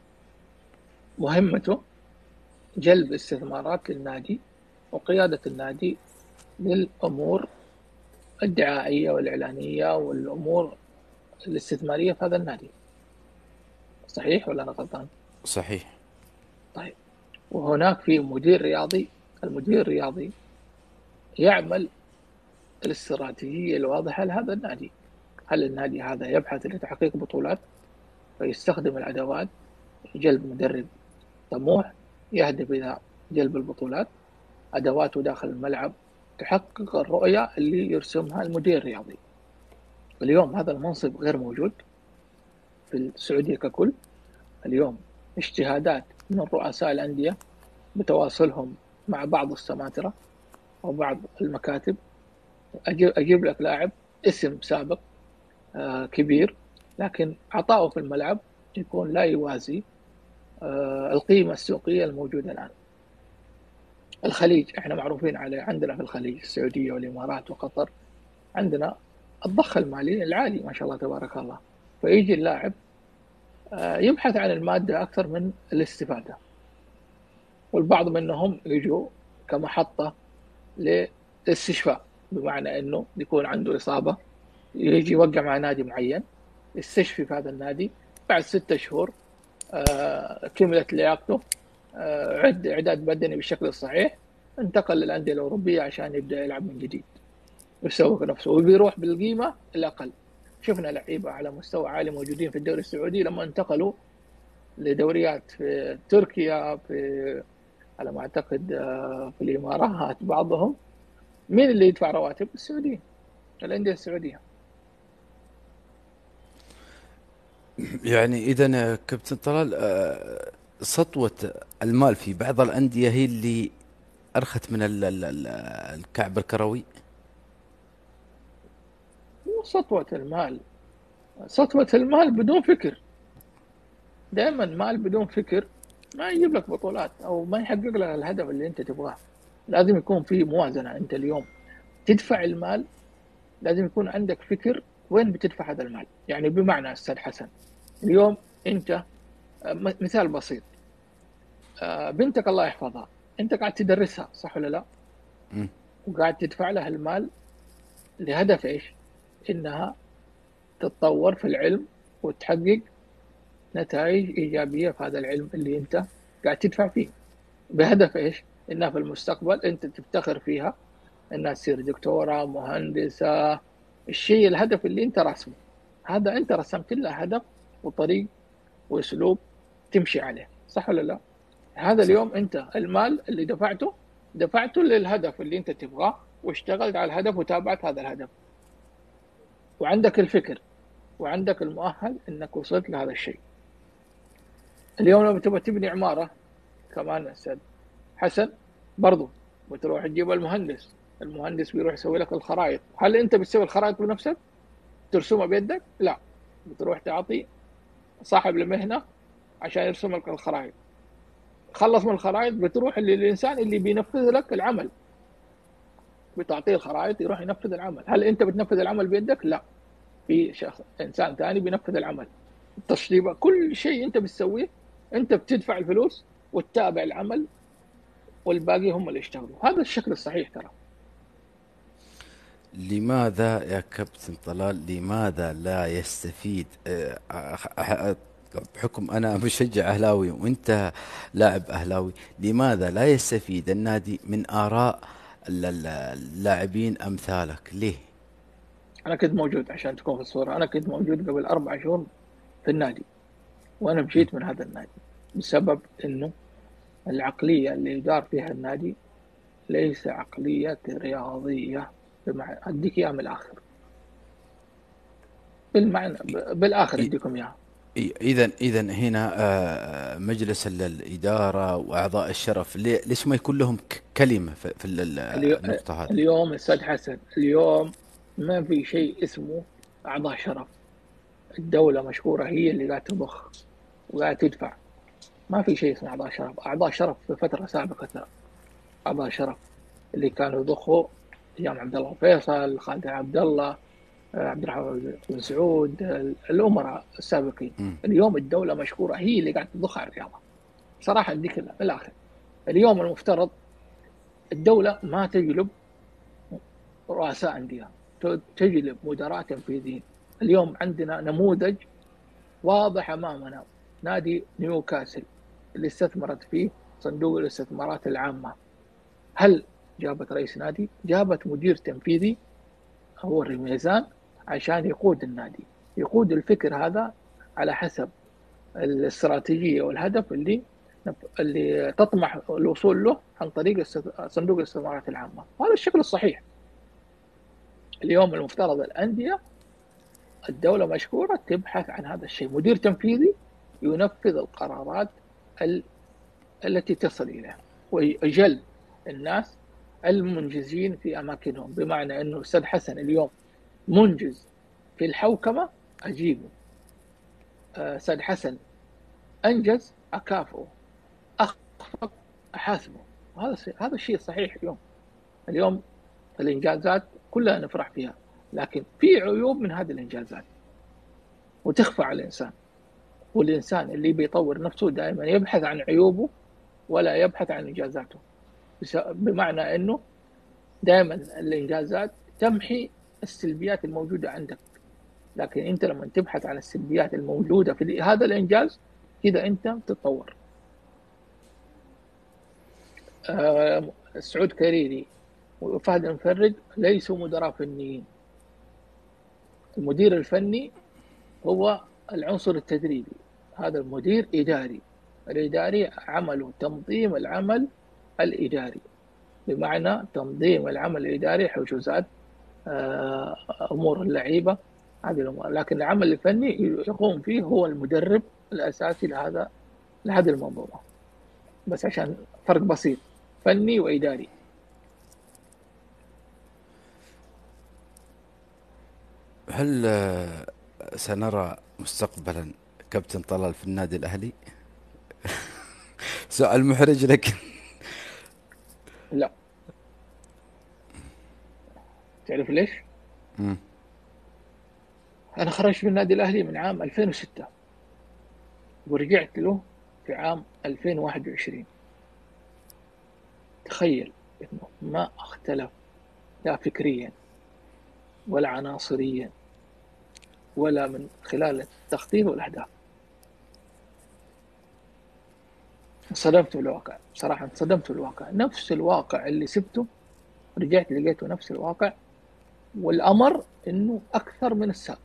مهمته جلب استثمارات للنادي وقيادة النادي للأمور الدعائية والإعلانية والأمور الاستثمارية في هذا النادي. صحيح ولا أنا غلطان؟ صحيح. طيب، وهناك في مدير رياضي. المدير الرياضي يعمل الاستراتيجية الواضحة لهذا النادي. هل النادي هذا يبحث لتحقيق بطولات، فيستخدم الأدوات، جلب مدرب طموح يهدف إلى جلب البطولات، أدواته داخل الملعب تحقق الرؤية اللي يرسمها المدير الرياضي. اليوم هذا المنصب غير موجود في السعودية ككل. اليوم اجتهادات من رؤساء الأندية بتواصلهم مع بعض السماترة أو بعض المكاتب، أجيب, أجيب لك لاعب اسم سابق آه كبير، لكن عطاؤه في الملعب يكون لا يوازي آه القيمة السوقية الموجودة الآن. الخليج احنا معروفين عليه، عندنا في الخليج السعودية والإمارات وقطر عندنا الضخ المالي العالي ما شاء الله تبارك الله. فيجي اللاعب آه يبحث عن المادة أكثر من الاستفادة، والبعض منهم يجوا كمحطة للاستشفاء، بمعنى أنه يكون عنده إصابة يجي يوقع مع نادي معين يستشفي في هذا النادي، بعد ستة شهور آه كملت لياقته، آه عد إعداد بدني بالشكل الصحيح، انتقل للأندية الأوروبية عشان يبدأ يلعب من جديد ويسوق نفسه وبيروح بالقيمة الأقل. شفنا لعيبة على مستوى عالي موجودين في الدوري السعودي لما انتقلوا لدوريات في تركيا، في على ما أعتقد في الإمارات بعضهم، مين اللي يدفع رواتب؟ السعوديين، الأندية السعودية. يعني إذا كابتن طلال، آه، سطوة المال في بعض الأندية هي اللي أرخت من ال- ال- ال- الكعب الكروي. سطوة المال، سطوة المال بدون فكر. دائما مال بدون فكر ما يجيب لك بطولات أو ما يحقق لك الهدف اللي أنت تبغاه. لازم يكون في موازنة. أنت اليوم تدفع المال، لازم يكون عندك فكر وين بتدفع هذا المال. يعني بمعنى أستاذ حسن، اليوم أنت مثال بسيط، بنتك الله يحفظها أنت قاعد تدرسها صح ولا لا؟ م. وقاعد تدفع لها المال لهدف إيش؟ إنها تتطور في العلم وتحقق نتائج إيجابية في هذا العلم اللي أنت قاعد تدفع فيه، بهدف إيش؟ إنها في المستقبل أنت تفتخر فيها، إنها تصير دكتورة، مهندسة، الشيء الهدف اللي أنت راسمه. هذا أنت رسمت له هدف وطريق وأسلوب تمشي عليه، صح ولا لا؟ هذا صح. اليوم أنت المال اللي دفعته دفعته للهدف اللي أنت تبغاه، واشتغلت على الهدف وتابعت هذا الهدف، وعندك الفكر وعندك المؤهل إنك وصلت لهذا الشيء. اليوم لما تبغى تبني عمارة كمان أستاذ حسن برضو بتروح تجيب المهندس، المهندس بيروح يسوي لك الخرائط. هل أنت بتسوي الخرائط بنفسك ترسمها بيدك؟ لا، بتروح تعطي صاحب المهنة عشان يرسم لك الخرائط. خلص من الخرائط بتروح للإنسان اللي بينفذ لك العمل، بتعطيه الخرائط يروح ينفذ العمل. هل أنت بتنفذ العمل بيدك؟ لا، في شخص إنسان ثاني بينفذ العمل، التشطيبة، كل شيء أنت بتسويه أنت بتدفع الفلوس وتتابع العمل، والباقي هم اللي يشتغلوا. هذا الشكل الصحيح ترى. لماذا يا كابتن طلال، لماذا لا يستفيد آه، أخ- أح- بحكم أنا مشجع أهلاوي وأنت لاعب أهلاوي، لماذا لا يستفيد النادي من آراء ال- ال- اللاعبين أمثالك؟ ليه؟ انا كنت موجود عشان تكون في الصوره، انا كنت موجود قبل اربع شهور في النادي، وانا مشيت من هذا النادي بسبب انه العقليه اللي يدار فيها النادي ليس عقليه رياضيه. بمعنى اديك اياها من الاخر، بالمعنى بالاخر اديكم اياها. إذا إذا هنا آه، مجلس ال- الإدارة وأعضاء الشرف، ليه- ليش ما يكون لهم ك- كلمة في في ال- ال- اليو- النقطة هذه؟ اليوم استاذ حسن، اليوم ما في شيء اسمه اعضاء شرف. الدوله مشكوره هي اللي قاعده تضخ وقاعده تدفع. ما في شيء اسمه اعضاء شرف. اعضاء شرف في فتره سابقه ترى، اعضاء شرف اللي كانوا يضخوا ايام عبد الله فيصل، خالد عبد الله، آه، عبد الرحمن بن سعود، آه، الامراء السابقين. مم. اليوم الدوله مشكوره هي اللي قاعده تضخ على الرياضه. صراحه اديك من الاخر، اليوم المفترض الدوله ما تجلب رؤساء انديه، ت- تجلب مدراء تنفيذيين. اليوم عندنا نموذج واضح امامنا، نادي نيوكاسل اللي استثمرت فيه صندوق الاستثمارات العامه. هل جابت رئيس نادي؟ جابت مدير تنفيذي هو الرميزان عشان يقود النادي، يقود الفكر هذا على حسب الاستراتيجية والهدف اللي اللي تطمح الوصول له عن طريق است- صندوق الاستثمارات العامة. وهذا الشكل الصحيح. اليوم المفترض الأندية الدولة مشكورة تبحث عن هذا الشيء، مدير تنفيذي ينفذ القرارات ال- التي تصل إليه ويجل الناس المنجزين في أماكنهم. بمعنى أنه أستاذ حسن اليوم منجز في الحوكمة أجيبه، آه، أستاذ حسن أنجز أكافئه، أخفق أحاسبه. هذا هذا الشيء صحيح. اليوم اليوم الإنجازات كلها نفرح فيها، لكن في عيوب من هذه الإنجازات وتخفى على الإنسان. والإنسان اللي بيطور نفسه دائما يبحث عن عيوبه ولا يبحث عن إنجازاته. بمعنى أنه دائما الإنجازات تمحي السلبيات الموجودة عندك، لكن أنت لما تبحث عن السلبيات الموجودة في هذا الإنجاز كذا أنت تتطور. آه، سعود كريري وفهد المفرج ليسوا مدراء فنيين. المدير الفني هو العنصر التدريبي، هذا المدير إداري. الإداري عمله تنظيم العمل الإداري، بمعنى تنظيم العمل الإداري، حجوزات، آه، أمور اللعيبة، هذه الأمور. لكن العمل الفني يقوم فيه هو المدرب الأساسي لهذا لهذه المنظومة. بس عشان فرق بسيط، فني وإداري. هل آه، سنرى مستقبلا كابتن طلال في النادي الأهلي؟ سؤال محرج لكن لا. تعرف ليش؟ مم. أنا خرجت من النادي الأهلي من عام ألفين وستة ورجعت له في عام ألفين وواحد وعشرين. تخيل إنه ما اختلف لا فكريا ولا عناصريا ولا من خلال التخطيط والأهداف. انصدمت بالواقع صراحة، انصدمت بالواقع. نفس الواقع اللي سبته رجعت لقيته نفس الواقع، والأمر إنه أكثر من السابق.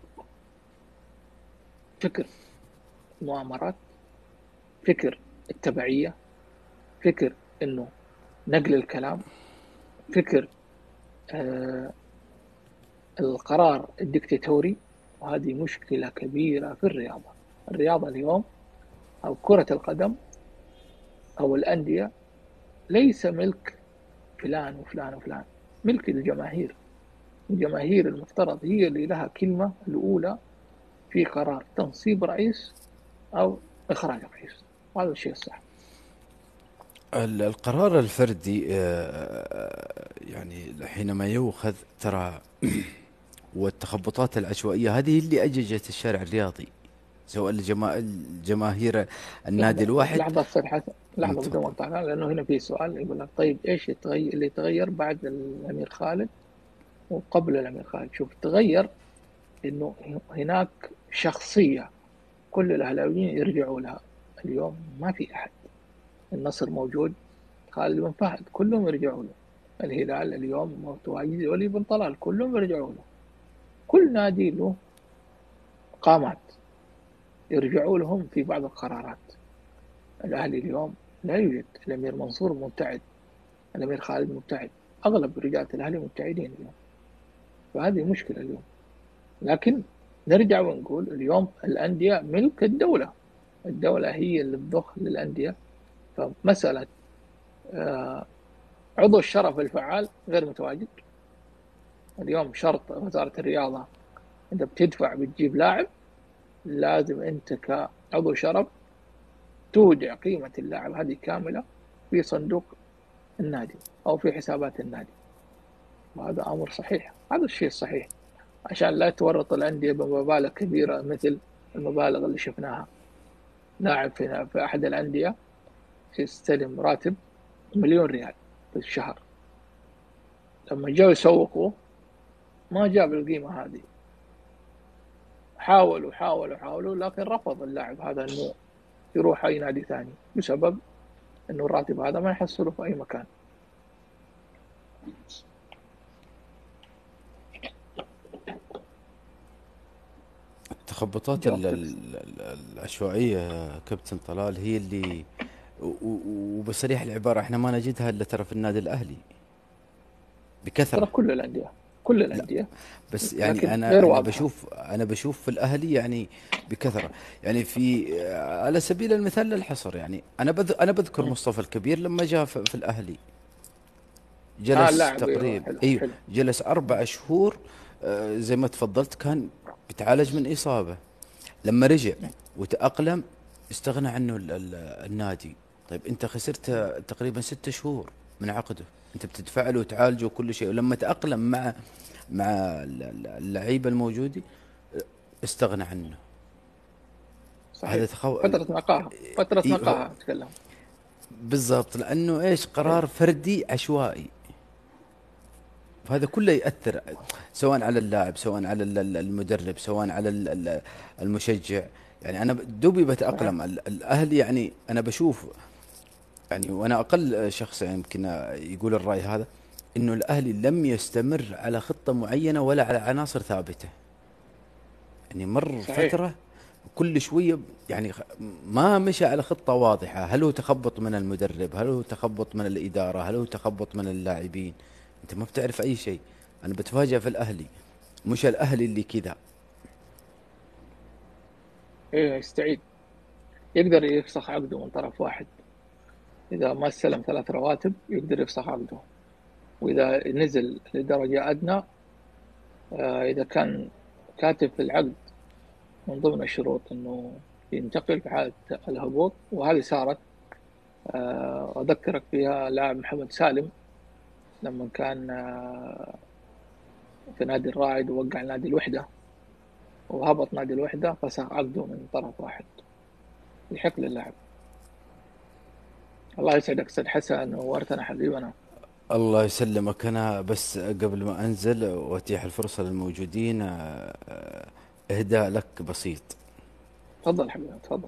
فكر المؤامرات، فكر التبعية، فكر إنه نقل الكلام، فكر آه القرار الدكتاتوري. وهذه مشكلة كبيرة في الرياضة. الرياضة اليوم أو كرة القدم أو الأندية ليس ملك فلان وفلان وفلان، ملك الجماهير. الجماهير المفترض هي اللي لها كلمة الأولى في قرار تنصيب رئيس أو إخراج رئيس، وهذا الشيء الصح. ال- القرار الفردي آه، يعني حينما يؤخذ ترى والتخبطات العشوائية هذه اللي أججت الشارع الرياضي، سواء الجما... الجماهير النادي لحظة الواحد. لحظة أستاذ حسن، لحظة بدون تفضل. مقاطعة، لأنه هنا في سؤال يقول لك طيب إيش يتغير اللي تغير بعد الأمير خالد وقبل الأمير خالد. شوف تغير إنه هناك شخصية كل الأهلاويين يرجعوا لها. اليوم ما في أحد. النصر موجود، خالد بن فهد كلهم يرجعوا له. الهلال اليوم متواجد، ولي بن طلال كلهم يرجعوا له. كل نادي له قامات يرجعوا لهم في بعض القرارات. الأهلي اليوم لا يوجد. الأمير منصور مبتعد، الأمير خالد مبتعد، أغلب رجال الأهلي مبتعدين اليوم. فهذه مشكلة اليوم. لكن نرجع ونقول اليوم الأندية ملك الدولة، الدولة هي اللي تضخ للأندية. فمسألة آه عضو الشرف الفعال غير متواجد اليوم. شرط وزارة الرياضة أنت بتدفع بتجيب لاعب، لازم أنت كعضو شرف تودع قيمة اللاعب هذه كاملة في صندوق النادي أو في حسابات النادي. وهذا أمر صحيح، هذا الشيء الصحيح، عشان لا تورط الأندية بمبالغ كبيرة مثل المبالغ اللي شفناها. لاعب في في أحد الأندية يستلم راتب مليون ريال في الشهر، لما جاءوا يسوقوا ما جاب القيمة هذه. حاولوا حاولوا حاولوا لكن رفض اللاعب هذا إنه يروح أي نادي ثاني بسبب إنه الراتب هذا ما يحصله في أي مكان. التخبطات ال- ال- ال- العشوائية يا كابتن طلال هي اللي و- و- وبصريح العبارة احنا ما نجدها الا ترى في النادي الاهلي ترى بكثرة. كل الأندية كل لا الأندية بس لكن يعني انا غير انا واضحة. بشوف انا بشوف في الاهلي يعني بكثرة. يعني في على سبيل المثال للحصر، يعني انا بذ انا بذكر مم. مصطفى الكبير لما جاء في, في الاهلي آه جلس اللاعب أيوه تقريبا حلو ايوه حلو. جلس اربع شهور. آه، زي ما تفضلت كان بيتعالج من اصابة. لما رجع وتأقلم استغنى عنه ال- ال- النادي. طيب انت خسرت تقريبا ستة شهور من عقده، انت بتدفع له وتعالجه وكل شيء، ولما تأقلم مع مع ال- ال- اللعيبة الموجودة استغنى عنه. هذا صحيح، تخو... فترة نقاهة فترة إيه هو نقاهة أتكلم. بالضبط، لأنه ايش إيه. قرار فردي عشوائي. فهذا كله يأثر سواء على اللاعب، سواء على ال- ال- المدرب، سواء على ال- ال- المشجع. يعني أنا دوبي صحيح. بتأقلم ال- الأهلي. يعني أنا بشوف، يعني وأنا أقل شخص يعني يمكن يقول الرأي هذا، إنه الأهلي لم يستمر على خطة معينة ولا على عناصر ثابتة. يعني مر صحيح. فترة كل شوية يعني خ- ما مشى على خطة واضحة. هل هو تخبط من المدرب؟ هل هو تخبط من الإدارة؟ هل هو تخبط من اللاعبين؟ أنت ما بتعرف أي شيء. أنا بتفاجأ في الأهلي، مش الأهلي اللي كذا. إيه يستعيد، يقدر يفسخ عقده من طرف واحد. إذا ما استلم ثلاث رواتب يقدر يفسخ عقده، وإذا نزل لدرجة أدنى آه، إذا كان كاتب في العقد من ضمن الشروط إنه ينتقل في حالة الهبوط، وهذه صارت. آه، أذكرك فيها لاعب محمد سالم لما كان آه، في نادي الرائد ووقع نادي الوحدة وهبط نادي الوحدة، فسخ عقده من طرف واحد يحق للاعب. الله يسعدك أستاذ حسن، نورتنا حبيبنا. الله يسلمك. أنا بس قبل ما أنزل وأتيح الفرصة للموجودين آه، آه، إهداء لك بسيط. تفضل حبيبنا تفضل.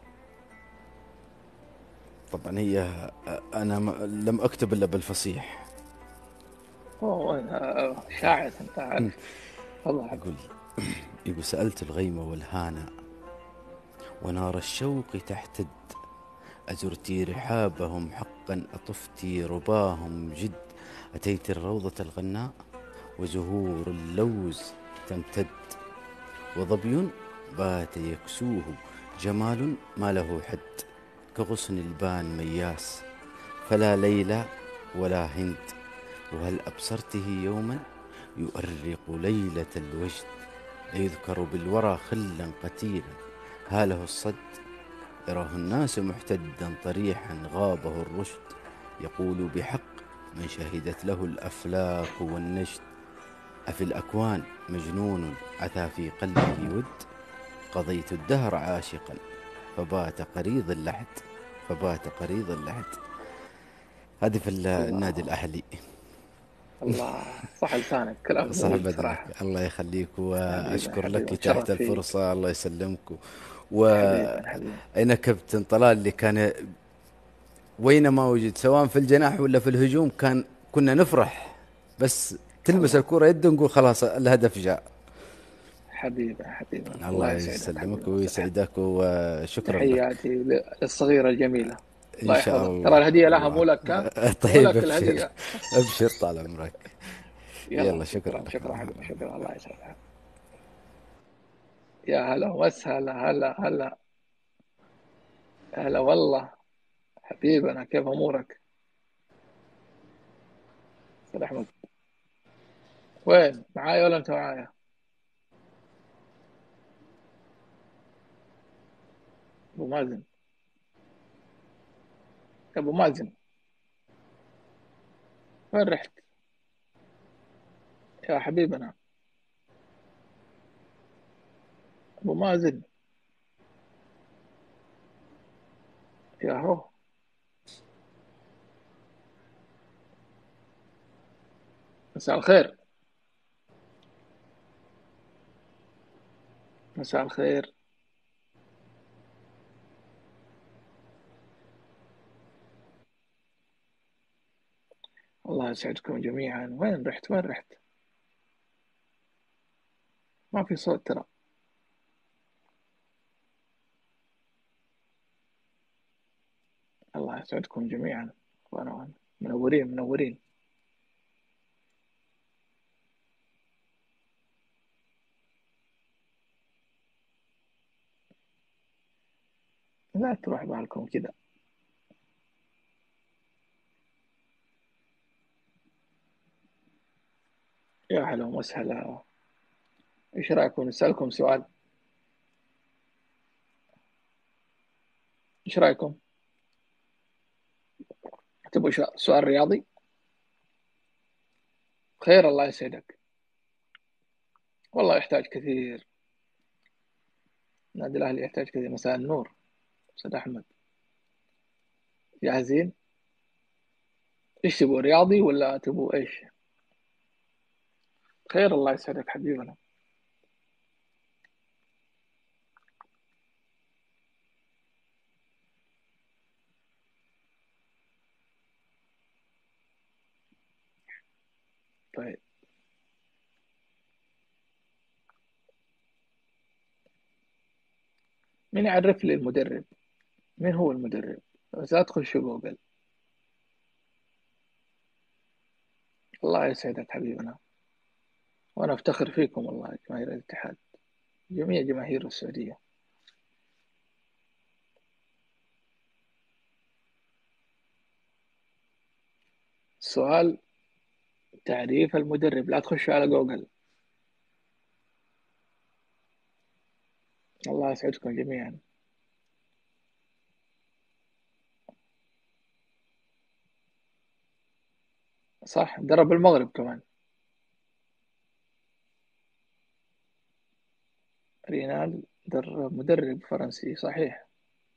طبعا هي آه، أنا م- لم أكتب إلا بالفصيح. أوه آه، شاعر أنت مم. عارف. تفضل حبيبي. يقول يقول سألت الغيم والهانا ونار الشوق تحتد، أزرتي رحابهم حقا أطفتي رباهم جد، أتيت الروضة الغناء وزهور اللوز تمتد، وظبي بات يكسوه جمال ما له حد، كغصن البان مياس فلا ليلى ولا هند، وهل أبصرته يوما يؤرق ليلة الوجد، يذكر بالورى خلا قتيلا هاله الصد، يراه الناس محتدا طريحا غابه الرشد، يقول بحق من شهدت له الأفلاك والنجد، أفي الأكوان مجنون عثى في قلبه ود، قضيت الدهر عاشقا فبات قريض اللحد، فبات قريض اللحد. هذه في النادي الله الأهلي. الله صح لسانك، كلام صح جميل بدنك، صراحة. الله يخليك، حبيبي وأشكر لك حبيبي إتاحة نتشرف فيك. الفرصة، الله يسلمك. حبيبي حبيبي. وأين كابتن طلال اللي كان وينما وجد، سواء في الجناح ولا في الهجوم، كان كنا نفرح بس تلمس الله الكرة يده نقول خلاص الهدف جاء. حبيبي حبيبي، الله الله يسعدك حبيبي يسلمك ويسعدك. ويسعدك، وشكرا لك. تحياتي للصغيرة الجميلة، إن الله شاء يحفظها. الله. ترى الهدية لها مو الله لك، ها؟ مو طيب، لك ابشر الهدية. ابشر طال عمرك. يلا يلا شكرا شكرا لك. شكرا حبيبي، شكرا، الله يسعدك. يا هلا وسهلا، هلا هلا هلا والله حبيبنا، كيف امورك؟ استاذ احمد وين، معايا ولا انت معايا؟ ابو مازن، يا ابو مازن وين رحت يا حبيبنا؟ ابو مازن يا هو. مساء الخير، مساء الخير. الله يسعدكم جميعا. وين رحت وين رحت؟ ما في صوت ترى. الله يسعدكم جميعا، وانا منورين منورين. لا تروح بالكم كذا. يا هلا وسهلا. ايش رايكم نسالكم سؤال؟ ايش رايكم؟ تبغوا سؤال رياضي؟ خير، الله يسعدك. والله يحتاج كثير، النادي الاهلي يحتاج كثير. مساء النور استاذ احمد، جاهزين؟ ايش تبغوا، رياضي ولا تبغوا ايش؟ خير، الله يسعدك حبيبنا. طيب، مين يعرف لي المدرب؟ مين هو المدرب؟ بس ادخل شو جوجل. الله يسعدك حبيبنا، وانا افتخر فيكم والله، جماهير الاتحاد، جميع جماهير السعودية. السؤال تعريف المدرب، لا تخشوا على جوجل. الله يسعدكم جميعا. صح، درب المغرب كمان. رينال درب، مدرب فرنسي صحيح.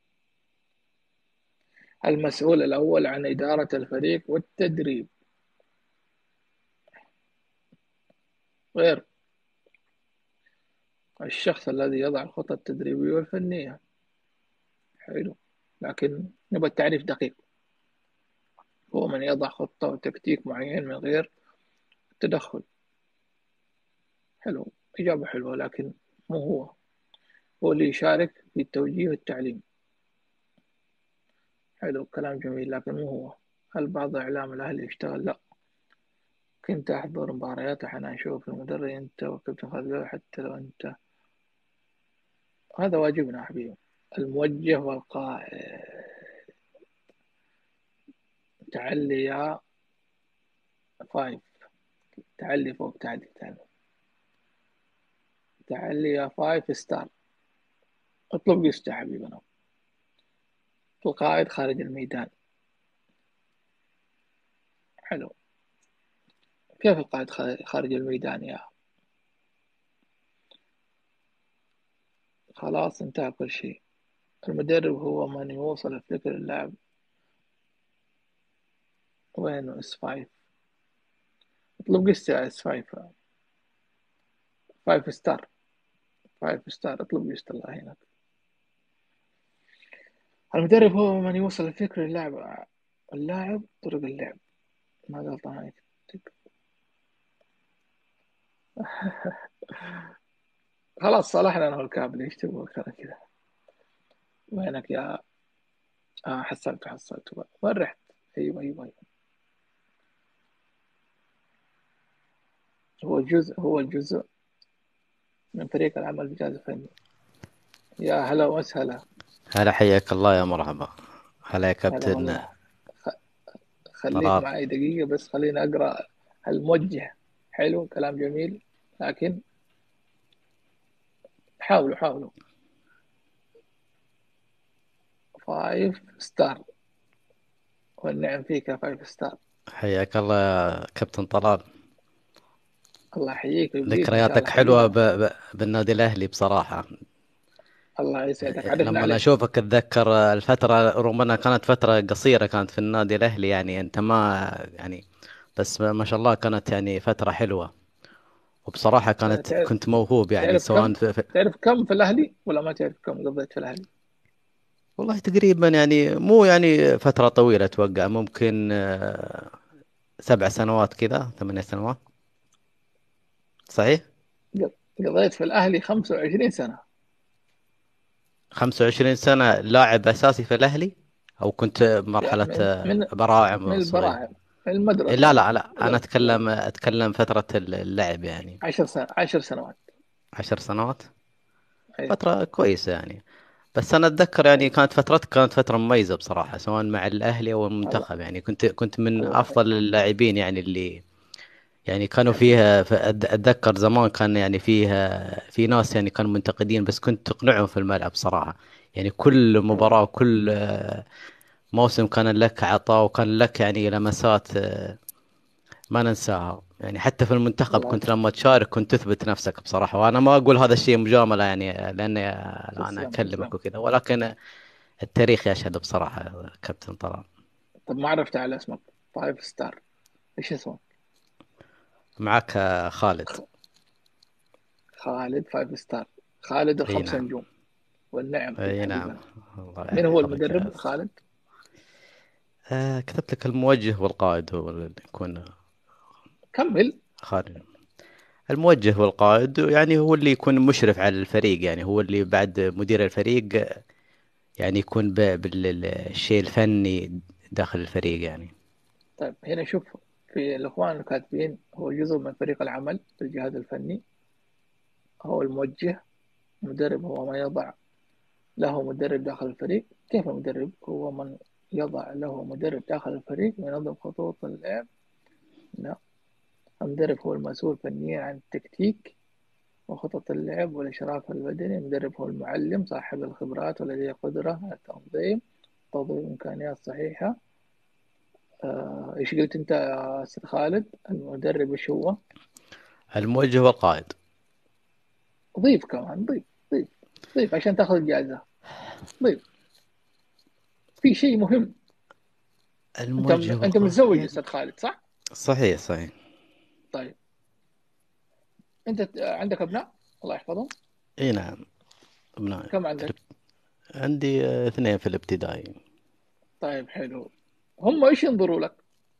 المسؤول الأول عن إدارة الفريق والتدريب. غير الشخص الذي يضع الخطط التدريبية والفنية. حلو، لكن نبغى التعريف دقيق. هو من يضع خطة وتكتيك معين من غير تدخل. حلو، إجابة حلوة، لكن مو هو. هو اللي يشارك في التوجيه والتعليم. حلو، كلام جميل، لكن مو هو. هل بعض إعلام الأهلي يشتغل؟ لا. كنت أحضر مباريات أحيانا أشوف المدرب أنت وكابتن خالد، حتى لو أنت. هذا واجبنا حبيبي، الموجه والقائد. تعلي يا فايف، تعلي فوق، تعلي تعلي تعلي يا فايف ستار. اطلب قسط حبيبنا. القائد خارج الميدان. حلو، كيف القائد خارج الميدان يا؟ خلاص انتهى كل شيء. المدرب هو من يوصل الفكر اللاعب. وين اس فايف؟ اطلب قست يا اس فايف فايف ستار فايف ستار اطلب قست الله هناك. المدرب هو من يوصل الفكر للاعب اللاعب طرق اللعب. ما غلطان عليك. خلاص صلحنا انا والكابل، ايش تبغى كذا؟ وينك يا آه حصلت حصلت وين رحت؟ ايوه ايوه ايوه. هو جزء هو الجزء من فريق العمل بالجهاز الفني. يا هلا وسهلا. هلا حياك الله يا مرحبا. هلا يا هلا كابتن والله. خ... خليك طلال. معي دقيقة بس، خليني أقرأ الموجه. حلو كلام جميل، لكن حاولوا حاولوا. فايف ستار، والنعم فيك يا فايف ستار. حياك الله يا كابتن طلال. الله يحييك ويبقيك إن شاء ذكرياتك الله حلوة حبيبنا. ب... ب... بالنادي الأهلي بصراحة. الله يسعدك، عرفنا لما أنا عليك. أشوفك أتذكر الفترة، رغم أنها كانت فترة قصيرة كانت في النادي الأهلي، يعني أنت ما يعني، بس ما شاء الله كانت يعني فترة حلوة، وبصراحة كانت تعرف كنت موهوب يعني تعرف سواء كم في... في... تعرف كم في الأهلي ولا ما تعرف كم قضيت في الأهلي؟ والله تقريبا يعني مو يعني فترة طويلة، أتوقع ممكن آه، سبع سنوات كذا، ثمانية سنوات. صحيح؟ قضيت في الأهلي خمسة وعشرين سنة. خمسة وعشرين سنة لاعب أساسي في الأهلي، أو كنت في بمرحلة من من من براعم صغير؟ البراعم، من المدرسة لا والله. لا لا، أنا أتكلم أتكلم فترة اللعب يعني. عشر سنة عشر سنوات. عشر سنوات، أيوة. فترة كويسة يعني. بس أنا أتذكر يعني أيوة. كانت فترتك كانت فترة مميزة بصراحة، سواء مع الأهلي أو الله المنتخب، يعني كنت كنت من الله يحفظك أفضل اللاعبين يعني اللي يعني كانوا حبيبي. فيها. ف- أت- أتذكر زمان كان يعني فيها في ناس يعني كانوا منتقدين، بس كنت تقنعهم في الملعب صراحة. يعني كل الله مباراة وكل آه، موسم كان لك عطاء، وكان لك يعني لمسات آه، ما ننساها يعني. حتى في المنتخب الله كنت لما تشارك كنت تثبت نفسك بصراحة. وأنا ما أقول هذا الشيء مجاملة يعني، لأني أنا تسلم أكلمك تسلم. وكذا، ولكن التاريخ يشهد بصراحة يا كابتن طلال. طب ما عرفت على اسمك. فايف ستار، ايش اسمك؟ معك آه، خالد. خ- خالد فايف ستار. خالد أي الخمسة نعم. نجوم، والنعم فيك أي نعم. حبيبنا. الله من هو يحفظك يا المدرب أستاذ. خالد؟ آه كتبت لك الموجه والقائد هو اللي يكون كمل. خارج. الموجه والقائد يعني هو اللي يكون مشرف على الفريق، يعني هو اللي بعد مدير الفريق يعني يكون ب- بالشيء الفني داخل الفريق يعني. طيب هنا شوف، في الإخوان الكاتبين هو جزء من فريق العمل في الجهاز الفني. هو الموجه. المدرب هو ما يضع له مدرب داخل الفريق. كيف المدرب؟ هو من يضع له مدرب داخل الفريق وينظم خطوط اللعب. لا، المدرب هو المسؤول فنيا عن التكتيك وخطط اللعب والإشراف البدني. المدرب هو المعلم صاحب الخبرات والذي قدرة على التنظيم توظيف إمكانيات صحيحة. آه، إيش قلت أنت يا أستاذ خالد؟ المدرب إيش هو؟ الموجه والقائد. ضيف كمان، ضيف ضيف ضيف عشان تاخذ الجائزة. ضيف في شيء مهم. أنت الموجه أنت والقائد متزوج يعني. أستاذ خالد صح؟ صحيح صحيح. طيب أنت عندك أبناء الله يحفظهم؟ اي نعم، ابنائي. كم في عندك؟ الاب- عندي آه، اثنين في الابتدائي. طيب حلو. هم إيش ينظروا لك؟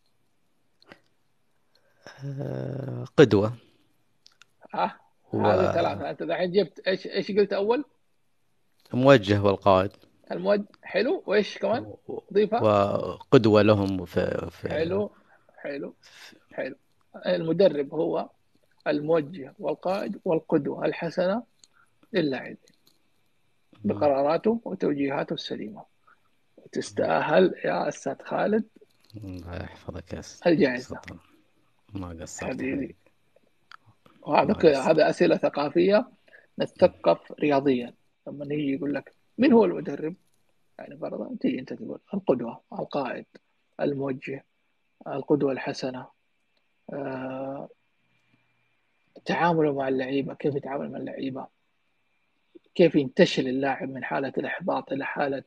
آه، قدوة. ها هذه ثلاثة. أنت دحين جبت إيش إيش قلت أول؟ وموجه والقائد، الموج حلو، وإيش كمان؟ و- ضيفها. وقدوة لهم في في حلو حلو حلو. المدرب هو الموجه والقائد والقدوة الحسنة للاعب بقراراته وتوجيهاته السليمة. وتستاهل يا أستاذ خالد الله يحفظك يا أستاذ الجائزة سلطان. ما قصرت يا حبيبي. حبيبي. وهذا ما ك- قصرت. هذا أسئلة ثقافية نتثقف رياضيا. لما يجي يقول لك من هو المدرب، يعني فرضا تيجي أنت تقول القدوة، القائد، الموجه، القدوة الحسنة. آه، تعامله مع اللعيبة، كيف يتعامل مع اللعيبة، كيف ينتشل اللاعب من حالة الإحباط إلى حالة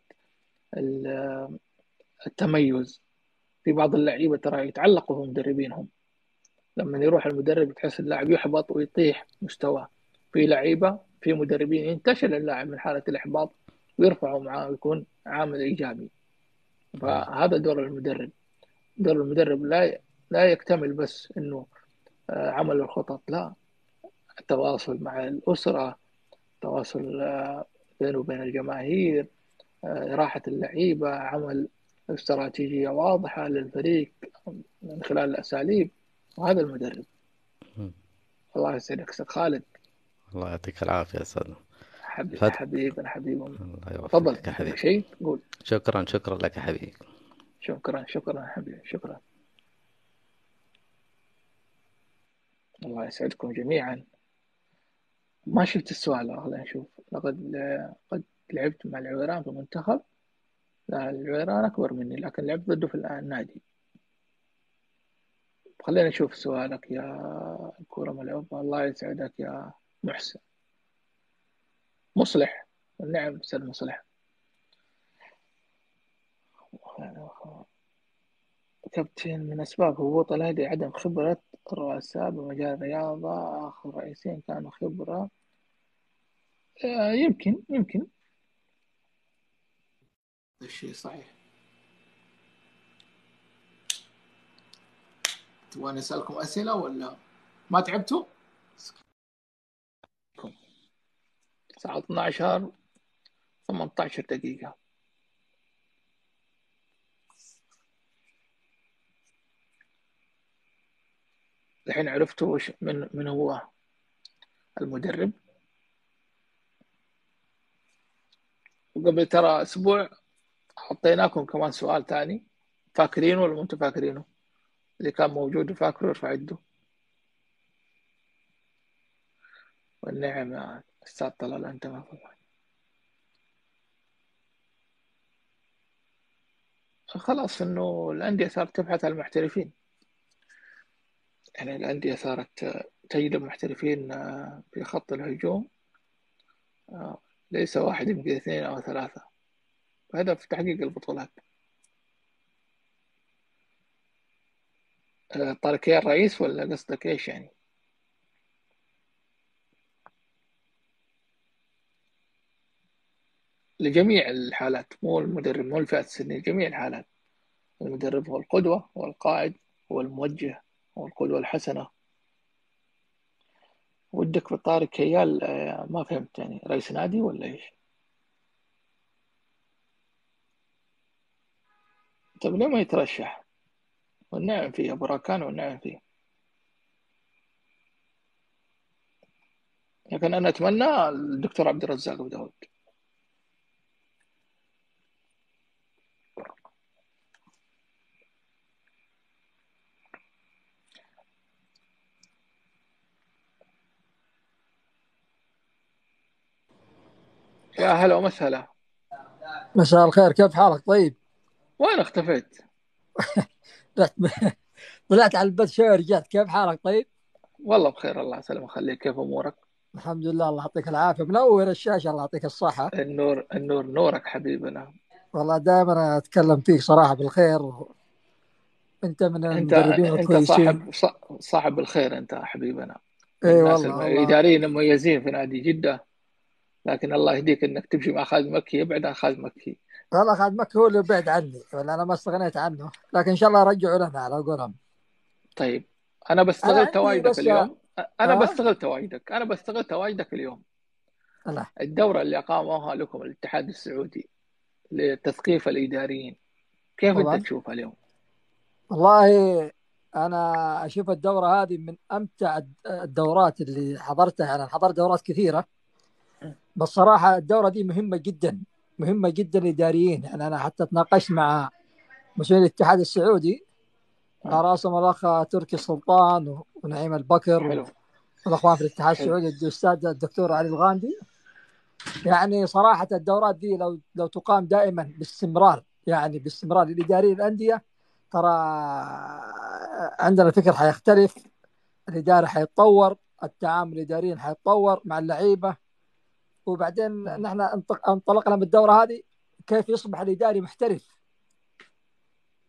التميز. في بعض اللعيبة ترى يتعلقوا بمدربينهم، لما يروح المدرب تحس اللاعب يحبط ويطيح مستواه. في لعيبة في مدربين ينتشل اللاعب من حالة الإحباط ويرفعه معاه ويكون عامل إيجابي. فهذا دور المدرب. دور المدرب لا لا يكتمل بس إنه آه، عمل الخطط، لا، التواصل مع الأسرة، التواصل آه، بينه وبين الجماهير، آه، راحة اللعيبة، عمل استراتيجية واضحة للفريق من خلال الأساليب. وهذا المدرب. مم. الله يسعدك أستاذ خالد. الله يعطيك العافية يا أستاذ. حبيب فد حبيب حبيب. الله تفضل، يوفقك يا عندك حبيبي. شيء قول. شكرا شكرا لك يا حبيبي. شكرا شكرا حبيبي، شكرا. الله يسعدكم جميعا. ما شفت السؤال، خلينا نشوف. لقد قد لعبت مع العويران في المنتخب. لا، العويران أكبر مني لكن لعبت ضده في النادي. خلينا نشوف سؤالك يا كورة ملعوبة. الله يسعدك يا محسن. مصلح، نعم أستاذ مصلح. كابتن، من أسباب هبوط الأهلي عدم خبرة الرؤساء بمجال الرياضة. آخر رئيسين كانوا خبرة. آه، يمكن يمكن الشيء صحيح. تبغى أسألكم أسئلة ولا ما تعبتوا؟ الساعة اثنا عشر ثمانية عشر دقيقة. الحين عرفتوا وش من من هو المدرب. وقبل ترى أسبوع حطيناكم كمان سؤال تاني، فاكرينه ولا أنتم فاكرينه؟ اللي كان موجود وفاكره يرفع يده. والنعم يا أستاذ طلال، أنت ما فهمت. خلاص إنه الأندية صارت تبحث عن المحترفين. يعني الأندية صارت تجلب محترفين في خط الهجوم، ليس واحد يمكن اثنين أو ثلاثة، وهذا في تحقيق البطولات. طارق يا الرئيس ولا قصدك إيش يعني؟ لجميع الحالات، مو المدرب، مو الفئة السنية، جميع الحالات. المدرب هو القدوة، هو القائد، هو الموجه، هو القدوة الحسنة. ودك بطارق كيال؟ ما فهمت يعني، رئيس نادي ولا إيش؟ طيب ليه ما يترشح؟ والنعم فيه أبو راكان، والنعم فيه. لكن أنا أتمنى الدكتور عبد الرزاق أبو داود. يا هلا ومسهلا. مساء الخير، كيف حالك؟ طيب. وين اختفيت؟ رحت طلعت على البث شوي ورجعت. كيف حالك؟ طيب والله بخير، الله يسلمك ويخليك. كيف أمورك؟ الحمد لله، الله يعطيك العافية، منور الشاشة، الله يعطيك الصحة. النور النور نورك حبيبنا. والله دائما أتكلم فيك صراحة بالخير، أنت من أنت المدربين أنت الكويسين. صاحب صاحب الخير، أنت حبيبنا. من اي الناس والله والله الإداريين المميزين في نادي جدة. لكن الله يهديك إنك تمشي مع خالد مكي، ابعد عن خالد مكي. والله خالد مكي هو اللي بعد عني، ولا أنا ما استغنيت عنه، لكن إن شاء الله رجعوا لنا على قولهم. طيب أنا أنا بستغل عندي تواجدك بس اليوم. أنا أه؟ بستغل تواجدك أنا بستغل تواجدك اليوم. الله. الدورة اللي أقامها لكم الاتحاد السعودي لتثقيف الإداريين، كيف طبعا أنت تشوفها اليوم؟ والله أنا أشوف الدورة هذه من أمتع الدورات اللي حضرتها. أنا حضرت دورات كثيرة، بس صراحة الدورة دي مهمة جدا، مهمة جدا للإداريين. يعني أنا حتى تناقشت مع مسؤول الاتحاد السعودي على راسهم الأخ تركي السلطان ونعيم البكر حلو والأخوان في الاتحاد حلو. السعودي الأستاذ الدكتور علي الغامدي. يعني صراحة الدورات دي لو لو تقام دائما باستمرار، يعني باستمرار للإداريين الأندية، ترى عندنا الفكر حيختلف، الإدارة حيتطور، التعامل الإداريين حيتطور مع اللعيبة. وبعدين نحن انطلقنا بالدورة هذه كيف يصبح الإداري محترف.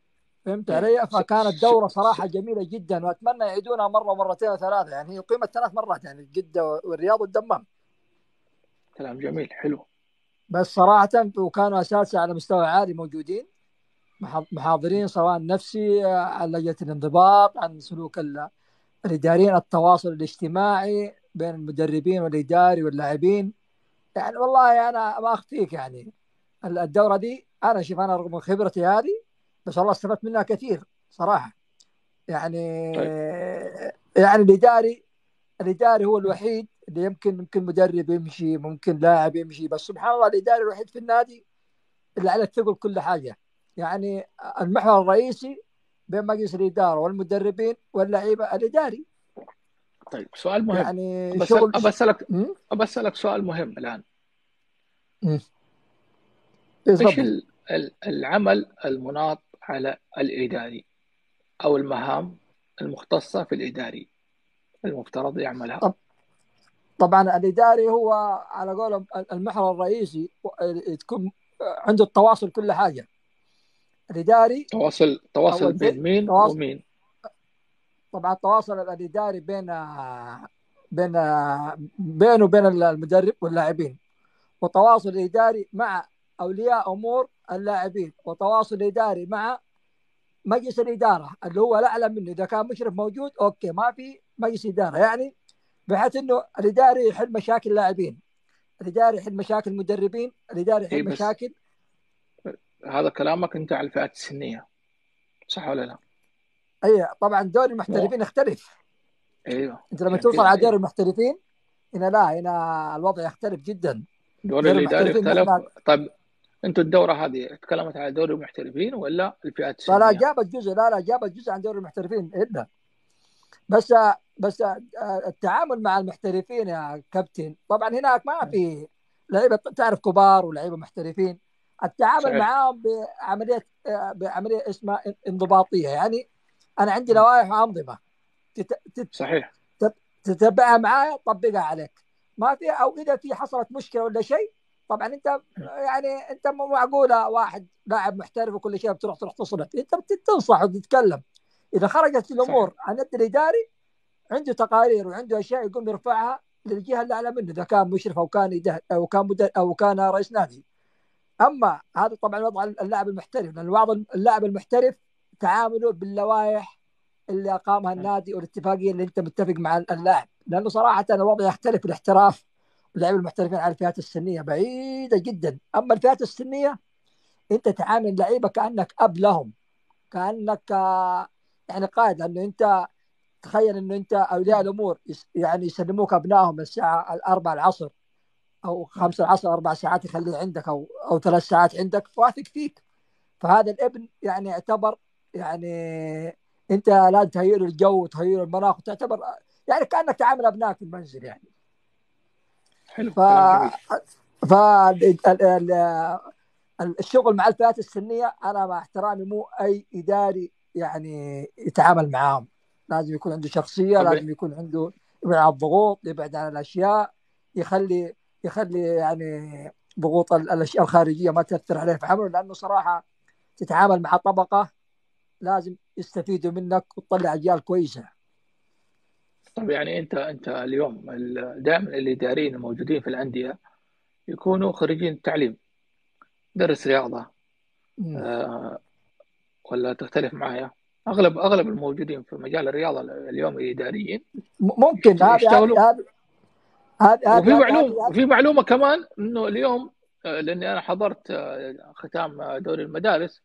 فهمت طيب علي؟ س... فكانت س... دورة س... صراحة جميلة جدا، وأتمنى يعيدونها مرة ومرتين وثلاثة. يعني هي قيمة ثلاث مرات، يعني جدة والرياض والدمام. كلام جميل حلو. بس صراحة وكانوا أساتذة على مستوى عالي موجودين، محا- محاضرين سواء نفسي آه، عن لجنة الانضباط، عن سلوك ال- الإداريين، التواصل الاجتماعي بين المدربين والإداري واللاعبين. يعني والله أنا ما أخفيك، يعني ال- الدورة دي أنا شوف، أنا رغم خبرتي هذه بس والله استفدت منها كثير صراحة. يعني طيب يعني الإداري الإداري هو الوحيد اللي يمكن ممكن مدرب يمشي، ممكن لاعب يمشي، بس سبحان الله الإداري الوحيد في النادي اللي عليه ثقل كل حاجة. يعني المحور الرئيسي بين مجلس الإدارة والمدربين واللعيبة الإداري. طيب سؤال مهم. يعني أبسأل شغل أبسألك م? أبسألك سؤال مهم الآن. م. إيش تفضل. ال- ال- العمل المناط على الإداري أو المهام المختصة في الإداري المفترض يعملها؟ طب طبعا الإداري هو على قولهم المحور الرئيسي، تكون عنده التواصل كل حاجة. الإداري تواصل تواصل أول شيء بين مين تواصل، ومين؟ طبعا التواصل الإداري بين بين بينه وبين المدرب واللاعبين، وتواصل إداري مع أولياء أمور اللاعبين، وتواصل إداري مع مجلس الإدارة اللي هو الأعلى منه. إذا كان مشرف موجود أوكي، ما في مجلس إدارة، يعني بحيث إنه الإداري يحل مشاكل اللاعبين، الإداري يحل مشاكل المدربين، الإداري إيه يحل بس مشاكل. هذا كلامك أنت على الفئات السنية، صح ولا لا؟ أي طبعا دور مو المحترفين يختلف. أيوه أنت لما عشان توصل كذا على دور أيوه المحترفين هنا، لا هنا الوضع يختلف جدا. دور دور الإداري المحترفين اختلف. نحن، طيب أنتوا الدورة هذه تكلمت على دور المحترفين ولا الفئات لا لا السنية؟ جابت جزء، لا لا جابت جزء عن دور المحترفين إلا. بس بس التعامل مع المحترفين يا كابتن، طبعا هناك ما في لعيبه تعرف كبار ولعيبه محترفين. التعامل صحيح. معاهم بعمليه بعمليه اسمها انضباطيه. يعني انا عندي م. لوائح وانظمه تت- تت- صحيح. تت- تتبعها معايا، تطبقها عليك. ما في، او اذا في حصلت مشكله ولا شيء، طبعا انت م. يعني انت مو معقوله واحد لاعب محترف وكل شيء بتروح تروح تصلك، انت بتنصح وتتكلم. اذا خرجت صح. الامور عن يد الاداري، عنده تقارير وعنده اشياء يقوم يرفعها للجهه اللي اعلى منه، اذا كان مشرف او كان إداري او كان مدير او كان رئيس نادي. اما هذا طبعا وضع اللاعب المحترف، لان بعض اللاعب المحترف تعامله باللوائح اللي اقامها م. النادي والاتفاقيه اللي انت متفق مع اللاعب. لانه صراحه الوضع يختلف، الاحتراف واللاعبين المحترفين على الفئات السنيه بعيده جدا. اما الفئات السنيه انت تعامل اللعيبه كانك اب لهم، كانك آه، يعني قائد. لانه انت تخيل انه انت اولياء الامور يس- يعني يسلموك ابنائهم الساعه الأربعة العصر او خمسة العصر، اربع ساعات يخليه عندك، او او ثلاث ساعات عندك، واثق فيك. فهذا الابن يعني يعتبر، يعني انت لازم تهيئ له الجو وتهيئ له المناخ، وتعتبر يعني كانك تعامل ابنائك في المنزل يعني. حلو ف كلام جميل. ف ال- ال- ال- الشغل مع الفئات السنيه، انا مع احترامي مو اي اداري يعني يتعامل معاهم. لازم يكون عنده شخصيه، طب لازم يكون عنده يبعد عن الضغوط، يبعد عن الاشياء، يخلي يخلي يعني ضغوط ال- الاشياء الخارجيه ما تاثر عليه في عمله. لانه صراحه تتعامل مع طبقه لازم يستفيدوا منك وتطلع اجيال كويسه. طب يعني أنت أنت اليوم ال- دائما الإداريين الموجودين في الأندية يكونوا خريجين تعليم، درس رياضة، مم. آه، ولا تختلف معايا؟ أغلب أغلب الموجودين في مجال الرياضة اليوم الإداريين م- ممكن يشت- هذه هذه يشتغلوا. هذه هذه وفي هذه معلوم هذه وفي معلومة كمان إنه اليوم آه، لأني أنا حضرت آه، ختام آه، دوري المدارس،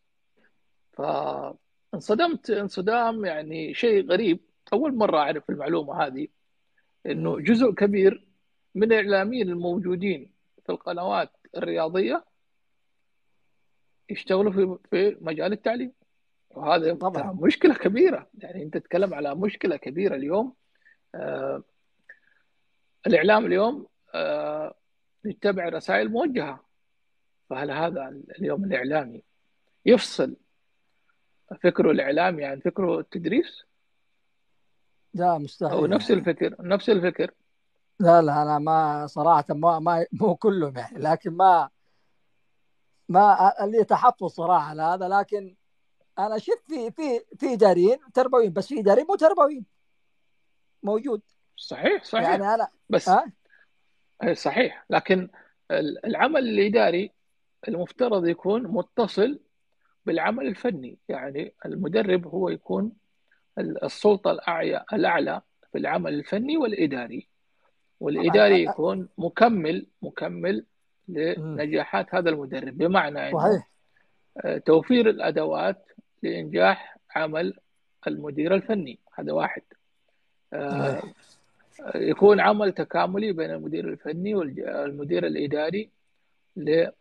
فانصدمت انصدام يعني شيء غريب. أول مرة أعرف المعلومة هذه، مم. إنه جزء كبير من الإعلاميين الموجودين في القنوات الرياضية يشتغلوا في في مجال التعليم. وهذا ترى طبعا مشكلة كبيرة. يعني أنت تتكلم على مشكلة كبيرة اليوم. آه الإعلام اليوم آه يتبع رسائل موجهة. فهل هذا اليوم الإعلامي يفصل فكره الإعلامي عن فكره التدريس؟ لا أو مستحيل نفس يعني. الفكر نفس الفكر لا لا انا ما صراحه ما ما مو كلهم يعني، لكن ما ما اللي تحفظ صراحه على هذا. لكن انا شفت في في في اداريين تربويين، بس في اداريين مو تربويين موجود. صحيح صحيح يعني انا بس ها أه؟ صحيح، لكن ال- العمل الإداري المفترض يكون متصل بالعمل الفني. يعني المدرب هو يكون ال- السلطة الأعلى الأعلى في العمل الفني والإداري، طبعا والإداري أ- أ- يكون مكمل مكمل مم. لنجاحات هذا المدرب، بمعنى أنه صحيح. آه، توفير الأدوات لإنجاح عمل المدير الفني. هذا واحد. آه، صحيح. يكون عمل تكاملي بين المدير الفني والمدير الإداري لحل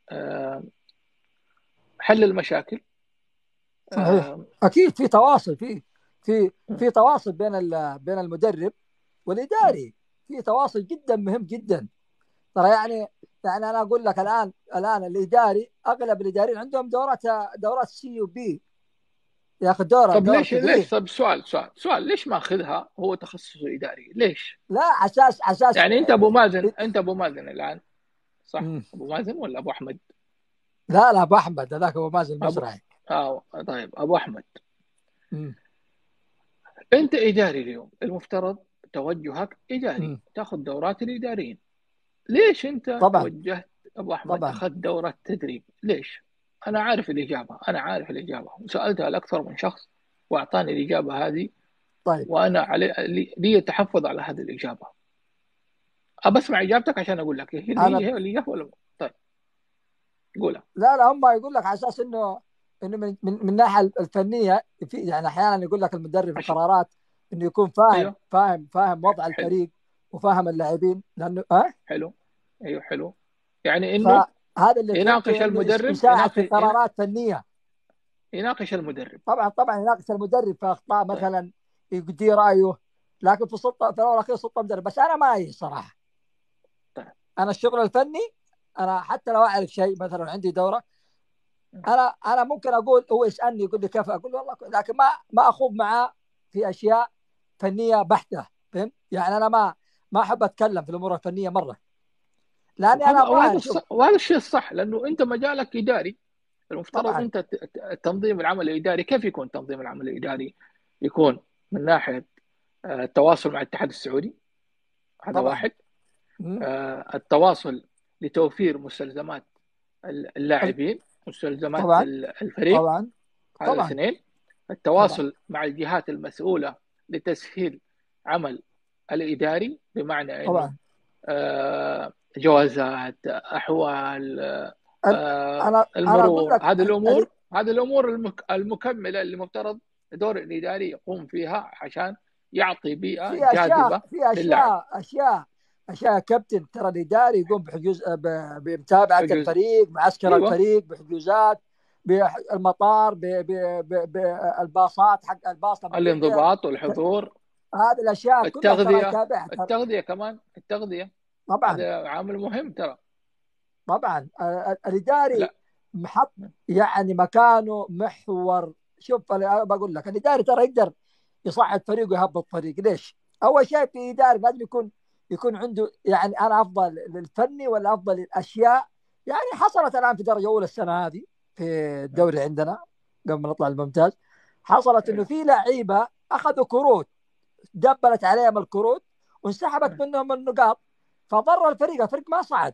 المشاكل. صحيح. آه، اكيد في تواصل، في في في تواصل بين ال- بين المدرب والاداري، في تواصل جدا مهم جدا ترى. يعني يعني انا اقول لك الان الان الاداري، اغلب الاداريين عندهم دورات دورات سي وبي، ياخذ دوره طب دوره ليش تدريب. ليش طب سؤال سؤال سؤال ليش ما أخذها هو تخصصه إداري؟ ليش؟ لا اساس اساس يعني أنت أبو مازن أنت أبو مازن الآن، صح؟ مم. أبو مازن ولا أبو أحمد؟ لا لا ابو احمد، هذاك ابو مازن أبو المزرعي. آه طيب أبو أحمد، مم. أنت إداري اليوم، المفترض توجهك إداري، مم. تاخذ دورات الإداريين. ليش أنت طبعا توجهت أبو أحمد طبعا أخذت دورة تدريب؟ ليش؟ أنا عارف الإجابة، أنا عارف الإجابة، وسألتها لأكثر من شخص وأعطاني الإجابة هذه، طيب وأنا علي لي لي تحفظ على هذه الإجابة. أبى أسمع إجابتك عشان أقول لك هي انا هي هي الإجابة ولا لا؟ طيب قولها. لا لا هم يقول لك على اساس انه انه من من من الناحيه الفنيه، في يعني احيانا يقول لك المدرب في عشان القرارات انه يكون فاهم أيوه فاهم فاهم وضع حلو الفريق وفاهم اللاعبين، لانه ها حلو أيوه حلو، يعني إنه فهذا اللي فهمته يناقش انه يس- المدرب، يساعد في يناقش ينا- قرارات فنيه. يناقش المدرب. طبعا طبعا يناقش المدرب في اخطاء طيب مثلا، يدي رايه، لكن في السلطه في الاول والاخير سلطه مدرب. بس انا ما هي صراحه، طيب انا الشغل الفني، انا حتى لو اعرف شيء مثلا عندي دوره، انا انا ممكن اقول، هو يسالني يقول لي كيف، اقول له والله كويس، لكن ما ما اخوض معاه في اشياء فنيه بحته. فهمت؟ يعني انا ما ما احب اتكلم في الامور الفنيه مره، لاني وهذا انا وهذا ابغى اشوف. الصح، وهذا الشيء الصح، لأنه أنت مجالك إداري. المفترض طبعا أنت ت- ت- تنظيم العمل الإداري. كيف يكون تنظيم العمل الإداري؟ يكون من ناحية آه، التواصل مع الاتحاد السعودي، هذا طبعا واحد. مم. آه، التواصل لتوفير مستلزمات اللاعبين، مستلزمات طبعا الفريق، طبعا هذا طبعا اثنين. طبعا التواصل مع الجهات المسؤولة لتسهيل عمل الإداري، بمعنى أنه طبعا آه، جوازات، أحوال، أنا آه، انا أنا اقول المرور، لك هذه ال- ال- الأمور هذه الأمور المك- المكملة اللي مفترض دور الإداري يقوم فيها عشان يعطي بيئة في اشياء جاذبة في للاعب. اشياء اشياء اشياء كابتن، ترى الاداري يقوم بحجوز ب- بمتابعه حجوز الفريق، معسكر أيوه الفريق، بحجوزات، بالمطار، بالباصات، حق الباص لما ينزل. الانضباط والحضور، هذه الاشياء كلها ترى التغذية يتابعها ترى. التغذية كمان التغذية طبعا هذا عامل مهم ترى. طبعا ال- الاداري لا محط، يعني مكانه محور. شوف انا بقول لك الاداري ترى يقدر يصعد فريق ويهبط فريق. ليش؟ اول شيء في اداري لازم يكون يكون عنده، يعني انا افضل للفني ولا افضل للاشياء. يعني حصلت الان في درجه اولى السنه هذه في الدوري عندنا قبل ما نطلع الممتاز، حصلت انه في لعيبه اخذوا كروت، دبلت عليهم الكروت وانسحبت منهم النقاط، فضر الفريق، الفريق ما صعد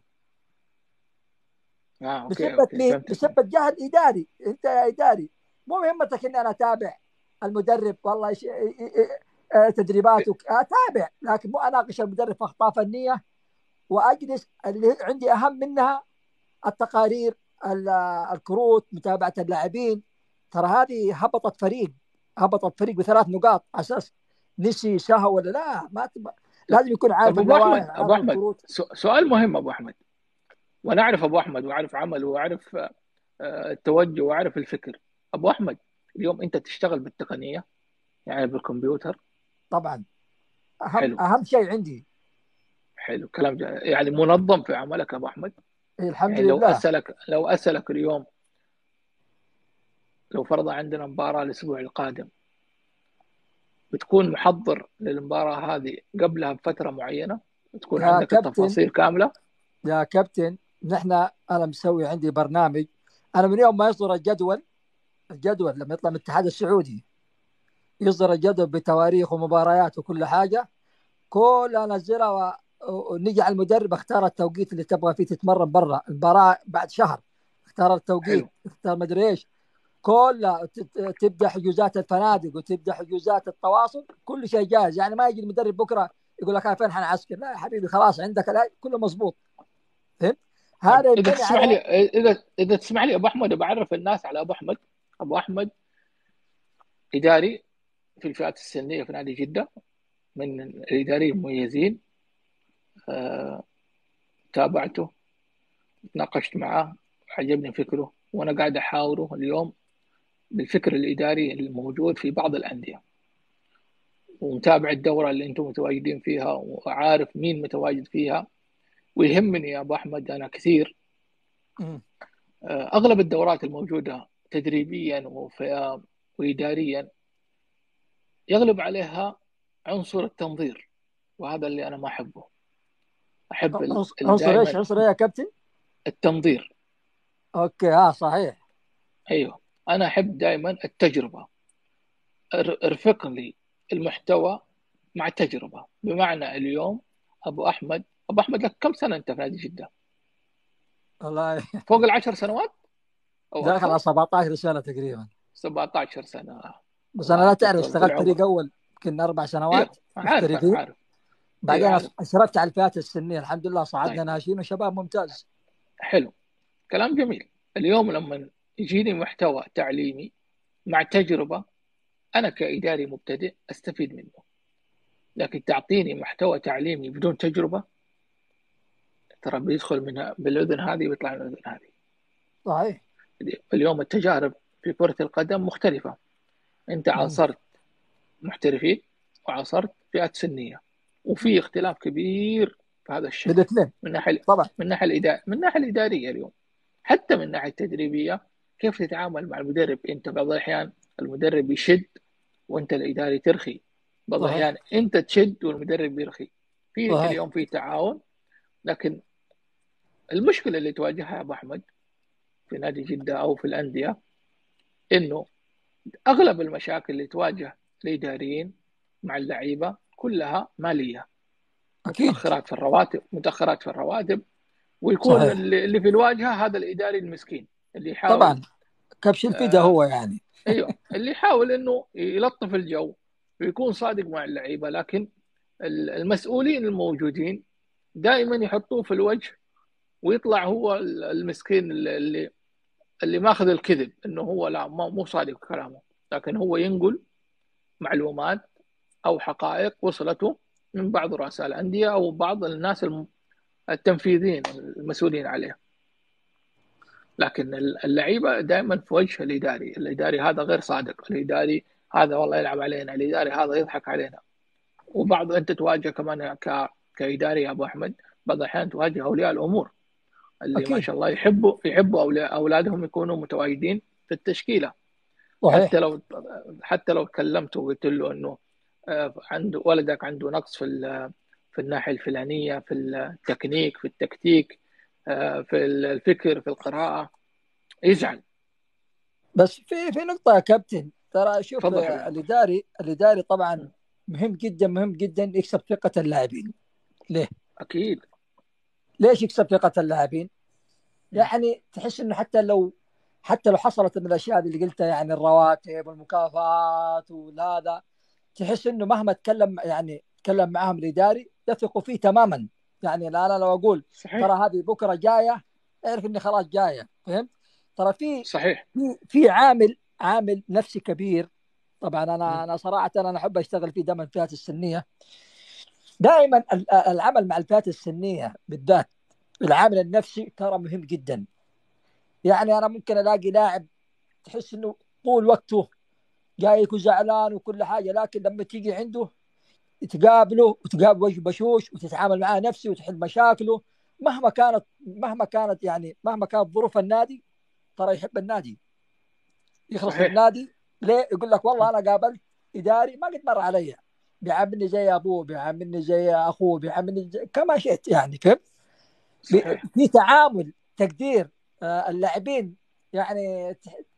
اه اوكي بسبة اوكي مين؟ فهمت. بسبة جهل إداري. أنت يا إداري مو مهمتك إني أنا أتابع المدرب والله إيش تدريباته، أتابع لكن مو أناقش المدرب في أخطاء فنية، وأجلس اللي عندي أهم منها التقارير، ال- الكروت، متابعة اللاعبين. ترى هذه هبطت فريق، هبطت فريق بثلاث نقاط على أساس نسي سهو ولا لا. ما تب... لازم يكون عارف طب ابو احمد اللوائح، ابو عارف احمد الكروت. سو- سؤال مهم ابو احمد، وانا اعرف ابو احمد واعرف عمله واعرف آه، التوجه واعرف الفكر. ابو احمد اليوم انت تشتغل بالتقنيه، يعني بالكمبيوتر. طبعا أهم حلو أهم شيء عندي. حلو كلام جا- يعني منظم في عملك ابو احمد. إيه الحمد يعني لو لله. اسالك لو اسالك اليوم، لو فرض عندنا مباراه الاسبوع القادم، بتكون محضر للمباراه هذه قبلها بفتره معينه، تكون يا عندك كابتن التفاصيل كامله؟ يا كابتن نحن، انا مسوي عندي برنامج، انا من يوم ما يصدر الجدول الجدول لما يطلع من الاتحاد السعودي يصدر الجدول بتواريخ ومباريات وكل حاجه، كلها انزلها و... ونجي على المدرب اختار التوقيت اللي تبغى فيه تتمرن برا المباراه بعد شهر، اختار التوقيت، حلو. اختار مدري ايش، كلها تت- تبدا حجوزات الفنادق وتبدا حجوزات التواصل، كل شيء جاهز. يعني ما يجي المدرب بكره يقول لك "آه، فين حنعسكر"، لا يا حبيبي خلاص عندك الآن كله مضبوط. فهمت؟ طيب هذا اذا يبني تسمح لي عليه. اذا اذا تسمح لي ابو احمد، بعرف الناس على ابو احمد. ابو احمد اداري في الفئات السنيه في نادي جده، من الاداريين المميزين. آه، تابعته، تناقشت معاه، عجبني فكره، وانا قاعد احاوره اليوم بالفكر الاداري الموجود في بعض الانديه، ومتابع الدوره اللي انتم متواجدين فيها، وعارف مين متواجد فيها. ويهمني يا ابو احمد انا كثير مم. آه، اغلب الدورات الموجوده تدريبيا وفي- واداريا يغلب عليها عنصر التنظير، وهذا اللي انا ما احبه. احب ال- عنصر ال- عنصر ايش؟ دائما عنصر ايه يا كابتن؟ التنظير. اوكي اه صحيح. ايوه، انا احب دائما التجربه. ار- ارفق لي المحتوى مع تجربه. بمعنى اليوم ابو احمد ابو احمد لك كم سنه انت في نادي جده؟ والله فوق العشر سنوات او داخل اكثر؟ على سبعطعش سنه تقريبا. سبعة عشر سنه. بس انا الله لا يعطيك تعرف طول اشتغلت العمر. فريق اول يمكن اربع ايوه سنوات عارف، انا محترفين، عارف. بعدين ايوه عارف. اشتركت على الفئات السنيه، الحمد لله صعدنا طيب ناشئين وشباب ممتاز. حلو، كلام جميل. اليوم لما يجيني محتوى تعليمي مع تجربه، انا كاداري مبتدئ استفيد منه. لكن تعطيني محتوى تعليمي بدون تجربه، ترى بيدخل من بالاذن هذه ويطلع من الاذن هذه. صحيح. اليوم التجارب في كره القدم مختلفه. انت مم. عاصرت محترفين وعاصرت فئات سنيه، وفي اختلاف كبير في هذا الشيء بالاثنين من ناحيه طبعا. من ناحيه الاداره من الناحيه الاداريه اليوم، حتى من الناحيه التدريبيه. كيف تتعامل مع المدرب؟ انت بعض الاحيان المدرب يشد وانت الاداري ترخي، بعض صحيح الاحيان انت تشد والمدرب يرخي. في صحيح. اليوم في تعاون. لكن المشكله اللي تواجهها يا ابو احمد في نادي جده او في الانديه، انه اغلب المشاكل اللي تواجه الاداريين مع اللعيبه كلها ماليه. اكيد متاخرات في الرواتب متاخرات في الرواتب ويكون صحيح اللي اللي في الواجهه هذا الاداري المسكين اللي يحاول. طبعا، كبش الفدا آه هو يعني. ايوه، اللي يحاول انه يلطف الجو ويكون صادق مع اللعيبه. لكن ال- المسؤولين الموجودين دائما يحطوه في الوجه، ويطلع هو ال- المسكين اللي اللي اللي ماخذ الكذب، انه هو لا ما- مو صادق في كلامه، لكن هو ينقل معلومات او حقائق وصلته من بعض رؤساء الانديه او بعض الناس الم- التنفيذيين المسؤولين عليه. لكن اللعيبه دائما في وجه الاداري، الاداري هذا غير صادق، الاداري هذا والله يلعب علينا، الاداري هذا يضحك علينا. وبعض انت تواجه كمان ك... كاداري يا ابو احمد، بعض الاحيان تواجه اولياء الامور اللي ما اكيد شاء الله يحبوا يحبوا أولا- اولادهم يكونوا متواجدين في التشكيله. حتى صحيح لو حتى لو كلمته وقلت له انه آه، عنده ولدك عنده نقص في ال- في الناحيه الفلانيه، في التكنيك، في التكتيك، آه، في الفكر، في القراءه، يزعل. بس في في نقطه يا كابتن، ترى شوف تفضل آه، حبيبي. الاداري الاداري طبعا م. مهم جدا مهم جدا يكسب ثقه اللاعبين. ليه؟ اكيد. ليش يكسب ثقه اللاعبين؟ م. يعني تحس انه حتى لو حتى لو حصلت من الاشياء هذه اللي قلتها، يعني الرواتب والمكافآت وهذا، تحس انه مهما تكلم يعني تكلم معاهم الاداري يثقوا فيه تماما. يعني لا انا لو اقول صحيح ترى هذه بكره جايه، اعرف اني خلاص جايه. فهمت؟ ترى في صحيح. في في عامل عامل نفسي كبير. طبعا م. انا انا صراحه انا احب اشتغل فيه دائما الفئات السنيه. دائما ال- العمل مع الفئات السنيه بالذات، العامل النفسي ترى مهم جدا. يعني انا ممكن الاقي لاعب تحس انه طول وقته جايك وزعلان وكل حاجه، لكن لما تيجي عنده تقابله وتقابل وجه بشوش وتتعامل معاه نفسي وتحل مشاكله، مهما كانت مهما كانت يعني مهما كانت ظروف النادي، ترى يحب النادي، يخلص صحيح. للنادي. ليه؟ يقول لك والله م. انا قابلت اداري ما قد مر علي، بيعاملني زي ابوه، بيعاملني زي اخوه، بيعاملني زي... كما شئت يعني. فهمت؟ بي- صحيح. في تعامل تقدير. آه، اللاعبين يعني تح-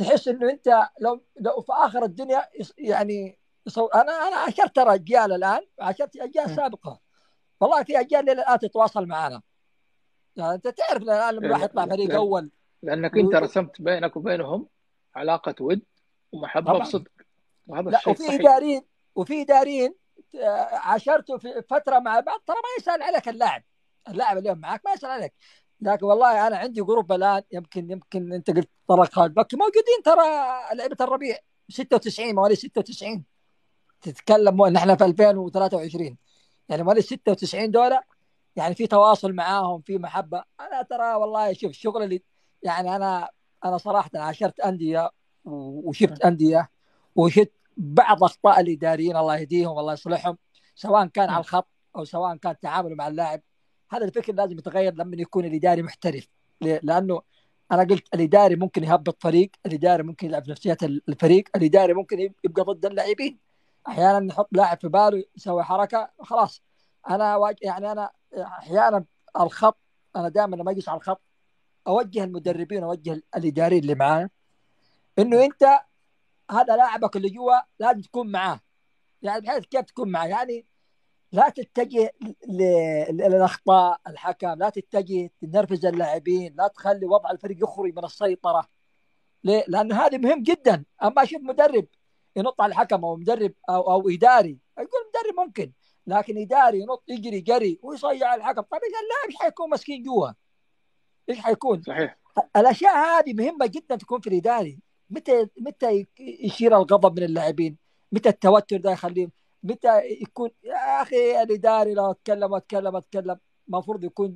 تحس انه انت لو لو في اخر الدنيا يص- يعني يصو... انا انا عاشرت ترى اجيال الان، عاشرت اجيال مم. سابقه، والله في اجيال الى الان تتواصل معنا. يعني انت تعرف الان لما الواحد لا- يطلع لا- فريق لا- اول لأنك أنت و... رسمت بينك وبينهم علاقة ود ومحبة طبعا. بصدق، وهذا لا الشيء وفي صحيح. اداريين وفي اداريين آه، عاشرته في فتره مع بعض، ترى ما يسال عليك اللاعب، اللاعب اليوم معك ما يسال عليك. لكن والله انا عندي جروب الان، يمكن يمكن انت قلت طلق خالد بكي موجودين ترى، لعيبه الربيع ستة وتسعين، مواليد ستة وتسعين، تتكلم مو- نحن في ألفين وثلاثة وعشرين، يعني مواليد ستة وتسعين دول، يعني في تواصل معاهم، في محبه. انا ترى والله شوف الشغل اللي يعني انا انا صراحه عاشرت انديه و- وشفت انديه، وشفت بعض اخطاء الاداريين الله يهديهم والله يصلحهم، سواء كان على مم. الخط او سواء كان تعامله مع اللاعب. هذا الفكر لازم يتغير لما يكون الاداري محترف. ليه؟ لانه انا قلت الاداري ممكن يهبط فريق، الاداري ممكن يلعب نفسيه الفريق، الاداري ممكن يبقى ضد اللاعبين. احيانا يحط لاعب في باله يسوي حركه خلاص. انا واج... يعني انا احيانا الخط، انا دائما لما اجلس على الخط اوجه المدربين، اوجه الاداريين اللي معانا، انه انت هذا لاعبك اللي جوا لازم تكون معاه. يعني بحيث كيف تكون معاه؟ يعني لا تتجه ل- للاخطاء الحكم، لا تتجه تنرفز اللاعبين، لا تخلي وضع الفريق يخرج من السيطره. ليه؟ لانه هذا مهم جدا. اما اشوف مدرب ينط على الحكم، او مدرب او او اداري، يقول مدرب ممكن، لكن اداري ينط يجري جري ويصيع الحكم، طيب اذا اللاعب ايش حيكون مسكين جوا؟ ايش حيكون؟ صحيح. الاشياء هذه مهمه جدا تكون في الاداري. متى متى يشير الغضب من اللاعبين؟ متى التوتر ده يخليهم؟ متى يكون يا اخي الاداري لو اتكلم اتكلم اتكلم، المفروض يكون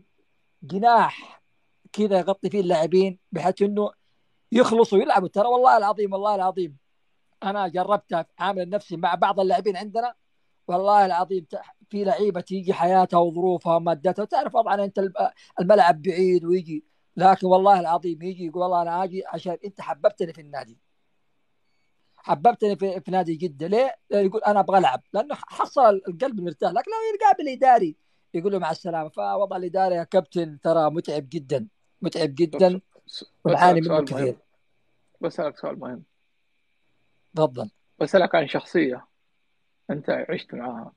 جناح كذا يغطي فيه اللاعبين، بحيث انه يخلصوا يلعبوا. ترى والله العظيم والله العظيم انا جربتها في عامل النفسي مع بعض اللاعبين عندنا، والله العظيم ت- في لعيبه تيجي حياتها وظروفها ومادتها، تعرف طبعا انت الب- الملعب بعيد ويجي، لكن والله العظيم يجي يقول والله انا اجي عشان انت حببتني في النادي، حببتني في, في نادي جده. ليه؟ يقول انا ابغى العب، لانه حصل القلب مرتاح. لكن لو يقابل اداري يقول له مع السلامه. فوضع الاداري يا كابتن ترى متعب جدا، متعب طب جدا، س- س- ونعاني بسألك منه سؤال مهم، كثير. بسألك سؤال مهم، تفضل. بسألك عن شخصية أنت عشت معاها،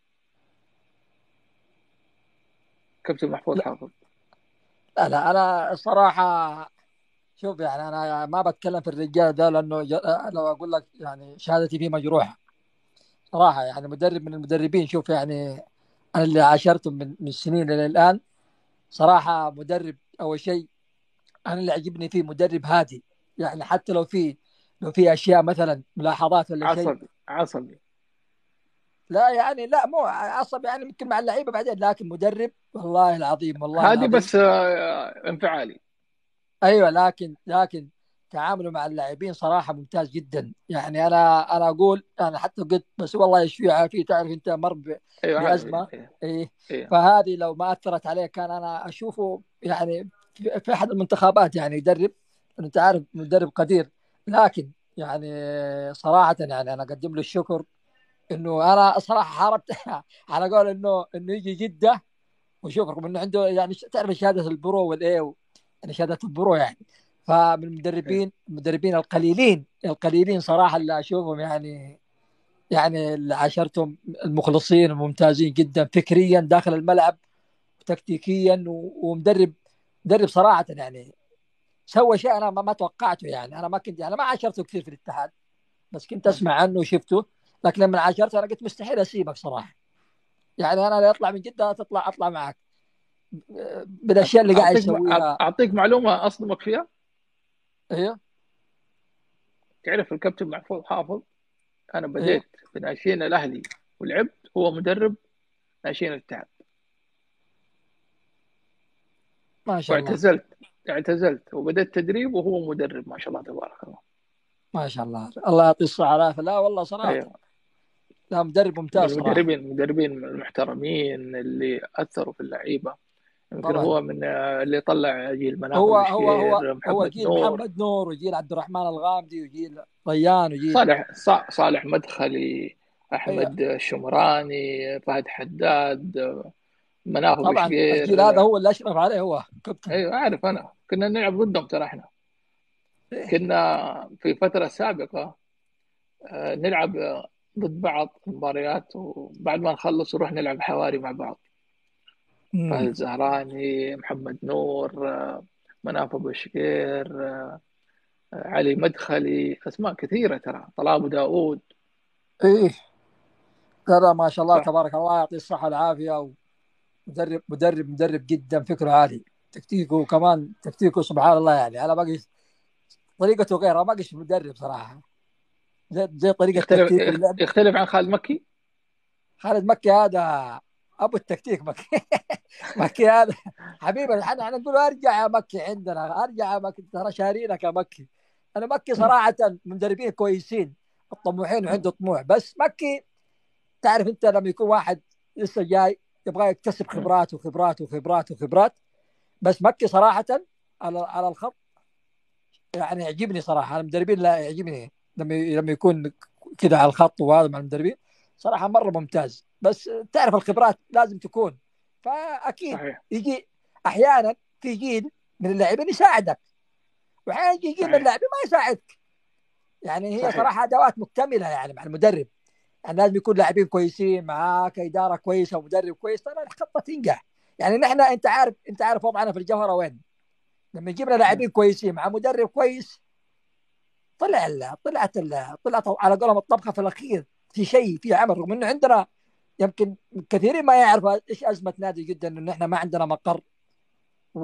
كابتن محفوظ لا حافظ. لا, لا انا الصراحه شوف، يعني انا ما بتكلم في الرجال ده، لانه ج- لو اقول لك يعني شهادتي فيه مجروحه صراحه. يعني مدرب من المدربين، شوف يعني انا اللي عاشرته من من سنين الى الان، صراحه مدرب اول شيء انا اللي عجبني فيه مدرب هادي. يعني حتى لو في لو في اشياء مثلا ملاحظات ولا شيء، عصبي عصبي. لا يعني لا مو عصب، يعني ممكن مع اللعيبه بعدين، لكن مدرب والله العظيم والله هادي العظيم. بس آه، انفعالي. ايوه، لكن لكن تعامله مع اللاعبين صراحه ممتاز جدا. يعني انا انا اقول انا حتى قلت بس والله يشفيه عافيه، تعرف انت مر ب- ايوه عارف. بازمه. ايه ايه. ايه. فهذه لو ما اثرت عليه كان انا اشوفه يعني في في احد المنتخبات يعني يدرب، لأنه انت عارف مدرب قدير. لكن يعني صراحه يعني انا اقدم له الشكر، انه انا صراحه حاربت على قول انه انه يجي جده وشوف، رغم انه عنده يعني ش- تعرف شهاده البرو والاي و- يعني شهاده البرو يعني. فمن ايه. المدربين المدربين القليلين القليلين صراحه اللي اشوفهم يعني، يعني اللي عاشرتهم المخلصين الممتازين جدا فكريا داخل الملعب وتكتيكيا و- ومدرب مدرب صراحه يعني سوى شيء انا ما, ما توقعته. يعني انا ما كنت يعني ما عاشرته كثير في الاتحاد، بس كنت مم. اسمع عنه وشفته. لكن لما عاشرته انا قلت مستحيل اسيبك صراحه. يعني انا لا اطلع من جده تطلع اطلع معك بالاشياء اللي قاعد اعطيك يسويها. اعطيك معلومه اصدمك فيها. ايوه تعرف الكابتن محفوظ حافظ، انا ايوه بديت في ناشئين الاهلي ولعبت، هو مدرب ناشئين الاتحاد، ما شاء الله واعتزلت اعتزلت وبدأت تدريب وهو مدرب، ما شاء الله تبارك الله. ما شاء الله، الله يعطيه الصحه والعافيه. لا والله صراحه ايوه، لا مدرب من ممتاز صراحه. المدربين المدربين المحترمين اللي اثروا في اللعيبه. يمكن طبعا هو من اللي طلع جيل مناف هو ابو هو هو شقير، هو محمد جيل نور، محمد نور وجيل عبد الرحمن الغامدي وجيل ريان وجيل. صالح ص- صالح مدخلي، ايوه احمد الشمراني، فهد حداد، مناف ابو طبعا الجيل شقير. هذا هو اللي اشرف عليه، هو كابتن. ايوه عارف، انا كنا نلعب ضدهم ترى احنا. كنا في فترة سابقة آه، نلعب ضد بعض مباريات، وبعد ما نخلص نروح نلعب حواري مع بعض. امم فهد الزهراني، محمد نور، آه، مناف أبو شقير، آه، علي مدخلي، أسماء كثيرة ترى، طلال أبو داود. ايه ترى ما شاء الله صح. تبارك الله، يعطيه الصحة والعافية. ومدرب مدرب مدرب جدا، فكره عالي، تكتيكه كمان تكتيكه سبحان الله. يعني انا باقي طريقته غير، ما باقيش مدرب صراحة، زي, زي طريقة يختلف تكتيكه اللعب. يختلف عن خالد مكي. خالد مكي هذا ابو التكتيك مكي. مكي هذا حبيبي، احنا احنا نقول ارجع يا مكي، عندنا ارجع يا مكي، ترى شارينك يا مكي. انا مكي صراحة مدربين كويسين الطموحين وعنده طموح، بس مكي تعرف انت لما يكون واحد لسه جاي يبغى يكتسب خبرات وخبرات وخبرات وخبرات. بس مكي صراحة على على الخط يعني يعجبني صراحة. أنا المدربين لا يعجبني لما لما يكون كذا على الخط، وهذا مع المدربين صراحة مرة ممتاز. بس تعرف الخبرات لازم تكون، فأكيد صحيح يجي أحيانا في جيل من اللاعبين يساعدك، وأحيانا يجي جيل من صحيح اللاعبين ما يساعدك. يعني هي صحيح صراحة أدوات مكتملة يعني مع المدرب. يعني لازم يكون لاعبين كويسين معاك، إدارة كويسة ومدرب كويس، ترى الخطة تنجح. يعني نحن أنت عارف أنت عارف وضعنا في الجوهرة وين. لما جبنا لاعبين كويسين مع مدرب كويس، طلع ال طلعت ال طلعت على قولهم الطبخه في الاخير، في شيء في عمل. رغم انه عندنا يمكن كثيرين ما يعرفوا ايش ازمه نادي جدا، انه احنا ما عندنا مقر و...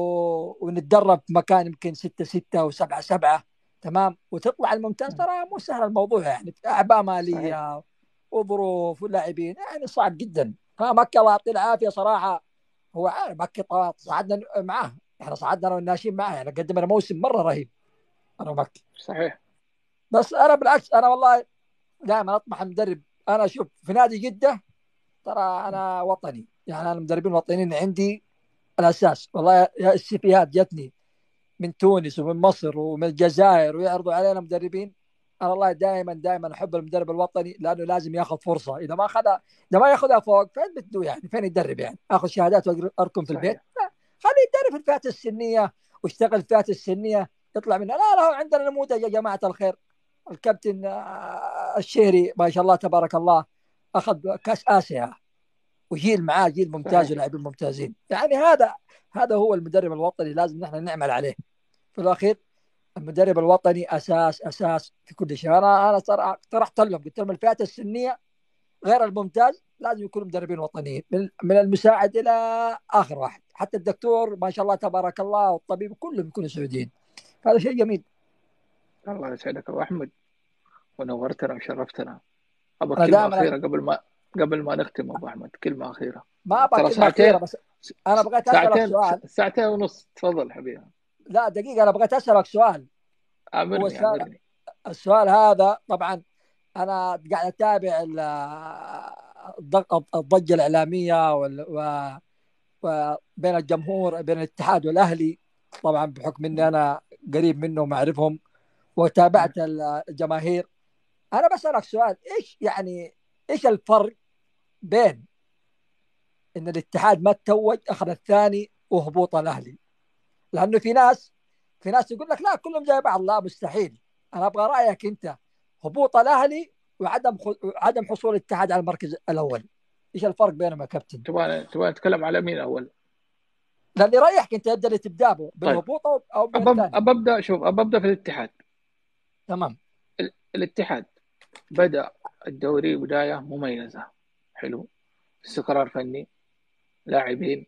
ونتدرب في مكان يمكن ستة ستة وسبعة سبعة. تمام، وتطلع الممتاز، ترى مو سهل الموضوع، يعني في اعباء صحيح ماليه وظروف ولاعبين، يعني صعب جدا. فمكة الله يعطيه العافيه صراحه. هو عارف مكة طبعاً صعدنا معاه، احنا صعدنا انا والناشئين معاه، يعني قدمنا موسم مره رهيب انا ومكة. صحيح بس انا بالعكس، انا والله دائما اطمح المدرب. انا اشوف في نادي جده ترى انا وطني، يعني انا المدربين الوطنيين عندي الاساس. والله يا السيفيات جتني من تونس ومن مصر ومن الجزائر ويعرضوا علينا مدربين. انا والله دائما دائما احب المدرب الوطني، لانه لازم ياخذ فرصه. اذا ما اخذها، اذا ما ياخذها فوق فين بده؟ يعني فين يدرب؟ يعني اخذ شهادات واركم في البيت؟ صحيح لا، خليه يدرب في الفئات السنيه واشتغل في الفئات السنيه، يطلع منها. لا لا، عندنا نموذج يا جماعه الخير. الكابتن آه، الشهري ما شاء الله تبارك الله اخذ كاس اسيا، وجيل معاه جيل ممتاز صحيح ولاعبين ممتازين. يعني هذا هذا هو المدرب الوطني، لازم نحن نعمل عليه. في الاخير المدرب الوطني اساس اساس في كل شيء. انا انا صراحه طرحت لهم، قلت لهم الفئات السنيه غير الممتاز لازم يكونوا مدربين وطنيين، من من المساعد الى اخر واحد، حتى الدكتور ما شاء الله تبارك الله والطبيب كلهم يكونوا سعوديين. هذا شيء جميل. الله يسعدك ابو احمد، ونورتنا وشرفتنا. ابغى انا كلمه دائما اخيره قبل ما قبل ما نختم ابو احمد، كلمه اخيره. ما ابغى ترى كلمه اخيره، ساعتين، بس انا بغيت اسالك ساعتين سؤال. ساعتين ونص، تفضل حبيبي. لا دقيقه، انا بغيت اسالك سؤال. هو امرني السؤال امرني. السؤال هذا طبعا انا قاعد اتابع ال- الضغ- الضجه الاعلاميه وال- و- وبين الجمهور، بين الاتحاد والاهلي، طبعا بحكم اني انا قريب منهم اعرفهم وتابعت الجماهير. انا بسالك سؤال، ايش يعني ايش الفرق بين ان الاتحاد ما تتوج اخذ الثاني وهبوط الاهلي؟ لانه في ناس في ناس يقول لك لا كلهم زي بعض. لا مستحيل. انا ابغى رايك انت، هبوط الاهلي وعدم خ... عدم حصول الاتحاد على المركز الاول، ايش الفرق بينهم يا كابتن؟ تبغى تبغى نتكلم على مين اول؟ لاني رايحك انت، يبدا اللي تبدا به طيب بالهبوط او أو من أبب الثاني. ابدا شوف ابدا في الاتحاد. تمام. ال- الاتحاد بدأ الدوري بداية مميزة، حلو، استقرار فني، لاعبين،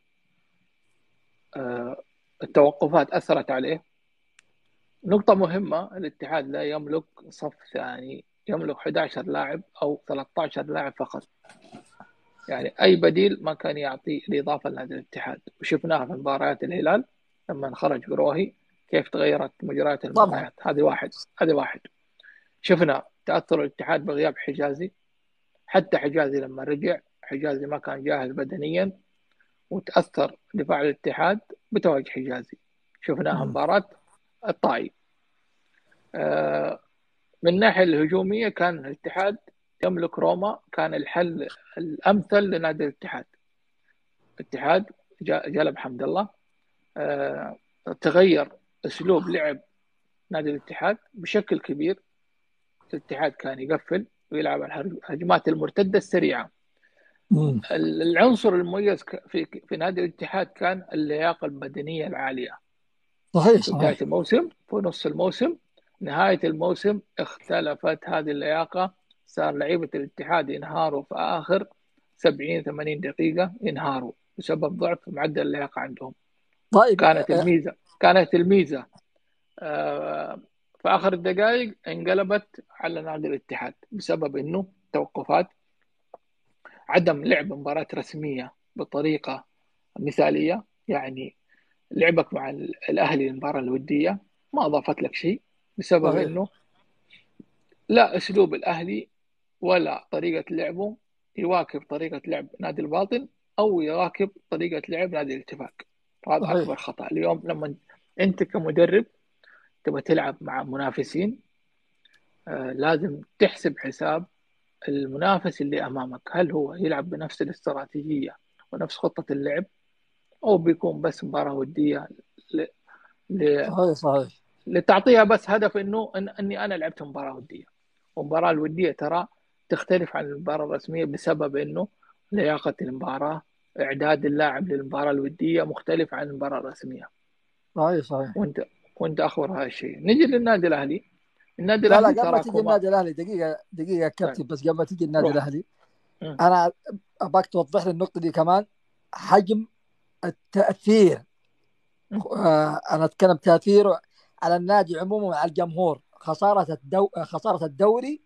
آه، التوقفات أثرت عليه. نقطة مهمة، الاتحاد لا يملك صف ثاني، يملك أحد عشر لاعب أو ثلاثة عشر لاعب فقط. يعني أي بديل ما كان يعطي الإضافة لنادي الاتحاد، وشفناها في مباريات الهلال لما خرج بروهي كيف تغيرت مجريات طبعا. المباريات. هذه واحد هذه واحد شفنا تأثر الاتحاد بغياب حجازي، حتى حجازي لما رجع حجازي ما كان جاهز بدنيا، وتأثر دفاع الاتحاد بتواجد حجازي. شفناها مم. مباراة الطائي. آه، من الناحية الهجومية كان الاتحاد يملك روما، كان الحل الأمثل لنادي الاتحاد. الاتحاد جا- جلب حمد الله، آه، تغير أسلوب لعب نادي الاتحاد بشكل كبير. الاتحاد كان يقفل ويلعب على الهجمات المرتدة السريعة. مم. العنصر المميز في في نادي الاتحاد كان اللياقة البدنية العالية. صحيح في بداية صحيح الموسم، في نص الموسم، نهاية الموسم اختلفت هذه اللياقة. صار لعيبة الاتحاد ينهاروا في آخر سبعين ثمانين دقيقة، ينهاروا بسبب ضعف معدل اللياقة عندهم. طيب كانت آه، الميزة كانت الميزة آه، في آخر الدقائق انقلبت على نادي الاتحاد بسبب إنه توقفات، عدم لعب مباراة رسمية بطريقة مثالية. يعني لعبك مع الأهلي المباراة الودية ما أضافت لك شيء، بسبب صحيح إنه لا أسلوب الأهلي ولا طريقة لعبه يواكب طريقة لعب نادي الباطن أو يواكب طريقة لعب نادي الاتفاق. وهذا صحيح أكبر خطأ. اليوم لما أنت كمدرب تبغى تلعب مع منافسين، آه لازم تحسب حساب المنافس اللي أمامك، هل هو يلعب بنفس الاستراتيجية ونفس خطة اللعب، أو بيكون بس مباراة ودية ل... ل... صحيح صحيح لتعطيها بس هدف إنه إن... إني أنا لعبت مباراة ودية. والمباراة الودية ترى تختلف عن المباراة الرسمية بسبب إنه لياقة المباراة، إعداد اللاعب للمباراة الودية مختلف عن المباراة الرسمية. صحيح صحيح. وأنت وأنت أخبر هذا الشيء. نجي للنادي الأهلي. النادي لا لا، الأهلي قبل ما تجي تراكمات. النادي الاهلي، دقيقه دقيقه يا طيب كابتن، بس قبل ما تجي النادي روح. الاهلي م. انا ابغاك توضح لي النقطه دي كمان. حجم التاثير، م. آه، انا اتكلم تاثيره على النادي عموما وعلى الجمهور. خساره الدو... خساره الدوري،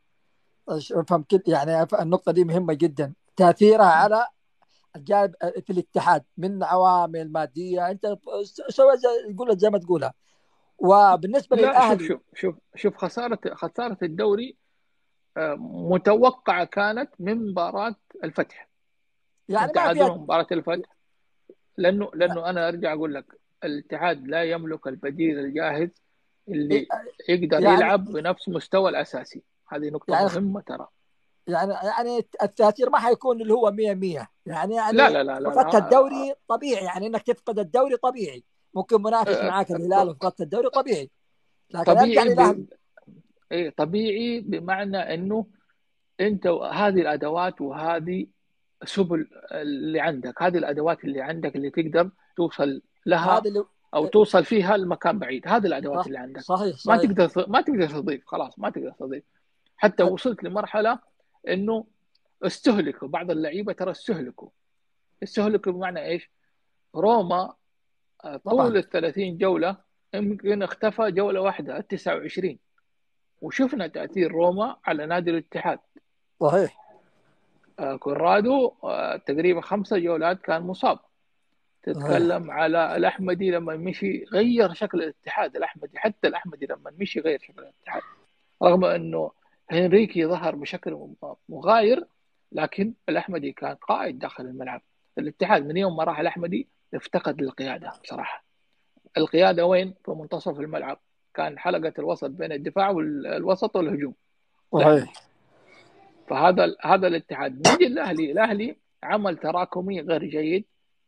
افهم كده يعني. النقطه دي مهمه جدا، تاثيرها على الجانب في الاتحاد من عوامل ماديه. انت سوى زي يقول زي ما تقولها. وبالنسبه لا، شوف للاهلي شوف شوف شوف خسارة خسارة الدوري آه، متوقعة كانت من مباراة الفتح، من يعني ما فيها. تعادلهم مباراة الفتح. لأنه لأنه أنا أرجع أقول لك الاتحاد لا يملك البديل الجاهز اللي يقدر يعني يلعب بنفس مستوى الأساسي. هذه نقطة يعني مهمة ترى. يعني يعني التاثير ما حيكون اللي هو مية مية. يعني لا يعني لا لا لا, فقدت لا. الدوري طبيعي، يعني انك تفقد الدوري طبيعي. ممكن منافس آه، معاك الهلال وفقدت الدوري طبيعي، لكن ارجع طبيعي للاهلي. ب... إيه طبيعي بمعنى أنه أنت هذه الأدوات وهذه سبل اللي عندك، هذه الأدوات اللي عندك اللي تقدر توصل لها هذا اللي أو توصل فيها المكان بعيد. هذه الأدوات صح اللي عندك صحيح ما صحيح. تقدر ما تقدر تضيف. خلاص ما تقدر تضيف. حتى حت- وصلت لمرحلة إنه استهلكوا بعض اللعيبة، ترى استهلكوا استهلكوا بمعنى إيش؟ روما آه، طبعا طول ال ثلاثين جولة يمكن اختفى جولة واحدة ال تسعة وعشرين، وشفنا تأثير روما على نادي الاتحاد. صحيح. آه، كورادو آه، تقريبا خمسة جولات كان مصاب. صحيح تتكلم على الأحمدي لما مشي غير شكل الاتحاد. الأحمدي حتى الأحمدي لما مشي غير شكل الاتحاد، رغم أنه هنريكي ظهر بشكل مغاير، لكن الأحمدي كان قائد داخل الملعب. الاتحاد من يوم ما راح الأحمدي افتقد القيادة بصراحة. القيادة وين؟ في منتصف الملعب. كان حلقة الوسط بين الدفاع والوسط والهجوم الأحمدي. صحيح. فهذا هذا الاتحاد. نجي الأهلي. الأهلي عمل تراكمي غير جيد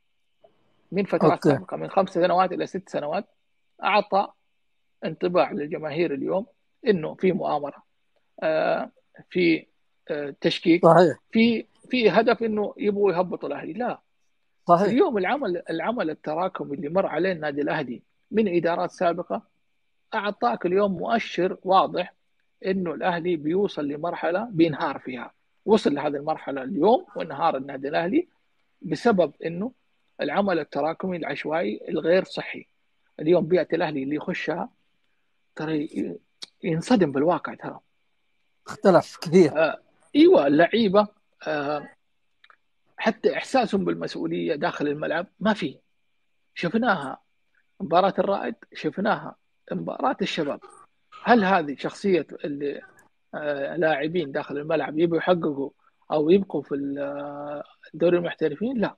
من فترات اوكي. سابقة، من خمس سنوات إلى ست سنوات. أعطى انطباع للجماهير اليوم إنه في مؤامرة، آه، في آه، تشكيك، صحيح في في هدف إنه يبغوا يهبطوا الأهلي. لا، صحيح. اليوم العمل العمل التراكمي اللي مر عليه النادي الأهلي من إدارات سابقة أعطاك اليوم مؤشر واضح إنه الأهلي بيوصل لمرحلة بينهار فيها. وصل لهذه المرحلة اليوم وانهار النادي الأهلي بسبب إنه العمل التراكمي العشوائي الغير صحي. اليوم بيئة الأهلي اللي يخشها ترى ينصدم بالواقع. ترى اختلف كثير. آه ايوه اللعيبه آه حتى احساسهم بالمسؤوليه داخل الملعب ما في. شفناها مباراه الرائد، شفناها مباراه الشباب. هل هذه شخصيه اللي آه لاعبين داخل الملعب يبوا يحققوا او يبقوا في دوري المحترفين؟ لا.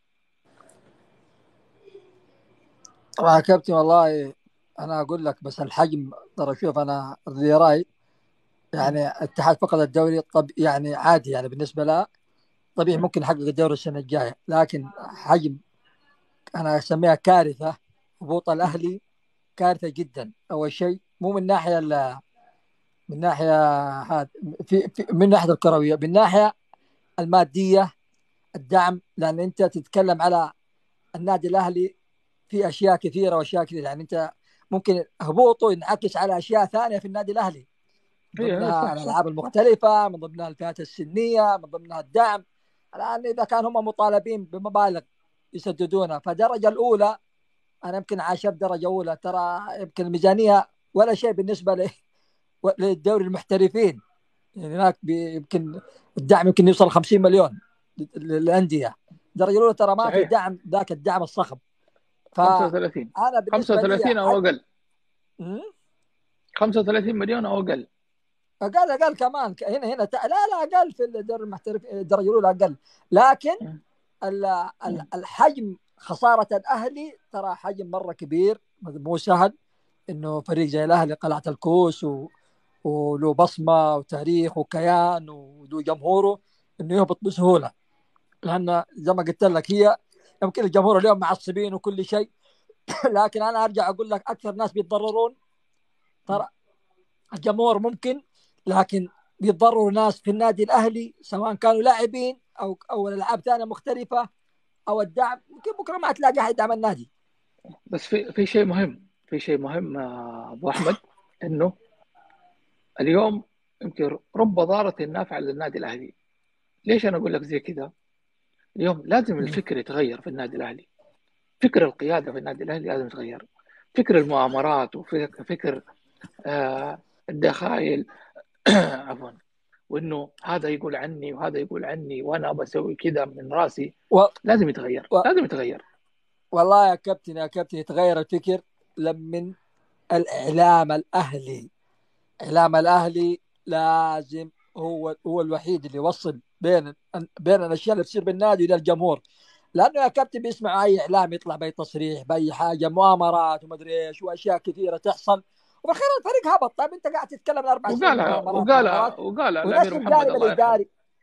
طبعا يا كابتن والله انا اقول لك بس الحجم، ترى شوف انا ذي راي. يعني الاتحاد فقد الدوري طب يعني عادي، يعني بالنسبه له طبيعي ممكن يحقق الدوري السنه الجايه، لكن حجم انا اسميها كارثه. هبوط الاهلي كارثه جدا. اول شيء مو من ناحيه من ناحيه هذا في, في من ناحيه الكرويه، من ناحيه الماديه الدعم، لان انت تتكلم على النادي الاهلي في اشياء كثيره واشياء كثيره، يعني انت ممكن هبوطه ينعكس على اشياء ثانيه في النادي الاهلي، من ضمنها الالعاب المختلفه، من ضمنها الفئات السنيه، من ضمنها الدعم. الان اذا كان هم مطالبين بمبالغ يسددونها، فالدرجه الاولى انا يمكن عاشر درجه اولى، ترى يمكن الميزانيه ولا شيء بالنسبه ل للدوري المحترفين، يعني هناك يمكن الدعم يمكن يوصل خمسين مليون للانديه. الدرجه الاولى ترى ما في دعم ذاك الدعم الصخب. خمسة وثلاثين انا خمسة وثلاثين او اقل، م? خمسة وثلاثين مليون او اقل، اقل اقل كمان هنا هنا ت... لا لا اقل في الدوري المحترف الدرجه الاولى اقل، لكن ال... ال... الحجم خساره الاهلي ترى حجم مره كبير، مو سهل انه فريق زي الاهلي قلعه الكوس و... وله بصمه وتاريخ وكيان وله جمهوره انه يهبط بسهوله، لان زي ما قلت لك هي يمكن الجمهور اليوم معصبين وكل شيء لكن انا ارجع اقول لك اكثر ناس بيتضررون ترى الجمهور ممكن، لكن بيتضرروا ناس في النادي الاهلي سواء كانوا لاعبين او او الالعاب ثانيه مختلفه او الدعم، ممكن بكره ما تلاقي احد يدعم النادي. بس في في شيء مهم، في شيء مهم ابو احمد، انه اليوم يمكن رب ضارة نافعة للنادي الاهلي. ليش انا اقول لك زي كذا؟ اليوم لازم الفكر يتغير في النادي الاهلي، فكر القياده في النادي الاهلي لازم يتغير، فكر المؤامرات وفكر آه الدخائل عفوا، وانه هذا يقول عني وهذا يقول عني وانا بسوي كذا من راسي و... لازم يتغير و... لازم يتغير. والله يا كابتن يا كابتن يتغير الفكر لمن الاعلام الاهلي، اعلام الاهلي لازم هو هو الوحيد اللي يوصل بين بين الاشياء اللي تصير بالنادي للجمهور، لانه يا كابتن بيسمع اي اعلام يطلع باي تصريح باي حاجه مؤامرات ومدري ايش واشياء كثيره تحصل، وفي الاخير الفريق هبط. طيب انت قاعد تتكلم عن اربع سنين وقال وقال وقال الامير محمد الله يرحمه،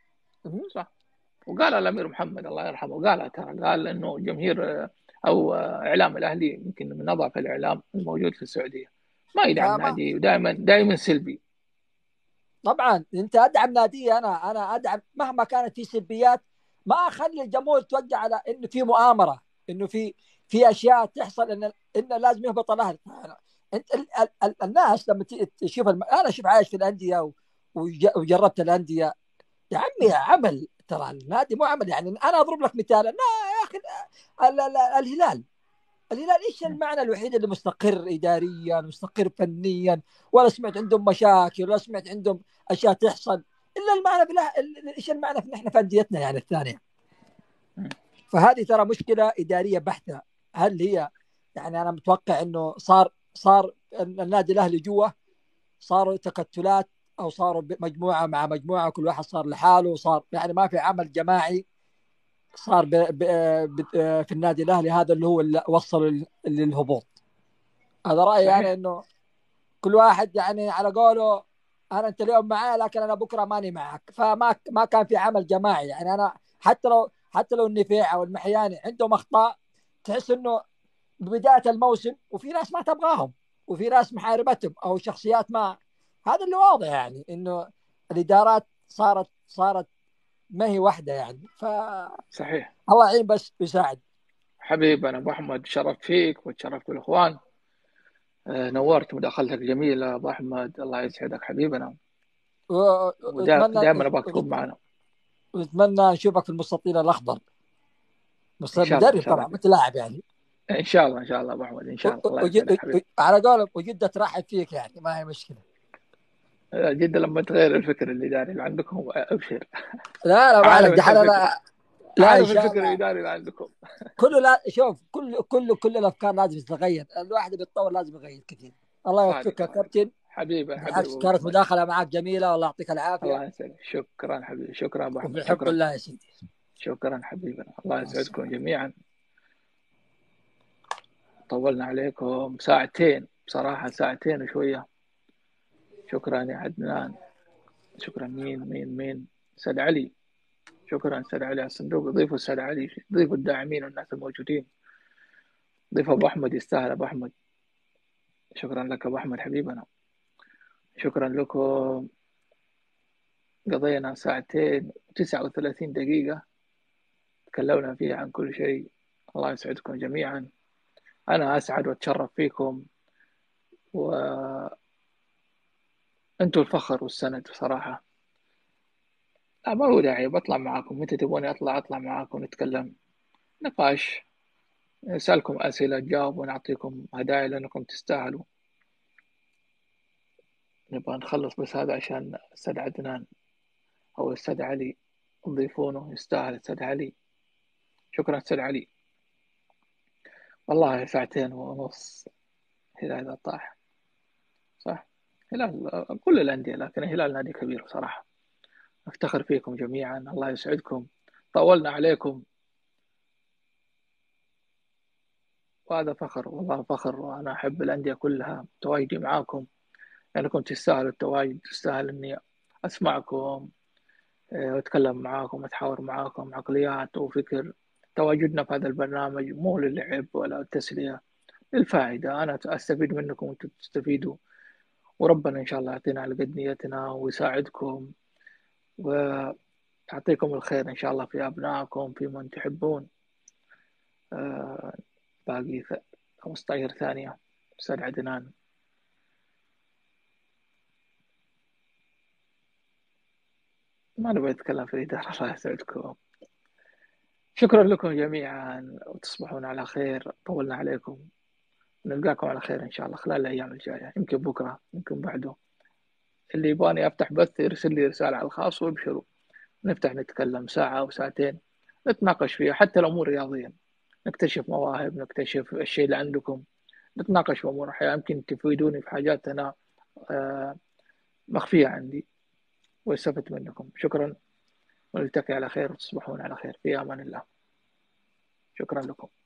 صح، وقال الامير محمد الله يرحمه، قال ترى قال انه جمهور او اعلام الاهلي يمكن من اضعف الاعلام الموجود في السعوديه، ما يدعم نادي ودائما دائما سلبي. طبعا انت ادعم نادي، انا انا ادعم مهما كانت في سلبيات، ما اخلي الجمهور توجه على انه في مؤامره، انه في في اشياء تحصل ان ان لازم يهبط الاهلي. انت ال ال الناس لما تشوف الم... انا شوف عايش في الانديه وجربت الانديه يا عمي، عمل ترى النادي مو عمل، يعني انا اضرب لك مثال، لا يا اخي الهلال الهلال ايش المعنى الوحيد اللي مستقر اداريا مستقر فنيا، ولا سمعت عندهم مشاكل ولا سمعت عندهم اشياء تحصل، الا المعنى بلا ايش المعنى في احنا في انديتنا يعني الثانيه. فهذه ترى مشكله اداريه بحته. هل هي يعني انا متوقع انه صار صار النادي الاهلي جوا صاروا تكتلات او صاروا مجموعه مع مجموعه كل واحد صار لحاله، صار يعني ما في عمل جماعي صار ب ب ب في النادي الاهلي، هذا اللي هو اللي وصل للهبوط. هذا رايي يعني انه كل واحد يعني على قوله انا انت اليوم معايا لكن انا بكره ماني معك، فما ما كان في عمل جماعي. يعني انا حتى لو حتى لو النفيع او المحياني عندهم اخطاء تحس انه ببدايه الموسم وفي ناس ما تبغاهم وفي ناس محاربتهم او شخصيات ما، هذا اللي واضح يعني انه الادارات صارت صارت ما هي واحده يعني. ف صحيح، الله يعين بس يساعد. حبيبنا ابو احمد، شرفت فيك وتشرفت بالاخوان، آه نورت مداخلتك جميله ابو احمد، الله يسعدك حبيبنا، ودائما ابغاك تكون معنا، ونتمنى نشوفك في المستطيل الاخضر، مستطيل مدرب طبعا مش لاعب يعني. ان شاء الله ان شاء الله ابو احمد ان شاء الله. الله يسعدك حبيبي. على قولك وجدة ترحب فيك يعني ما هي مشكله. جدا لما تغير الفكر الاداري اللي عندكم ابشر. لا لا ما عليك دحين انا لا عارف الفكر الاداري اللي عندكم كله. لا شوف كل كل كل الافكار لازم تتغير، الواحد بيتطور لازم يغير كثير. الله يوفقك يا كابتن حبيبي حبيبي، كانت مداخله معك جميله والله يعطيك العافيه. الله يسعدك، شكرا حبيبي، شكرا ابو احمد، شكرا الله يا سيدي، شكرا حبيبنا، الله يسعدكم جميعا. طولنا عليكم ساعتين بصراحه، ساعتين وشويه. شكرا يا عدنان، شكرا. مين مين مين سيد علي، شكرا سيد علي على الصندوق. ضيفوا سيد علي، ضيفوا الداعمين والناس الموجودين، ضيف ابو احمد يستاهل ابو احمد، شكرا لك أبو أحمد حبيبنا، شكرا لكم. قضينا ساعتين وتسعة وثلاثين دقيقة تكلمنا فيها عن كل شيء. الله يسعدكم جميعا. أنا أسعد وأتشرف فيكم، وأنتوا الفخر والسند بصراحة. لا ما هو داعي، بطلع معاكم متى تبوني أطلع أطلع معاكم نتكلم نقاش، نسألكم أسئلة تجاوب ونعطيكم هدايا لأنكم تستاهلوا. نبغى نخلص بس هذا عشان الأستاذ عدنان أو الأستاذ علي تضيفونه، يستاهل الأستاذ علي. شكرا أستاذ علي. والله ساعتين ونص هلال طاح صح. هلال كل الأندية، لكن هلال نادي كبير صراحة. أفتخر فيكم جميعا، الله يسعدكم. طولنا عليكم وهذا فخر، والله فخر. وأنا أحب الأندية كلها تواجدي معاكم لأنكم تستاهلوا التواجد، تستاهل إني أسمعكم وأتكلم معاكم وأتحاور معاكم عقليات وفكر. تواجدنا في هذا البرنامج مو للعب ولا التسلية، للفائدة. أنا أستفيد منكم وأنتم تستفيدوا، وربنا إن شاء الله يعطينا على قد نيتنا ويساعدكم ويعطيكم الخير إن شاء الله في أبنائكم، في من تحبون. آه باقي خمسة عشر ثانية. أستاذ عدنان. ما نبغى نتكلم في الإدارة. الله يسعدكم. شكرا لكم جميعا وتصبحون على خير. طولنا عليكم، نلقاكم على خير إن شاء الله خلال الأيام الجاية، يمكن بكرة يمكن بعده. اللي يبغاني أفتح بث يرسل لي رسالة على الخاص وابشروا، نفتح نتكلم ساعة أو ساعتين نتناقش فيها، حتى لو مو رياضيا، نكتشف مواهب، نكتشف الشيء اللي عندكم، نتناقش في أمور أحيانا يمكن تفيدوني في حاجات أنا آه مخفية عندي واستفدت منكم. شكرا ونلتقي على خير وتصبحون على خير في أمان الله. شكرا لكم.